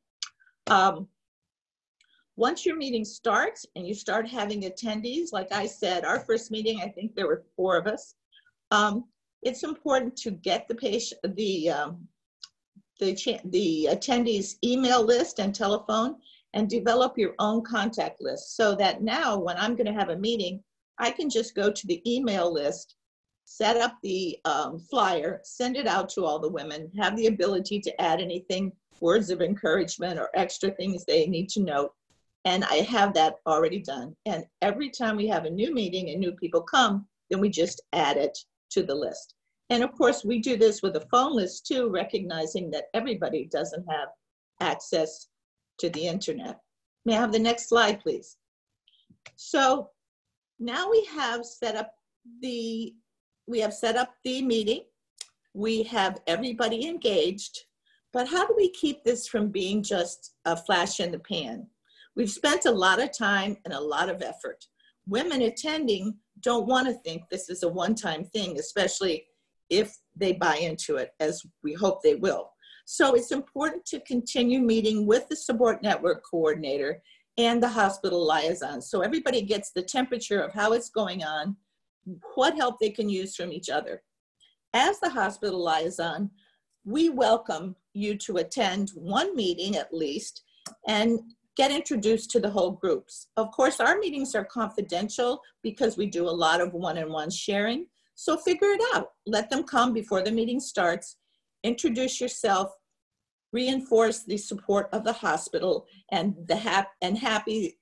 Once your meeting starts and you start having attendees, like I said, our first meeting, I think there were 4 of us. It's important to get the attendees' email list and telephone, and develop your own contact list, so that now when I'm going to have a meeting, I can just go to the email list, set up the flyer, send it out to all the women, have the ability to add anything, words of encouragement or extra things they need to note. And I have that already done. And every time we have a new meeting and new people come, then we just add it to the list. And of course, we do this with a phone list too, recognizing that everybody doesn't have access to the internet. May I have the next slide, please? So now we have set up the meeting. We have everybody engaged, but how do we keep this from being just a flash in the pan? We've spent a lot of time and a lot of effort. Women attending don't want to think this is a one-time thing, especially if they buy into it, as we hope they will. So it's important to continue meeting with the support network coordinator and the hospital liaison, so everybody gets the temperature of how it's going on, what help they can use from each other. As the hospital liaison, we welcome you to attend one meeting at least and get introduced to the whole groups. Of course, our meetings are confidential because we do a lot of one-on-one sharing. So figure it out. Let them come before the meeting starts. Introduce yourself. Reinforce the support of the hospital and the happiness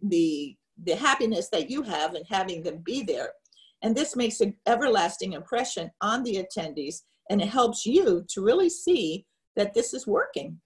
that you have in having them be there. And this makes an everlasting impression on the attendees, and it helps you to really see that this is working.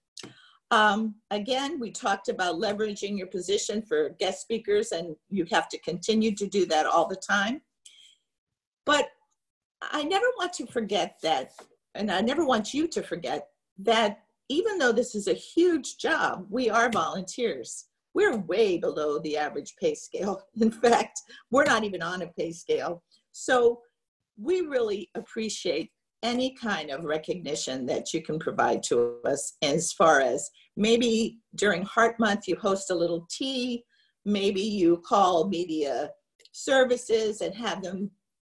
Again, we talked about leveraging your position for guest speakers, and you have to continue to do that all the time. But I never want to forget that, and I never want you to forget that even though this is a huge job, we are volunteers. We're way below the average pay scale. In fact, we're not even on a pay scale. So we really appreciate any kind of recognition that you can provide to us, as far as maybe during Heart Month, you host a little tea, maybe you call media services and have them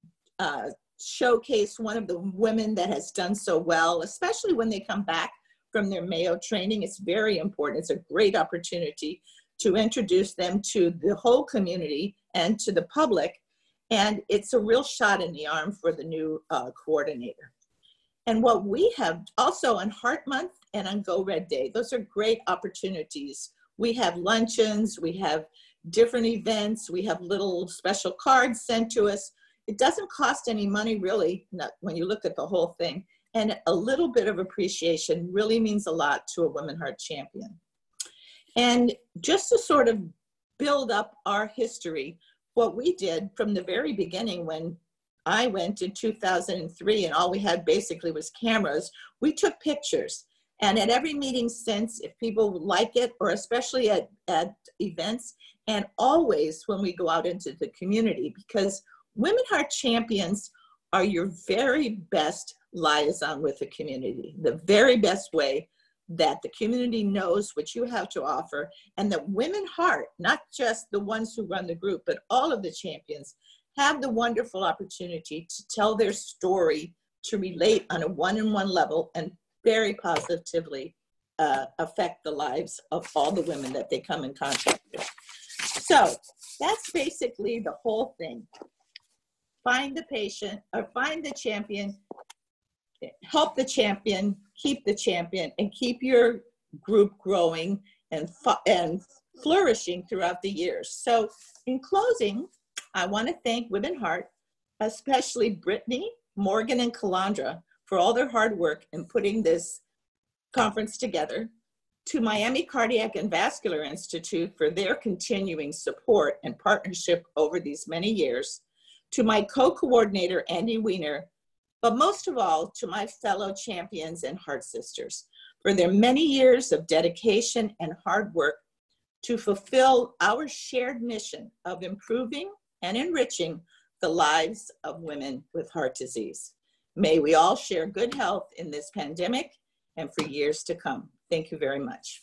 showcase one of the women that has done so well, especially when they come back from their Mayo training. It's very important. It's a great opportunity to introduce them to the whole community and to the public. And it's a real shot in the arm for the new coordinator. And what we have also on Heart Month and on Go Red Day, those are great opportunities. We have luncheons, we have different events, we have little special cards sent to us. It doesn't cost any money, really, when you look at the whole thing. And a little bit of appreciation really means a lot to a WomenHeart champion. And just to sort of build up our history, what we did from the very beginning, when I went in 2003 and all we had basically was cameras, we took pictures. And at every meeting since, if people like it, or especially at events, and always when we go out into the community, because WomenHeart champions are your very best liaison with the community, the very best way that the community knows what you have to offer, and that WomenHeart, not just the ones who run the group, but all of the champions, have the wonderful opportunity to tell their story, to relate on a one-on-one level, and very positively affect the lives of all the women that they come in contact with. So that's basically the whole thing. Find the patient, or find the champion, help the champion, keep the champion, and keep your group growing and flourishing throughout the years. So in closing, I want to thank WomenHeart, especially Brittany, Morgan, and Calandra, for all their hard work in putting this conference together, to Miami Cardiac and Vascular Institute for their continuing support and partnership over these many years, to my co-coordinator, Andy Weiner, but most of all, to my fellow champions and Heart Sisters for their many years of dedication and hard work to fulfill our shared mission of improving and enriching the lives of women with heart disease. May we all share good health in this pandemic and for years to come. Thank you very much.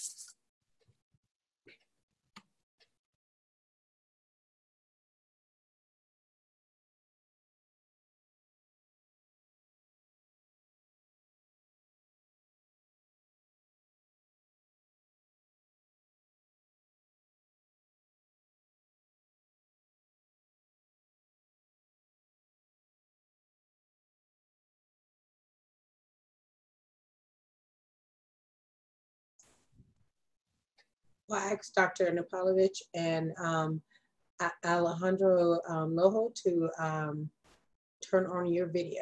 Well, I asked Dr. Napolovich and Alejandro Lojo to turn on your video.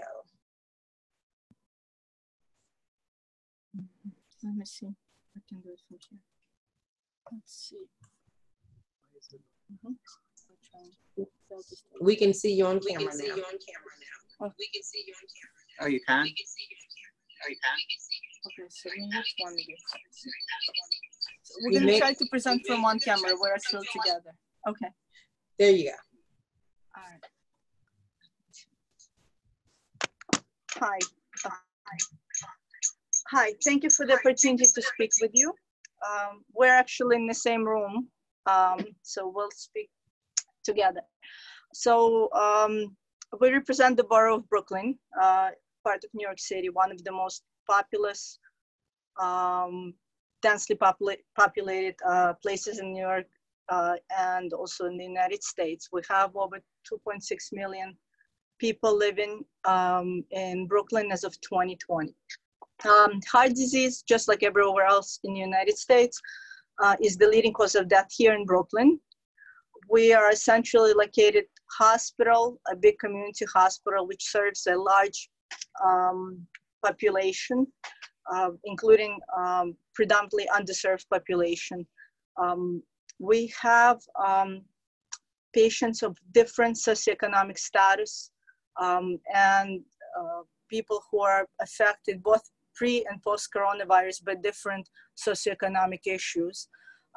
Let me see. I can do it from here. Let's see. We can see you on camera now. Oh. We can see you on camera now. Oh, you can? We can see you on camera. Oh, you can? Okay, so which one is it? So we're going to try to present from one camera. We're still together. Okay. There you go. All right. Hi. Hi. Thank you for the opportunity to speak with you. We're actually in the same room, so we'll speak together. So we represent the borough of Brooklyn, part of New York City, one of the most populous densely populated places in New York and also in the United States. We have over 2.6 million people living in Brooklyn as of 2020. Heart disease, just like everywhere else in the United States, is the leading cause of death here in Brooklyn. We are a centrally located hospital, a big community hospital, which serves a large population, including predominantly underserved population. We have patients of different socioeconomic status and people who are affected both pre and post coronavirus by different socioeconomic issues.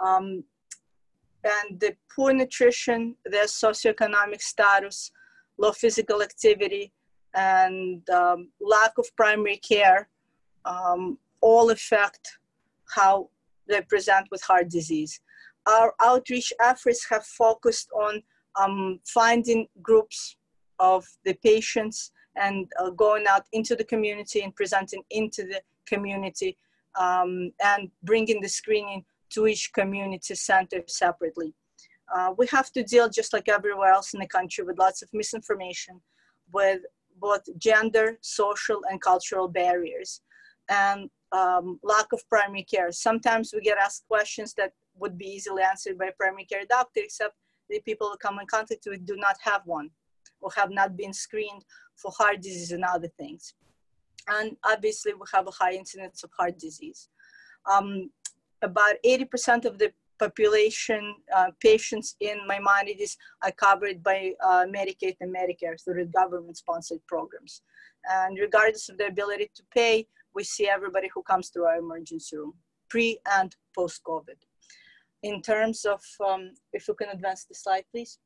And the poor nutrition, their socioeconomic status, low physical activity, and lack of primary care all affect how they present with heart disease. Our outreach efforts have focused on finding groups of the patients and going out into the community and presenting into the community and bringing the screening to each community center separately. We have to deal, just like everywhere else in the country, with lots of misinformation, with both gender, social, and cultural barriers, and lack of primary care. Sometimes we get asked questions that would be easily answered by a primary care doctor, except the people who come in contact with do not have one or have not been screened for heart disease and other things. And obviously we have a high incidence of heart disease. About 80% of the population patients in Maimonides are covered by Medicaid and Medicare through the government-sponsored programs. And regardless of their ability to pay, we see everybody who comes through our emergency room, pre and post-COVID. In terms of, if you can advance the slide, please.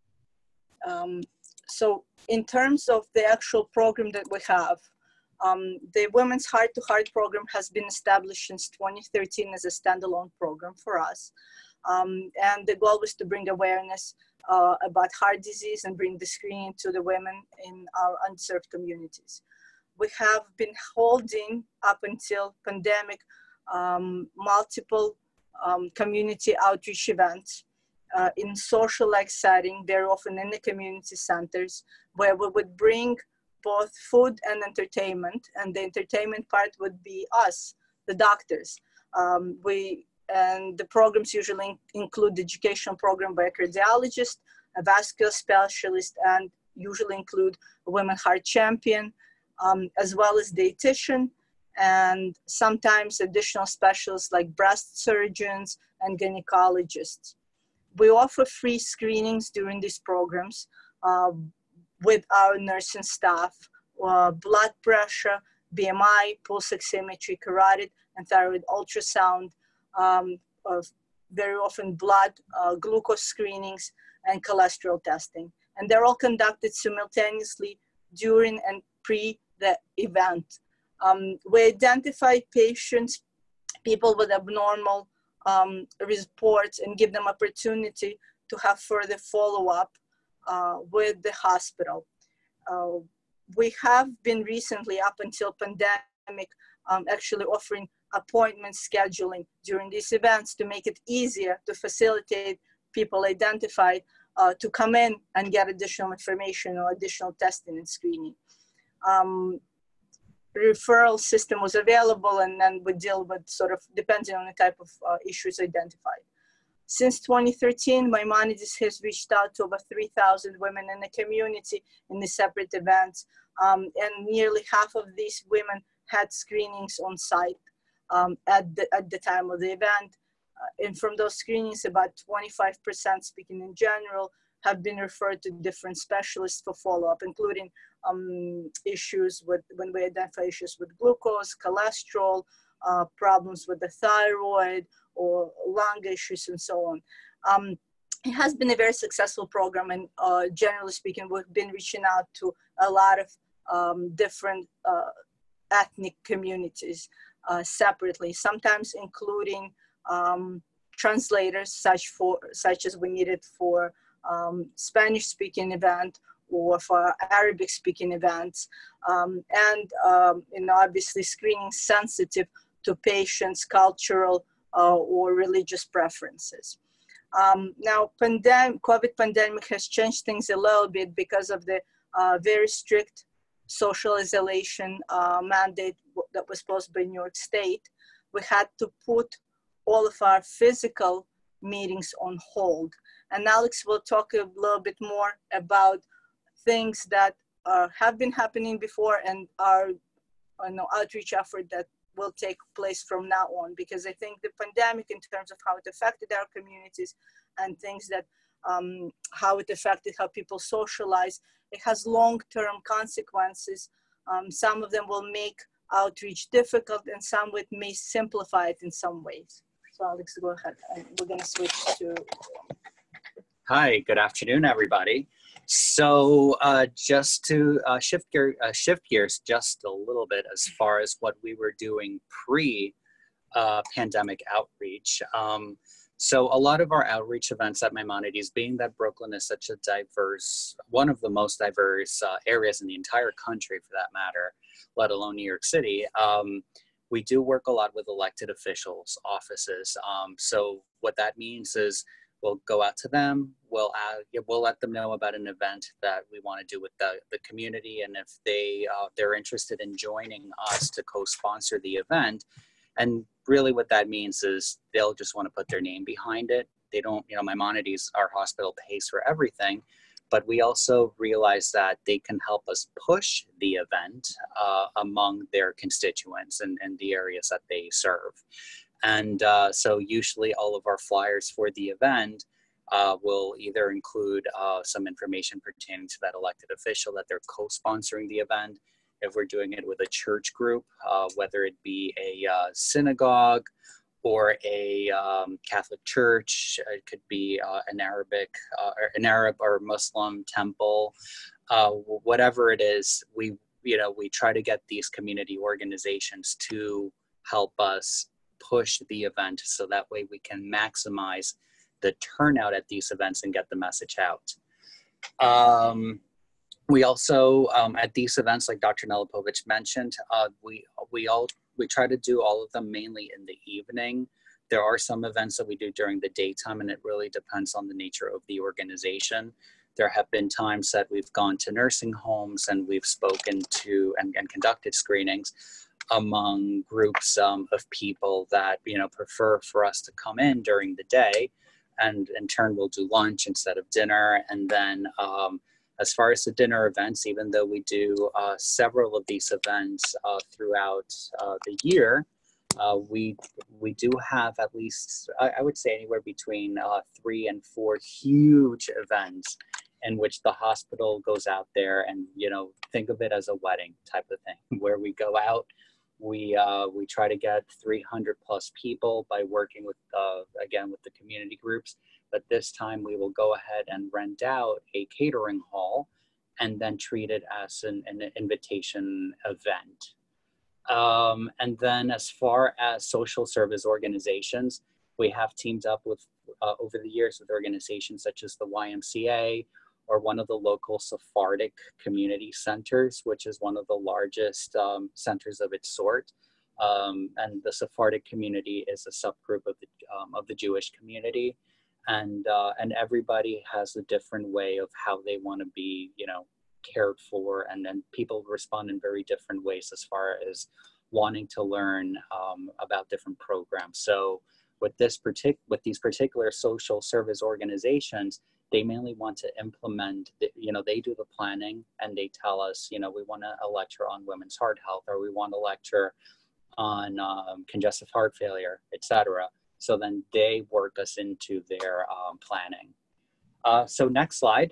So in terms of the actual program that we have, the Women's Heart to Heart program has been established since 2013 as a standalone program for us. And the goal was to bring awareness about heart disease and bring the screening to the women in our unserved communities. We have been holding, up until pandemic, multiple community outreach events in social-like setting, very often in the community centers, where we would bring both food and entertainment, and the entertainment part would be us, the doctors. And the programs usually include the educational program by a cardiologist, a vascular specialist, and usually include a women heart champion, as well as dietitian, and sometimes additional specialists like breast surgeons and gynecologists. We offer free screenings during these programs with our nursing staff, blood pressure, BMI, pulse oximetry, carotid and thyroid ultrasound, very often blood glucose screenings, and cholesterol testing. And they're all conducted simultaneously during and pre the event. We identify patients, people with abnormal reports, and give them opportunity to have further follow-up with the hospital. We have been recently, up until pandemic, actually offering appointment scheduling during these events to make it easier to facilitate people identified to come in and get additional information or additional testing and screening. Referral system was available, and then we deal with sort of depending on the type of issues identified. Since 2013, Maimonides has reached out to over 3,000 women in the community in the separate events, and nearly half of these women had screenings on site at the time of the event. And from those screenings, about 25%, speaking in general, have been referred to different specialists for follow-up, including issues with, when we identify issues with glucose, cholesterol, problems with the thyroid, or lung issues, and so on. It has been a very successful program, and generally speaking, we've been reaching out to a lot of different ethnic communities separately, sometimes including translators, such as we needed for Spanish-speaking event or for Arabic-speaking events, and obviously screening sensitive to patients' cultural or religious preferences. Now, COVID pandemic has changed things a little bit because of the very strict social isolation mandate that was posed by New York State. We had to put all of our physical meetings on hold. And Alex will talk a little bit more about things that have been happening before and our outreach effort that will take place from now on, because I think the pandemic, in terms of how it affected our communities and things that how it affected how people socialize, it has long-term consequences. Some of them will make outreach difficult, and some it may simplify it in some ways. So Alex, go ahead. And we're going to switch to. Hi, good afternoon, everybody. So just to shift gears just a little bit as far as what we were doing pre-pandemic outreach. So a lot of our outreach events at Maimonides, being that Brooklyn is such a diverse, one of the most diverse areas in the entire country for that matter, let alone New York City, we do work a lot with elected officials' offices. So what that means is we'll go out to them, we'll let them know about an event that we want to do with the community, and if they're interested in joining us to co-sponsor the event. And really what that means is they'll just want to put their name behind it. They don't, Maimonides, our hospital, pays for everything, but we also realize that they can help us push the event among their constituents and the areas that they serve. And so usually all of our flyers for the event will either include some information pertaining to that elected official that they're co-sponsoring the event. If we're doing it with a church group, whether it be a synagogue or a Catholic church, it could be an Arab or Muslim temple, whatever it is, we try to get these community organizations to help us push the event so that way we can maximize the turnout at these events and get the message out. We also, at these events, like Dr. Nelipovich mentioned, we try to do all of them mainly in the evening. There are some events that we do during the daytime, and it really depends on the nature of the organization. There have been times that we've gone to nursing homes and we've spoken to and conducted screenings among groups of people that, prefer for us to come in during the day, and in turn we'll do lunch instead of dinner. And then as far as the dinner events, even though we do several of these events throughout the year, we do have at least, I would say, anywhere between 3 and 4 huge events in which the hospital goes out there and, think of it as a wedding type of thing, where we go out, we try to get 300 plus people by working with, again, with the community groups. But this time we will go ahead and rent out a catering hall and then treat it as an invitation event. And then as far as social service organizations, we have teamed up with, over the years, with organizations such as the YMCA or one of the local Sephardic community centers, which is one of the largest centers of its sort. And the Sephardic community is a subgroup of the Jewish community. And everybody has a different way of how they want to be, cared for, and then people respond in very different ways as far as wanting to learn about different programs. So with these particular social service organizations, they mainly want to implement, they do the planning and they tell us, we want to lecture on women's heart health, or we want to lecture on congestive heart failure, etc. So then they work us into their planning. So next slide.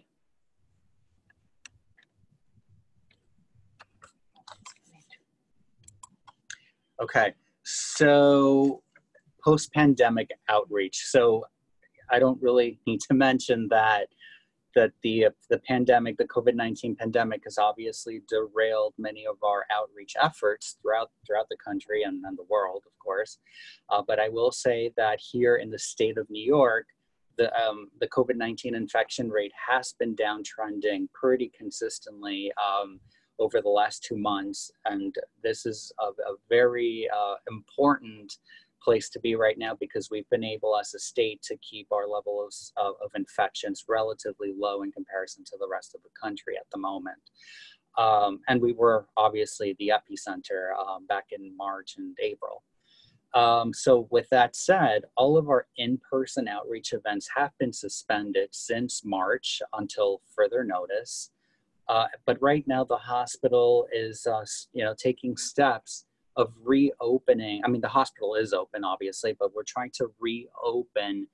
Okay, so post-pandemic outreach. So I don't really need to mention that the pandemic, the COVID-19 pandemic, has obviously derailed many of our outreach efforts throughout the country and the world, of course. But I will say that here in the state of New York, the COVID-19 infection rate has been downtrending pretty consistently over the last 2 months. And this is a very important place to be right now because we've been able as a state to keep our level of infections relatively low in comparison to the rest of the country at the moment. And we were obviously the epicenter back in March and April. So with that said, all of our in-person outreach events have been suspended since March until further notice. But right now the hospital is, taking steps of reopening. I mean, the hospital is open, obviously, but we're trying to reopen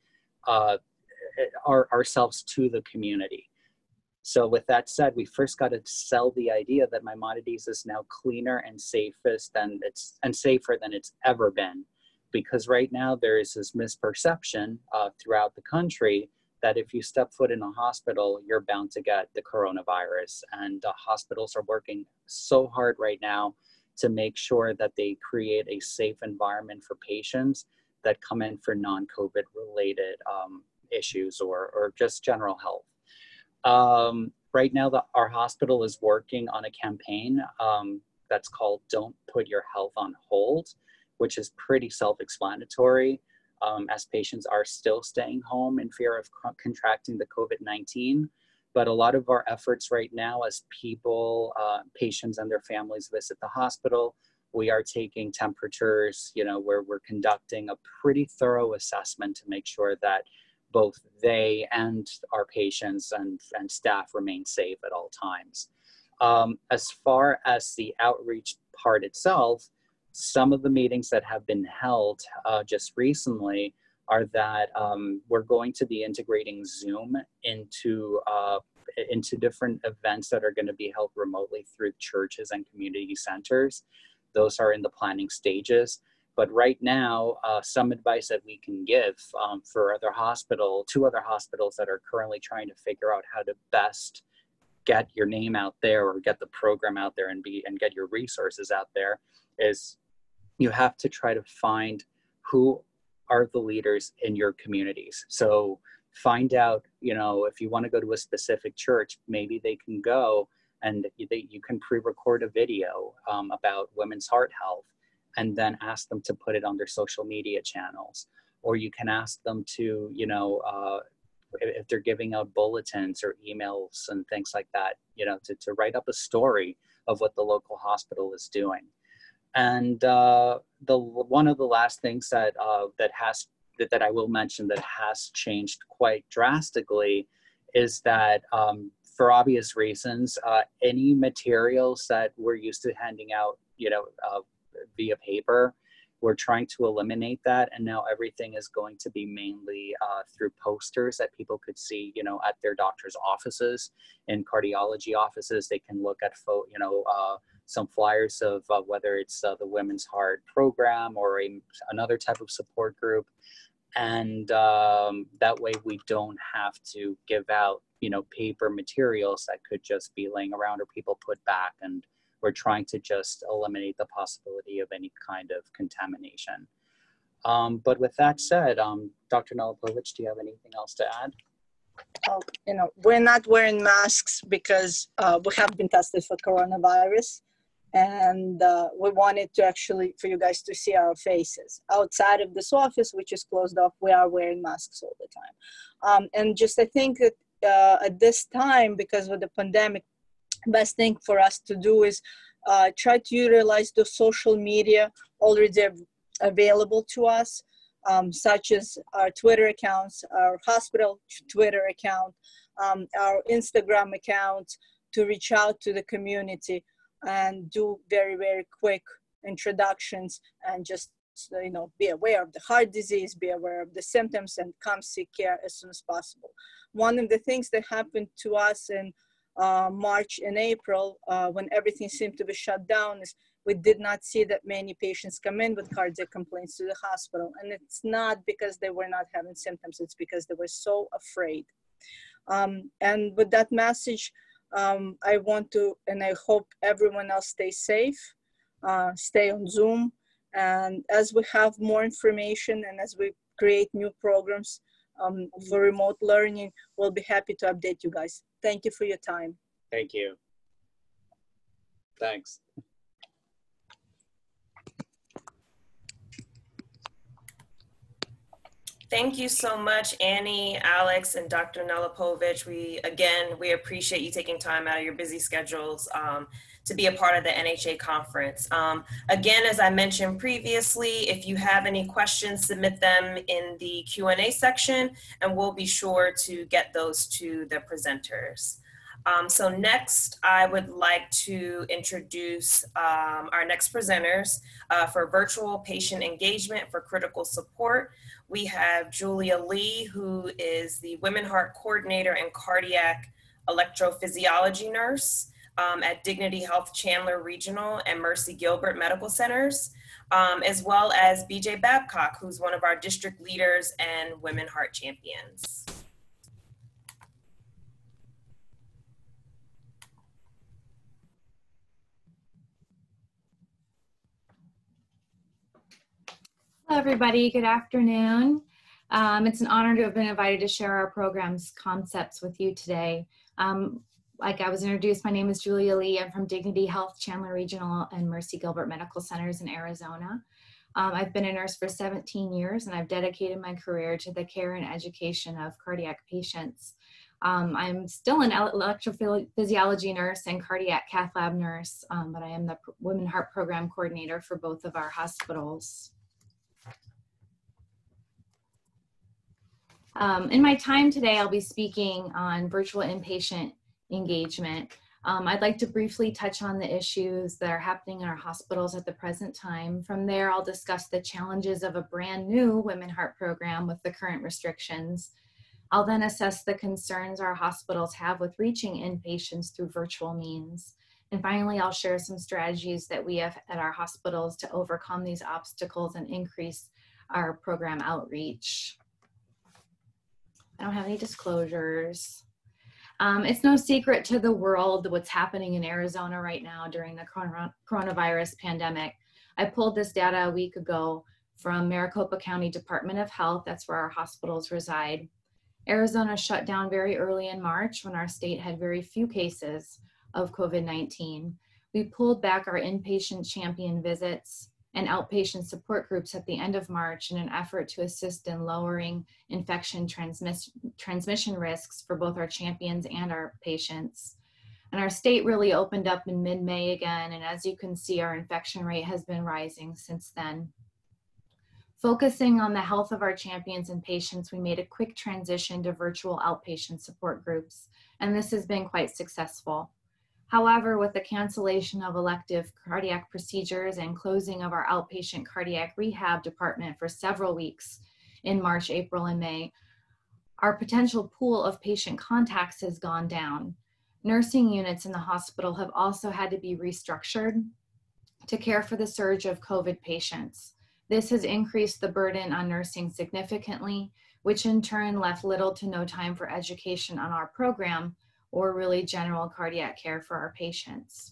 ourselves to the community. So with that said, we first got to sell the idea that Maimonides is now cleaner and safer than it's ever been. Because right now there is this misperception throughout the country that if you step foot in a hospital, you're bound to get the coronavirus. And hospitals are working so hard right now to make sure that they create a safe environment for patients that come in for non-COVID related issues or just general health. Right now, our hospital is working on a campaign that's called Don't Put Your Health on Hold, which is pretty self-explanatory, as patients are still staying home in fear of contracting the COVID-19. But a lot of our efforts right now as patients and their families visit the hospital, we are taking temperatures, where we're conducting a pretty thorough assessment to make sure that both they and our patients and staff remain safe at all times. As far as the outreach part itself, some of the meetings that have been held just recently are that we're going to be integrating Zoom into different events that are going to be held remotely through churches and community centers. Those are in the planning stages. But right now, some advice that we can give for two other hospitals that are currently trying to figure out how to best get your name out there or get the program out there and get your resources out there is you have to try to find who are the leaders in your communities. So find out, if you want to go to a specific church, maybe they can go and you can pre-record a video about women's heart health and then ask them to put it on their social media channels. Or you can ask them to, if they're giving out bulletins or emails and things like that, to write up a story of what the local hospital is doing. And one of the last things that I will mention that has changed quite drastically is that for obvious reasons, any materials that we're used to handing out, via paper, we're trying to eliminate that. And now everything is going to be mainly through posters that people could see, at their doctor's offices. In cardiology offices, they can look at some flyers of whether it's the Women's Heart program or another type of support group. And that way we don't have to give out, paper materials that could just be laying around or people put back. And we're trying to just eliminate the possibility of any kind of contamination. But with that said, Dr. Nalipovich, do you have anything else to add? We're not wearing masks because we have been tested for coronavirus. And we wanted to for you guys to see our faces. Outside of this office, which is closed off, we are wearing masks all the time. And I think that at this time, because of the pandemic, best thing for us to do is try to utilize the social media already available to us, such as our Twitter accounts, our hospital Twitter account, our Instagram account, to reach out to the community and do very, very quick introductions and just, be aware of the heart disease, be aware of the symptoms, and come seek care as soon as possible. One of the things that happened to us in March and April, when everything seemed to be shut down, is we did not see that many patients come in with cardiac complaints to the hospital. And it's not because they were not having symptoms, it's because they were so afraid. And with that message, I want to, and I hope everyone else stays safe, stay on Zoom. And as we have more information and as we create new programs for remote learning, we'll be happy to update you guys. Thank you for your time. Thank you. Thanks. Thank you so much, Annie, Alex, and Dr. Nelapovich. We appreciate you taking time out of your busy schedules to be a part of the NHA conference. Again, as I mentioned previously, if you have any questions, submit them in the Q&A section, and we'll be sure to get those to the presenters. So next, I would like to introduce our next presenters for virtual patient engagement for critical support. We have Julia Lee, who is the WomenHeart coordinator and cardiac electrophysiology nurse at Dignity Health Chandler Regional and Mercy Gilbert Medical Centers, as well as BJ Babcock, who's one of our district leaders and WomenHeart champions. Hello, everybody. Good afternoon. It's an honor to have been invited to share our program's concepts with you today. Like I was introduced, my name is Julia Lee. I'm from Dignity Health Chandler Regional and Mercy Gilbert Medical Centers in Arizona. I've been a nurse for 17 years, and I've dedicated my career to the care and education of cardiac patients. I'm still an electrophysiology nurse and cardiac cath lab nurse, but I am the WomenHeart program coordinator for both of our hospitals. In my time today, I'll be speaking on virtual inpatient engagement. I'd like to briefly touch on the issues that are happening in our hospitals at the present time. From there, I'll discuss the challenges of a brand new WomenHeart program with the current restrictions. I'll then assess the concerns our hospitals have with reaching inpatients through virtual means. And finally, I'll share some strategies that we have at our hospitals to overcome these obstacles and increase our program outreach. I don't have any disclosures. It's no secret to the world what's happening in Arizona right now during the coronavirus pandemic. I pulled this data a week ago from Maricopa County Department of Health. That's where our hospitals reside. Arizona shut down very early in March when our state had very few cases of COVID-19. We pulled back our inpatient champion visits and outpatient support groups at the end of March in an effort to assist in lowering infection transmission risks for both our champions and our patients. And our state really opened up in mid-May again, and as you can see, our infection rate has been rising since then. Focusing on the health of our champions and patients, we made a quick transition to virtual outpatient support groups, and this has been quite successful. However, with the cancellation of elective cardiac procedures and closing of our outpatient cardiac rehab department for several weeks in March, April, and May, our potential pool of patient contacts has gone down. Nursing units in the hospital have also had to be restructured to care for the surge of COVID patients. This has increased the burden on nursing significantly, which in turn left little to no time for education on our program or really general cardiac care for our patients.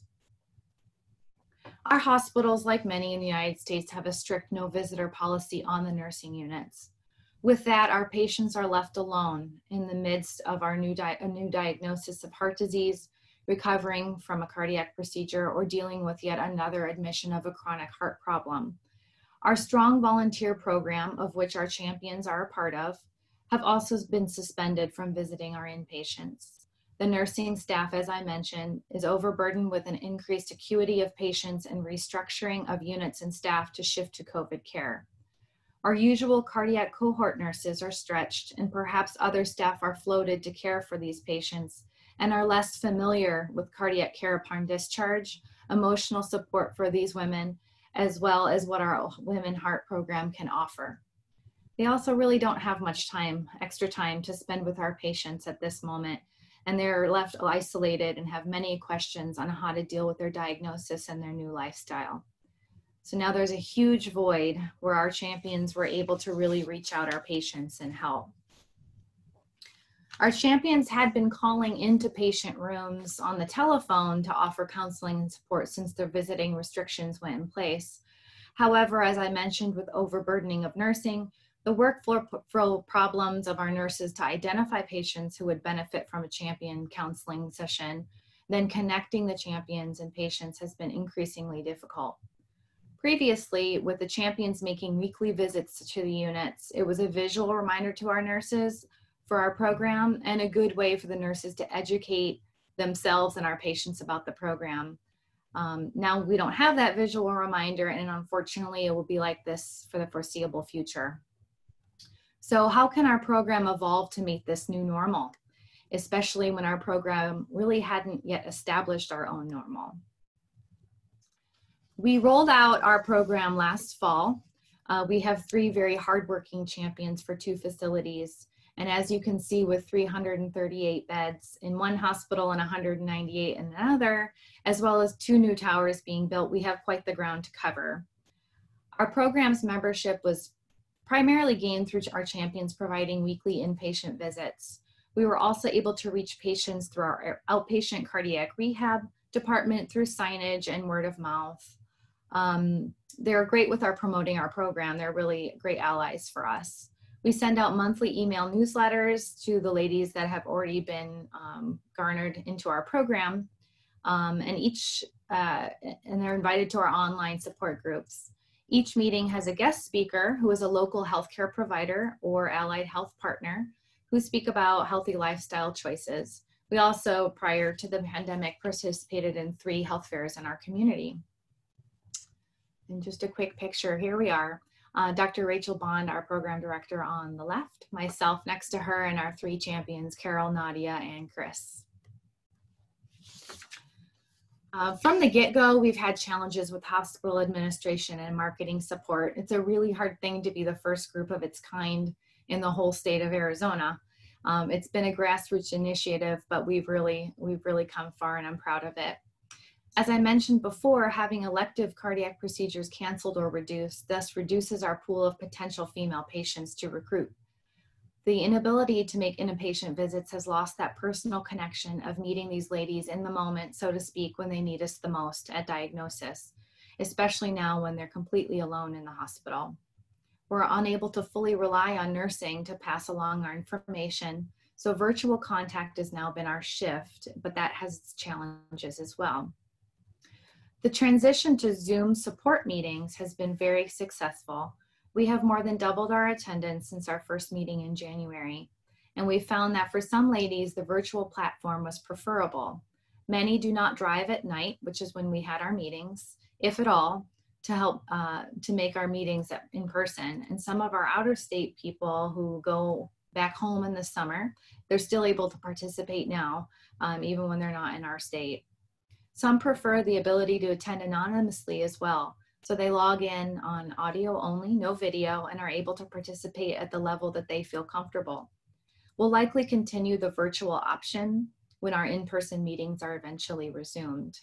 Our hospitals, like many in the United States, have a strict no visitor policy on the nursing units. With that, our patients are left alone in the midst of our new diagnosis of heart disease, recovering from a cardiac procedure, or dealing with yet another admission of a chronic heart problem. Our strong volunteer program, of which our champions are a part of, have also been suspended from visiting our inpatients. The nursing staff, as I mentioned, is overburdened with an increased acuity of patients and restructuring of units and staff to shift to COVID care. Our usual cardiac cohort nurses are stretched, and perhaps other staff are floated to care for these patients and are less familiar with cardiac care upon discharge, emotional support for these women, as well as what our WomenHeart program can offer. They also really don't have much time, extra time to spend with our patients at this moment, and they're left isolated and have many questions on how to deal with their diagnosis and their new lifestyle. So now there's a huge void where our champions were able to really reach out our patients and help. Our champions had been calling into patient rooms on the telephone to offer counseling and support since their visiting restrictions went in place. However, as I mentioned, with overburdening of nursing, the workflow problems of our nurses to identify patients who would benefit from a champion counseling session, then connecting the champions and patients has been increasingly difficult. Previously, with the champions making weekly visits to the units, it was a visual reminder to our nurses for our program and a good way for the nurses to educate themselves and our patients about the program. Now we don't have that visual reminder, and unfortunately it will be like this for the foreseeable future. So how can our program evolve to meet this new normal, especially when our program really hadn't yet established our own normal? We rolled out our program last fall. We have 3 very hardworking champions for 2 facilities. And as you can see, with 338 beds in one hospital and 198 in another, as well as 2 new towers being built, we have quite the ground to cover. Our program's membership was primarily gained through our champions providing weekly inpatient visits. We were also able to reach patients through our outpatient cardiac rehab department through signage and word of mouth. They're great with our promoting our program. They're really great allies for us. We send out monthly email newsletters to the ladies that have already been garnered into our program, and they're invited to our online support groups. Each meeting has a guest speaker who is a local healthcare provider or allied health partner who speak about healthy lifestyle choices. We also, prior to the pandemic, participated in 3 health fairs in our community. And just a quick picture, here we are. Dr. Rachel Bond, our program director on the left, myself next to her, and our 3 champions, Carol, Nadia, and Chris. From the get-go, we've had challenges with hospital administration and marketing support. It's a really hard thing to be the first group of its kind in the whole state of Arizona. It's been a grassroots initiative, but we've really come far, and I'm proud of it. As I mentioned before, having elective cardiac procedures canceled or reduced thus reduces our pool of potential female patients to recruit. The inability to make inpatient visits has lost that personal connection of meeting these ladies in the moment, so to speak, when they need us the most at diagnosis, especially now when they're completely alone in the hospital. We're unable to fully rely on nursing to pass along our information, so virtual contact has now been our shift, but that has its challenges as well. The transition to Zoom support meetings has been very successful. We have more than doubled our attendance since our first meeting in January, and we found that for some ladies, the virtual platform was preferable. Many do not drive at night, which is when we had our meetings, if at all, to help to make our meetings in person. And some of our out-of-state people who go back home in the summer, they're still able to participate now, even when they're not in our state. Some prefer the ability to attend anonymously as well. So they log in on audio only, no video, and are able to participate at the level that they feel comfortable. We'll likely continue the virtual option when our in-person meetings are eventually resumed.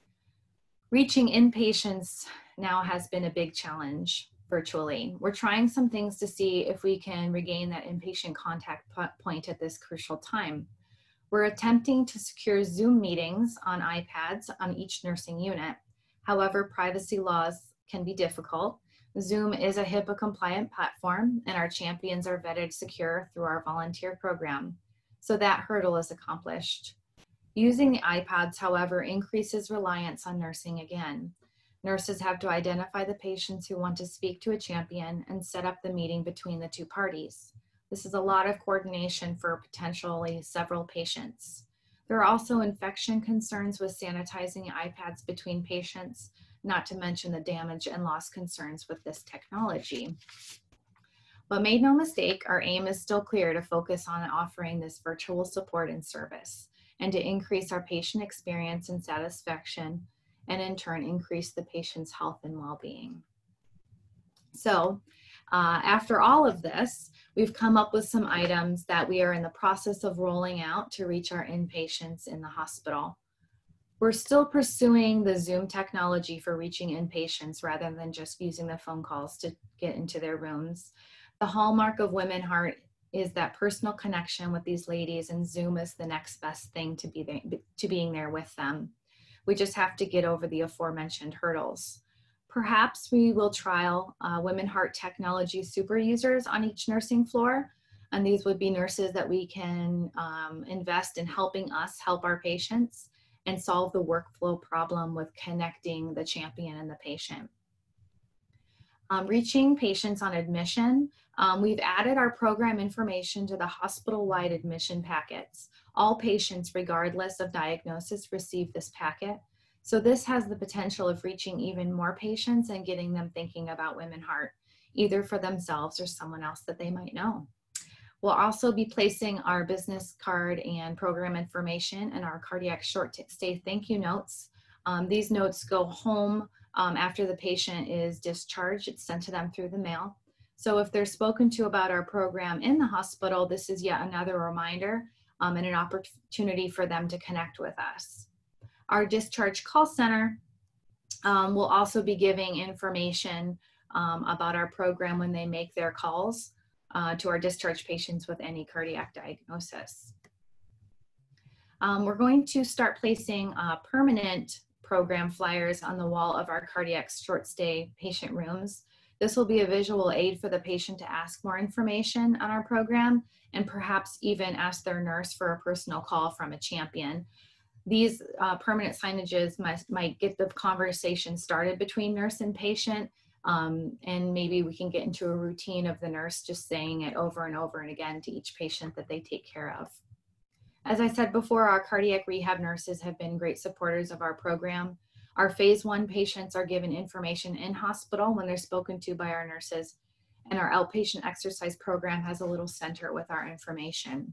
Reaching inpatients now has been a big challenge virtually. We're trying some things to see if we can regain that inpatient contact point at this crucial time. We're attempting to secure Zoom meetings on iPads on each nursing unit. However, privacy laws can be difficult. Zoom is a HIPAA compliant platform, and our champions are vetted secure through our volunteer program. So that hurdle is accomplished. Using the iPads, however, increases reliance on nursing again. Nurses have to identify the patients who want to speak to a champion and set up the meeting between the 2 parties. This is a lot of coordination for potentially several patients. There are also infection concerns with sanitizing iPads between patients, not to mention the damage and loss concerns with this technology. But make no mistake, our aim is still clear to focus on offering this virtual support and service, and to increase our patient experience and satisfaction, and in turn increase the patient's health and well-being. So after all of this, we've come up with some items that we are in the process of rolling out to reach our inpatients in the hospital. We're still pursuing the Zoom technology for reaching inpatients rather than just using the phone calls to get into their rooms. The hallmark of WomenHeart is that personal connection with these ladies, and Zoom is the next best thing to being there with them. We just have to get over the aforementioned hurdles. Perhaps we will trial WomenHeart technology super users on each nursing floor, and these would be nurses that we can invest in helping us help our patients and solve the workflow problem with connecting the champion and the patient. Reaching patients on admission. We've added our program information to the hospital-wide admission packets. All patients, regardless of diagnosis, receive this packet. So this has the potential of reaching even more patients and getting them thinking about WomenHeart, either for themselves or someone else that they might know. We'll also be placing our business card and program information in our cardiac short stay thank you notes. These notes go home after the patient is discharged. It's sent to them through the mail. So if they're spoken to about our program in the hospital, this is yet another reminder and an opportunity for them to connect with us. Our discharge call center will also be giving information about our program when they make their calls to our discharge patients with any cardiac diagnosis. We're going to start placing permanent program flyers on the wall of our cardiac short stay patient rooms. This will be a visual aid for the patient to ask more information on our program and perhaps even ask their nurse for a personal call from a champion. These permanent signages might get the conversation started between nurse and patient, and maybe we can get into a routine of the nurse just saying it over and over and again to each patient that they take care of. As I said before, our cardiac rehab nurses have been great supporters of our program. Our phase 1 patients are given information in hospital when they're spoken to by our nurses, and our outpatient exercise program has a little center with our information.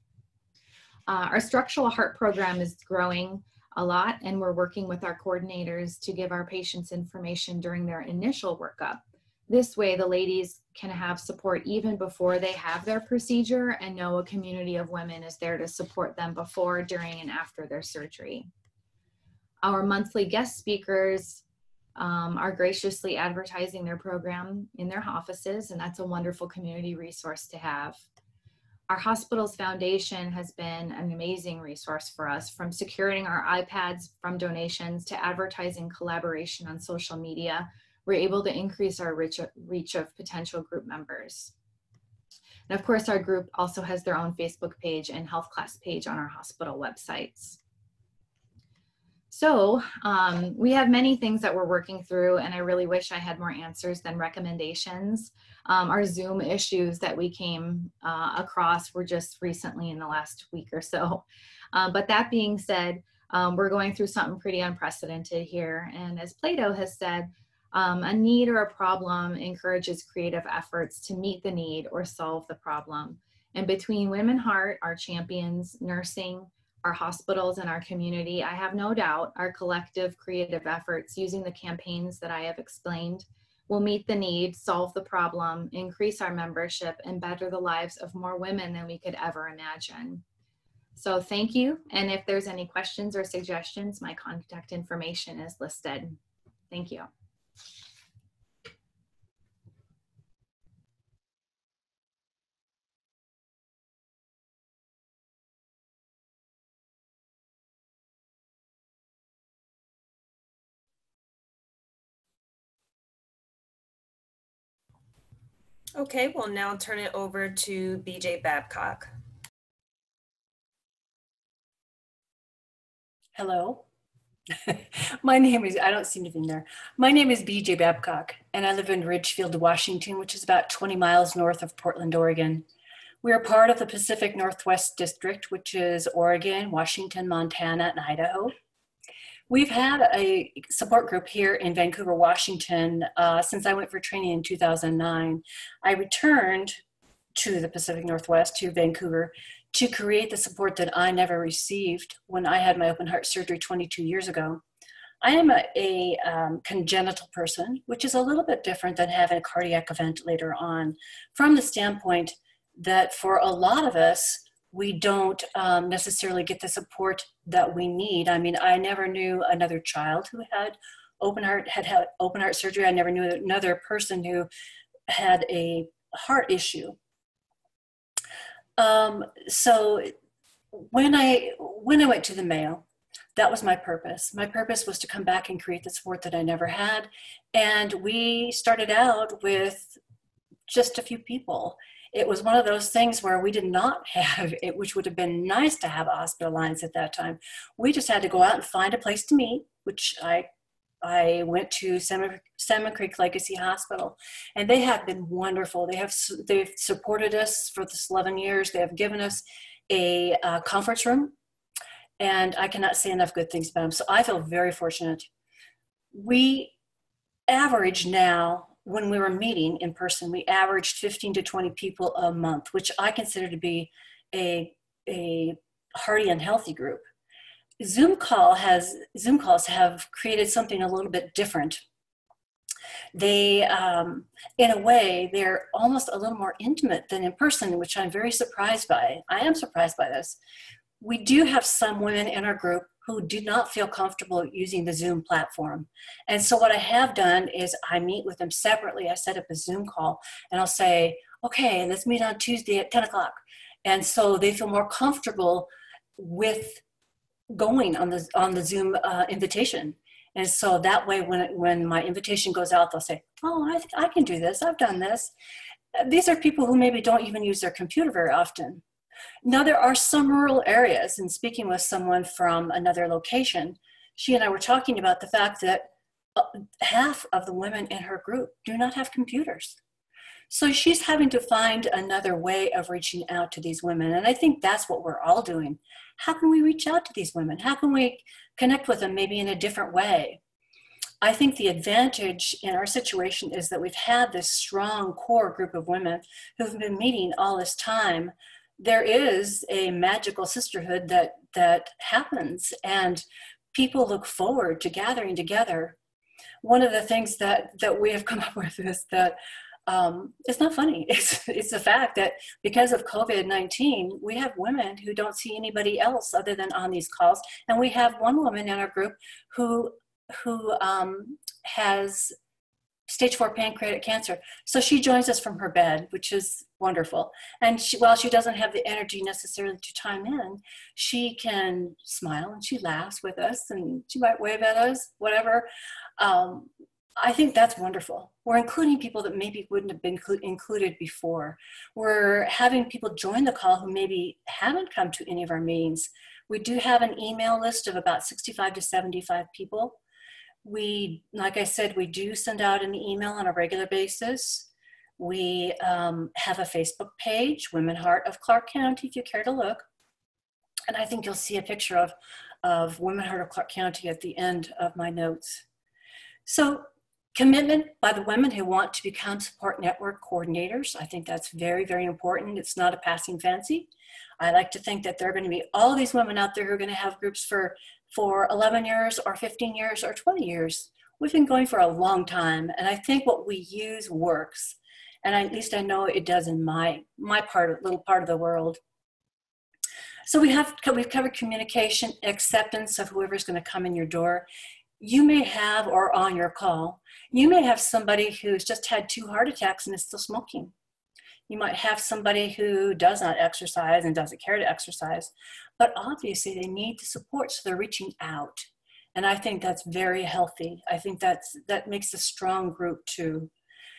Our structural heart program is growing a lot, and we're working with our coordinators to give our patients information during their initial workup. This way, the ladies can have support even before they have their procedure and know a community of women is there to support them before, during, and after their surgery. Our monthly guest speakers are graciously advertising their program in their offices, and that's a wonderful community resource to have. Our hospital's foundation has been an amazing resource for us, from securing our iPads from donations to advertising collaboration on social media. We're able to increase our reach of potential group members. And of course, our group also has their own Facebook page and health class page on our hospital websites. So we have many things that we're working through, and I really wish I had more answers than recommendations. Our Zoom issues that we came across were just recently in the last week or so. But that being said, we're going through something pretty unprecedented here. And as Plato has said, a need or a problem encourages creative efforts to meet the need or solve the problem. And between WomenHeart, our champions, nursing, our hospitals, and our community, I have no doubt our collective creative efforts using the campaigns that I have explained will meet the need, solve the problem, increase our membership, and better the lives of more women than we could ever imagine. So thank you. And if there's any questions or suggestions, my contact information is listed. Thank you. Okay, we'll now turn it over to BJ Babcock. Hello. My name is, I don't seem to be in there. My name is BJ Babcock, and I live in Ridgefield, Washington, which is about 20 miles north of Portland, Oregon. We are part of the Pacific Northwest District, which is Oregon, Washington, Montana, and Idaho. We've had a support group here in Vancouver, Washington, since I went for training in 2009. I returned to the Pacific Northwest, to Vancouver, to create the support that I never received when I had my open heart surgery 22 years ago. I am a congenital person, which is a little bit different than having a cardiac event later on, from the standpoint that for a lot of us, we don't necessarily get the support that we need. I mean, I never knew another child who had open heart surgery. I never knew another person who had a heart issue. So when I went to the Mayo, that was my purpose. My purpose was to come back and create the support that I never had. And we started out with just a few people. It was one of those things where we did not have it, which would have been nice to have a hospital alliance at that time. We just had to go out and find a place to meet, which I I went to Salmon Creek Legacy Hospital, and they have been wonderful. They've supported us for this 11 years. They have given us a conference room, and I cannot say enough good things about them. So I feel very fortunate. We average now, when we were meeting in person, we averaged 15 to 20 people a month, which I consider to be a hearty and healthy group. Zoom calls have created something a little bit different. They, in a way, they're almost a little more intimate than in person, which I'm very surprised by. I am surprised by this. We do have some women in our group who do not feel comfortable using the Zoom platform. And so what I have done is I meet with them separately. I set up a Zoom call and I'll say, okay, let's meet on Tuesday at 10 o'clock. And so they feel more comfortable with going on the Zoom invitation. And so that way, when my invitation goes out, they'll say, oh, I can do this. I've done this. These are people who maybe don't even use their computer very often. Now, there are some rural areas, and speaking with someone from another location, she and I were talking about the fact that half of the women in her group do not have computers. So she's having to find another way of reaching out to these women. And I think that's what we're all doing. How can we reach out to these women? How can we connect with them maybe in a different way? I think the advantage in our situation is that we've had this strong core group of women who've been meeting all this time. There is a magical sisterhood that happens, and people look forward to gathering together. One of the things that we have come up with is that it's not funny. It's a fact that because of COVID-19, we have women who don't see anybody else other than on these calls. And we have one woman in our group who has stage 4 pancreatic cancer. So she joins us from her bed, which is wonderful. And while she doesn't have the energy necessarily to chime in, she can smile and she laughs with us and she might wave at us, whatever. I think that's wonderful. We're including people that maybe wouldn't have been included before. We're having people join the call who maybe haven't come to any of our meetings. We do have an email list of about 65 to 75 people. Like I said, we do send out an email on a regular basis. We have a Facebook page, WomenHeart of Clark County, if you care to look. And I think you'll see a picture of WomenHeart of Clark County at the end of my notes. So commitment by the women who want to become support network coordinators. I think that's very, very important. It's not a passing fancy. I like to think that there are going to be all these women out there who are going to have groups for 11 years or 15 years or 20 years. We've been going for a long time, and I think what we use works. And at least I know it does in my little part of the world. So we've covered communication, acceptance of whoever's going to come in your door. You may have, or on your call, you may have somebody who's just had 2 heart attacks and is still smoking. You might have somebody who does not exercise and doesn't care to exercise, but obviously they need the support, so they're reaching out. And I think that's very healthy. I think that makes a strong group too.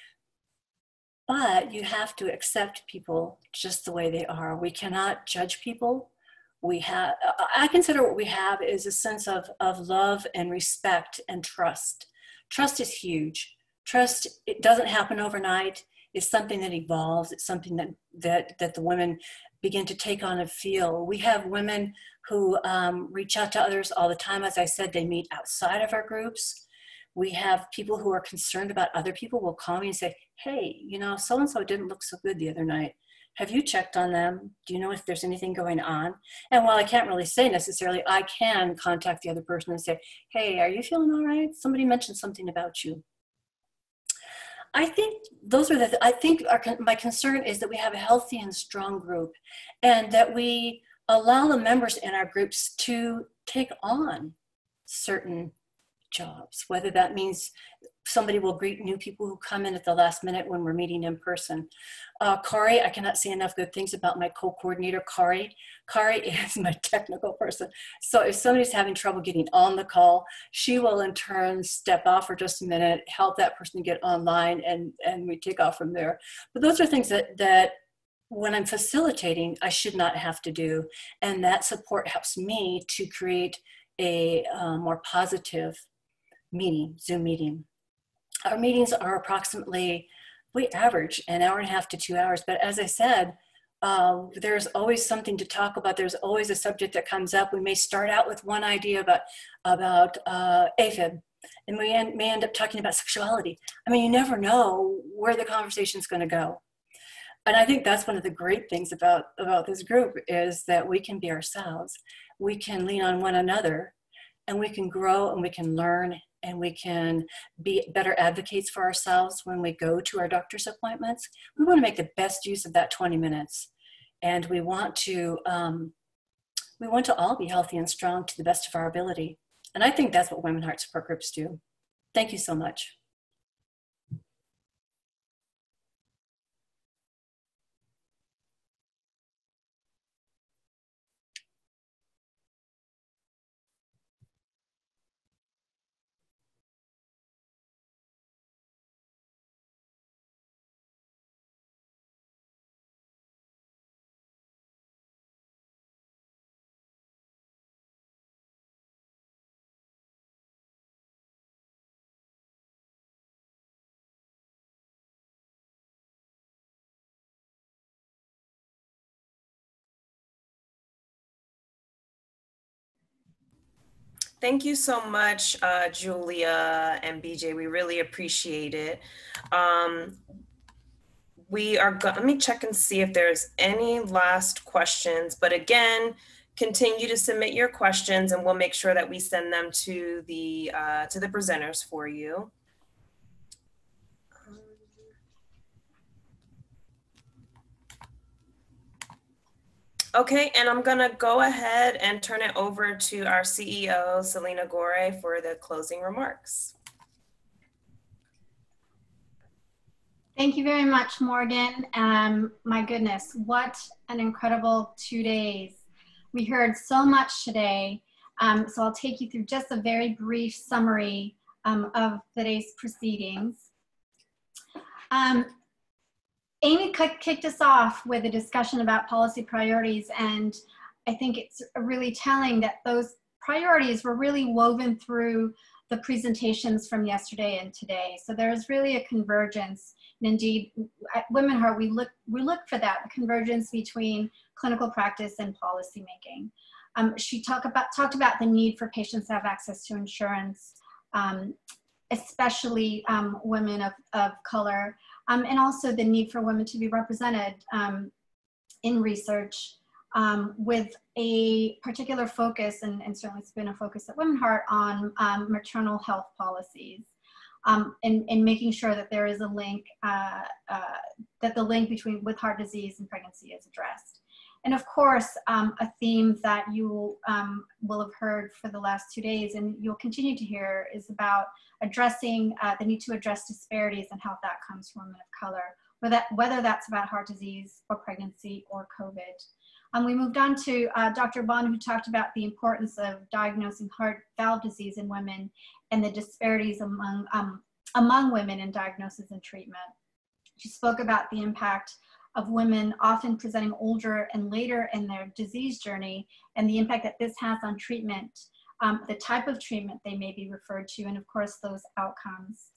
But you have to accept people just the way they are. We cannot judge people. I consider what we have is a sense of love and respect and trust. Trust is huge. Trust, it doesn't happen overnight. It's something that evolves. It's something that the women begin to take on and feel. We have women who reach out to others all the time. As I said, they meet outside of our groups. We have people who are concerned about other people will call me and say, hey, so-and-so didn't look so good the other night. Have you checked on them? Do you know if there's anything going on? And while I can't really say necessarily, I can contact the other person and say, hey, are you feeling all right? Somebody mentioned something about you. I think my concern is that we have a healthy and strong group, and that we allow the members in our groups to take on certain jobs, whether that means somebody will greet new people who come in at the last minute when we're meeting in person. Kari, I cannot say enough good things about my co-coordinator, Kari. Kari is my technical person. So if somebody's having trouble getting on the call, she will in turn step off for just a minute, help that person get online, and we take off from there. But those are things that when I'm facilitating, I should not have to do. And that support helps me to create a more positive meeting, Zoom meeting. Our meetings are approximately, we average an hour and a half to 2 hours, but as I said, there's always something to talk about. There's always a subject that comes up. We may start out with one idea about AFib, and we may end up talking about sexuality. I mean, you never know where the conversation's going to go. And I think that's one of the great things about this group is that we can be ourselves. We can lean on one another, and we can grow, and we can learn, and we can be better advocates for ourselves when we go to our doctor's appointments. We want to make the best use of that 20 minutes. And we want to all be healthy and strong to the best of our ability. And I think that's what WomenHeart support groups do. Thank you so much. Thank you so much, Julia and BJ. We really appreciate it. Let me check and see if there's any last questions, but again, continue to submit your questions and we'll make sure that we send them to the presenters for you. Okay, and I'm gonna go ahead and turn it over to our CEO, Celina Gorre, for the closing remarks. Thank you very much, Morgan. My goodness, what an incredible 2 days. We heard so much today, so I'll take you through just a very brief summary of today's proceedings. Amy kicked us off with a discussion about policy priorities, and I think it's really telling that those priorities were really woven through the presentations from yesterday and today. So there's really a convergence, and indeed, at WomenHeart, we look for that convergence between clinical practice and policy making. She talked about the need for patients to have access to insurance, especially women of color. And also the need for women to be represented in research with a particular focus, and certainly it's been a focus at WomenHeart, on maternal health policies, and making sure that there is a link, that the link with heart disease and pregnancy is addressed. And of course, a theme that you will have heard for the last 2 days, and you'll continue to hear, is about addressing the need to address disparities and how that comes from women of color, whether that's about heart disease or pregnancy or COVID. We moved on to Dr. Bond, who talked about the importance of diagnosing heart valve disease in women and the disparities among women in diagnosis and treatment. She spoke about the impact of women often presenting older and later in their disease journey, and the impact that this has on treatment, the type of treatment they may be referred to, and of course those outcomes.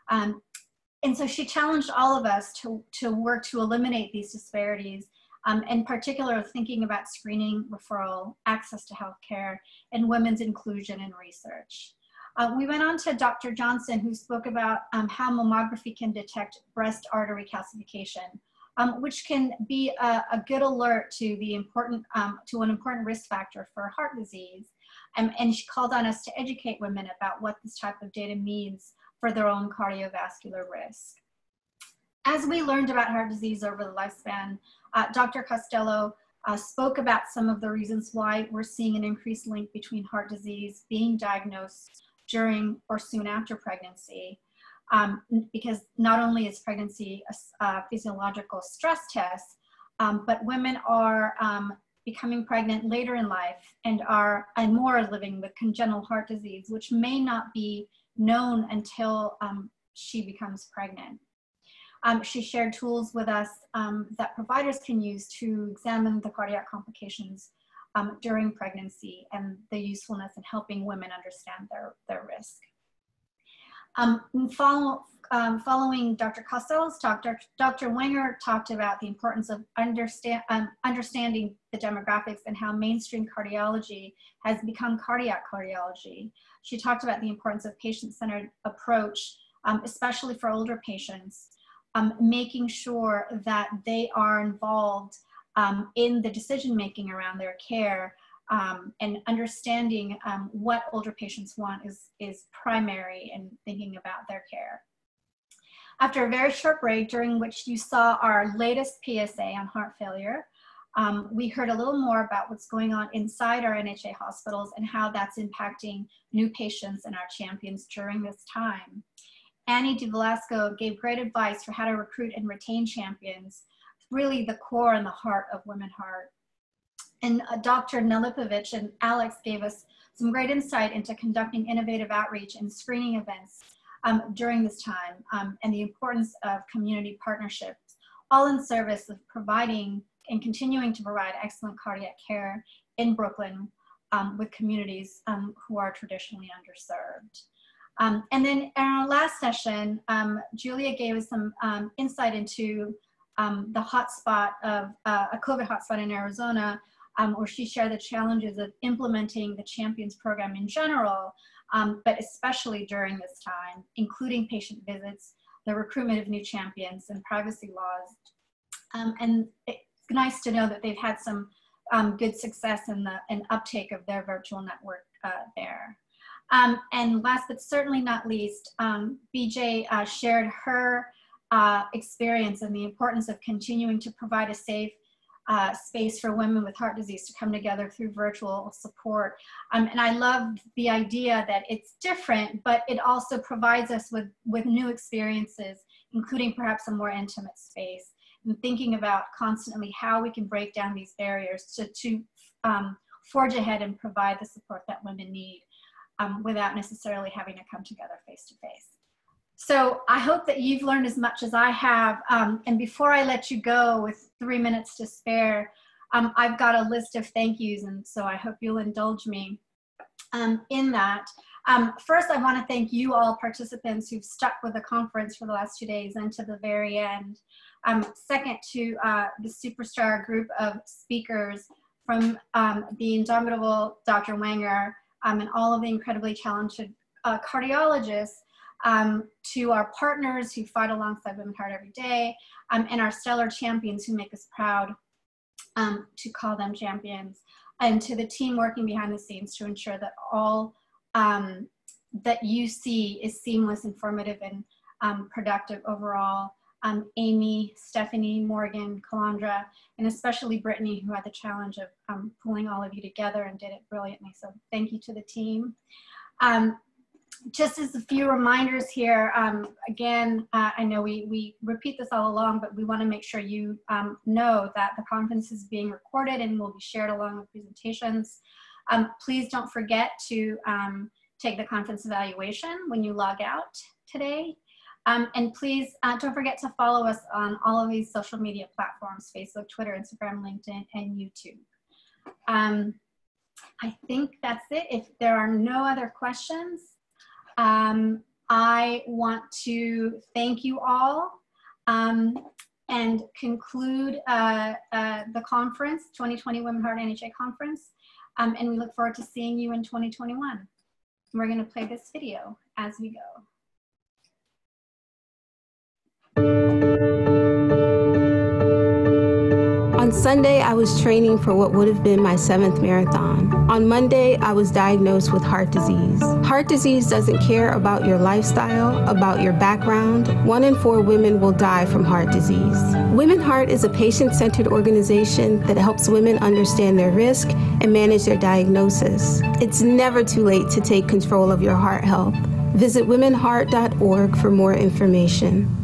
And so she challenged all of us to work to eliminate these disparities, in particular thinking about screening, referral, access to healthcare, and women's inclusion in research. We went on to Dr. Johnson, who spoke about how mammography can detect breast artery calcification, which can be a good alert to an important risk factor for heart disease. And she called on us to educate women about what this type of data means for their own cardiovascular risk. As we learned about heart disease over the lifespan, Dr. Costello spoke about some of the reasons why we're seeing an increased link between heart disease being diagnosed during or soon after pregnancy. Because not only is pregnancy a physiological stress test, but women are becoming pregnant later in life and more living with congenital heart disease, which may not be known until she becomes pregnant. She shared tools with us that providers can use to examine the cardiac complications during pregnancy and the usefulness in helping women understand their risk. Following Dr. Costello's talk, Dr. Wenger talked about the importance of understanding the demographics and how mainstream cardiology has become cardiac cardiology. She talked about the importance of patient-centered approach, especially for older patients, making sure that they are involved in the decision-making around their care, and understanding what older patients want is primary in thinking about their care. After a very short break, during which you saw our latest PSA on heart failure, we heard a little more about what's going on inside our NHA hospitals and how that's impacting new patients and our champions during this time. Annie de Velasco gave great advice for how to recruit and retain champions, really the core and the heart of WomenHeart. And Dr. Nelipovich and Alex gave us some great insight into conducting innovative outreach and screening events during this time, and the importance of community partnerships, all in service of providing and continuing to provide excellent cardiac care in Brooklyn with communities who are traditionally underserved. And then in our last session, Julia gave us some insight into the hotspot of a COVID hotspot in Arizona, where she shared the challenges of implementing the Champions program in general, but especially during this time, including patient visits, the recruitment of new champions, and privacy laws. And it's nice to know that they've had some good success in the uptake of their virtual network there. And last but certainly not least, BJ shared her experience and the importance of continuing to provide a safe space for women with heart disease to come together through virtual support. And I love the idea that it's different, but it also provides us with new experiences, including perhaps a more intimate space, and thinking about constantly how we can break down these barriers to forge ahead and provide the support that women need without necessarily having to come together face to face. So I hope that you've learned as much as I have. And before I let you go with 3 minutes to spare, I've got a list of thank yous, and so I hope you'll indulge me in that. First, I want to thank you all participants who've stuck with the conference for the last 2 days and to the very end. Second, to the superstar group of speakers from the indomitable Dr. Wenger and all of the incredibly talented cardiologists, to our partners who fight alongside WomenHeart every day, and our stellar champions who make us proud to call them champions, and to the team working behind the scenes to ensure that all that you see is seamless, informative, and productive overall. Amy, Stephanie, Morgan, Calandra, and especially Brittany, who had the challenge of pulling all of you together and did it brilliantly. So thank you to the team. Just as a few reminders here, again, I know we repeat this all along, but we want to make sure you know that the conference is being recorded and will be shared along with presentations. Please don't forget to take the conference evaluation when you log out today. And please don't forget to follow us on all of these social media platforms: Facebook, Twitter, Instagram, LinkedIn, and YouTube. I think that's it. If there are no other questions, I want to thank you all and conclude the conference, 2020 WomenHeart NHA Conference, and we look forward to seeing you in 2021. We're going to play this video as we go. On Sunday, I was training for what would have been my 7th marathon. On Monday, I was diagnosed with heart disease. Heart disease doesn't care about your lifestyle, about your background. 1 in 4 women will die from heart disease. WomenHeart is a patient-centered organization that helps women understand their risk and manage their diagnosis. It's never too late to take control of your heart health. Visit womenheart.org for more information.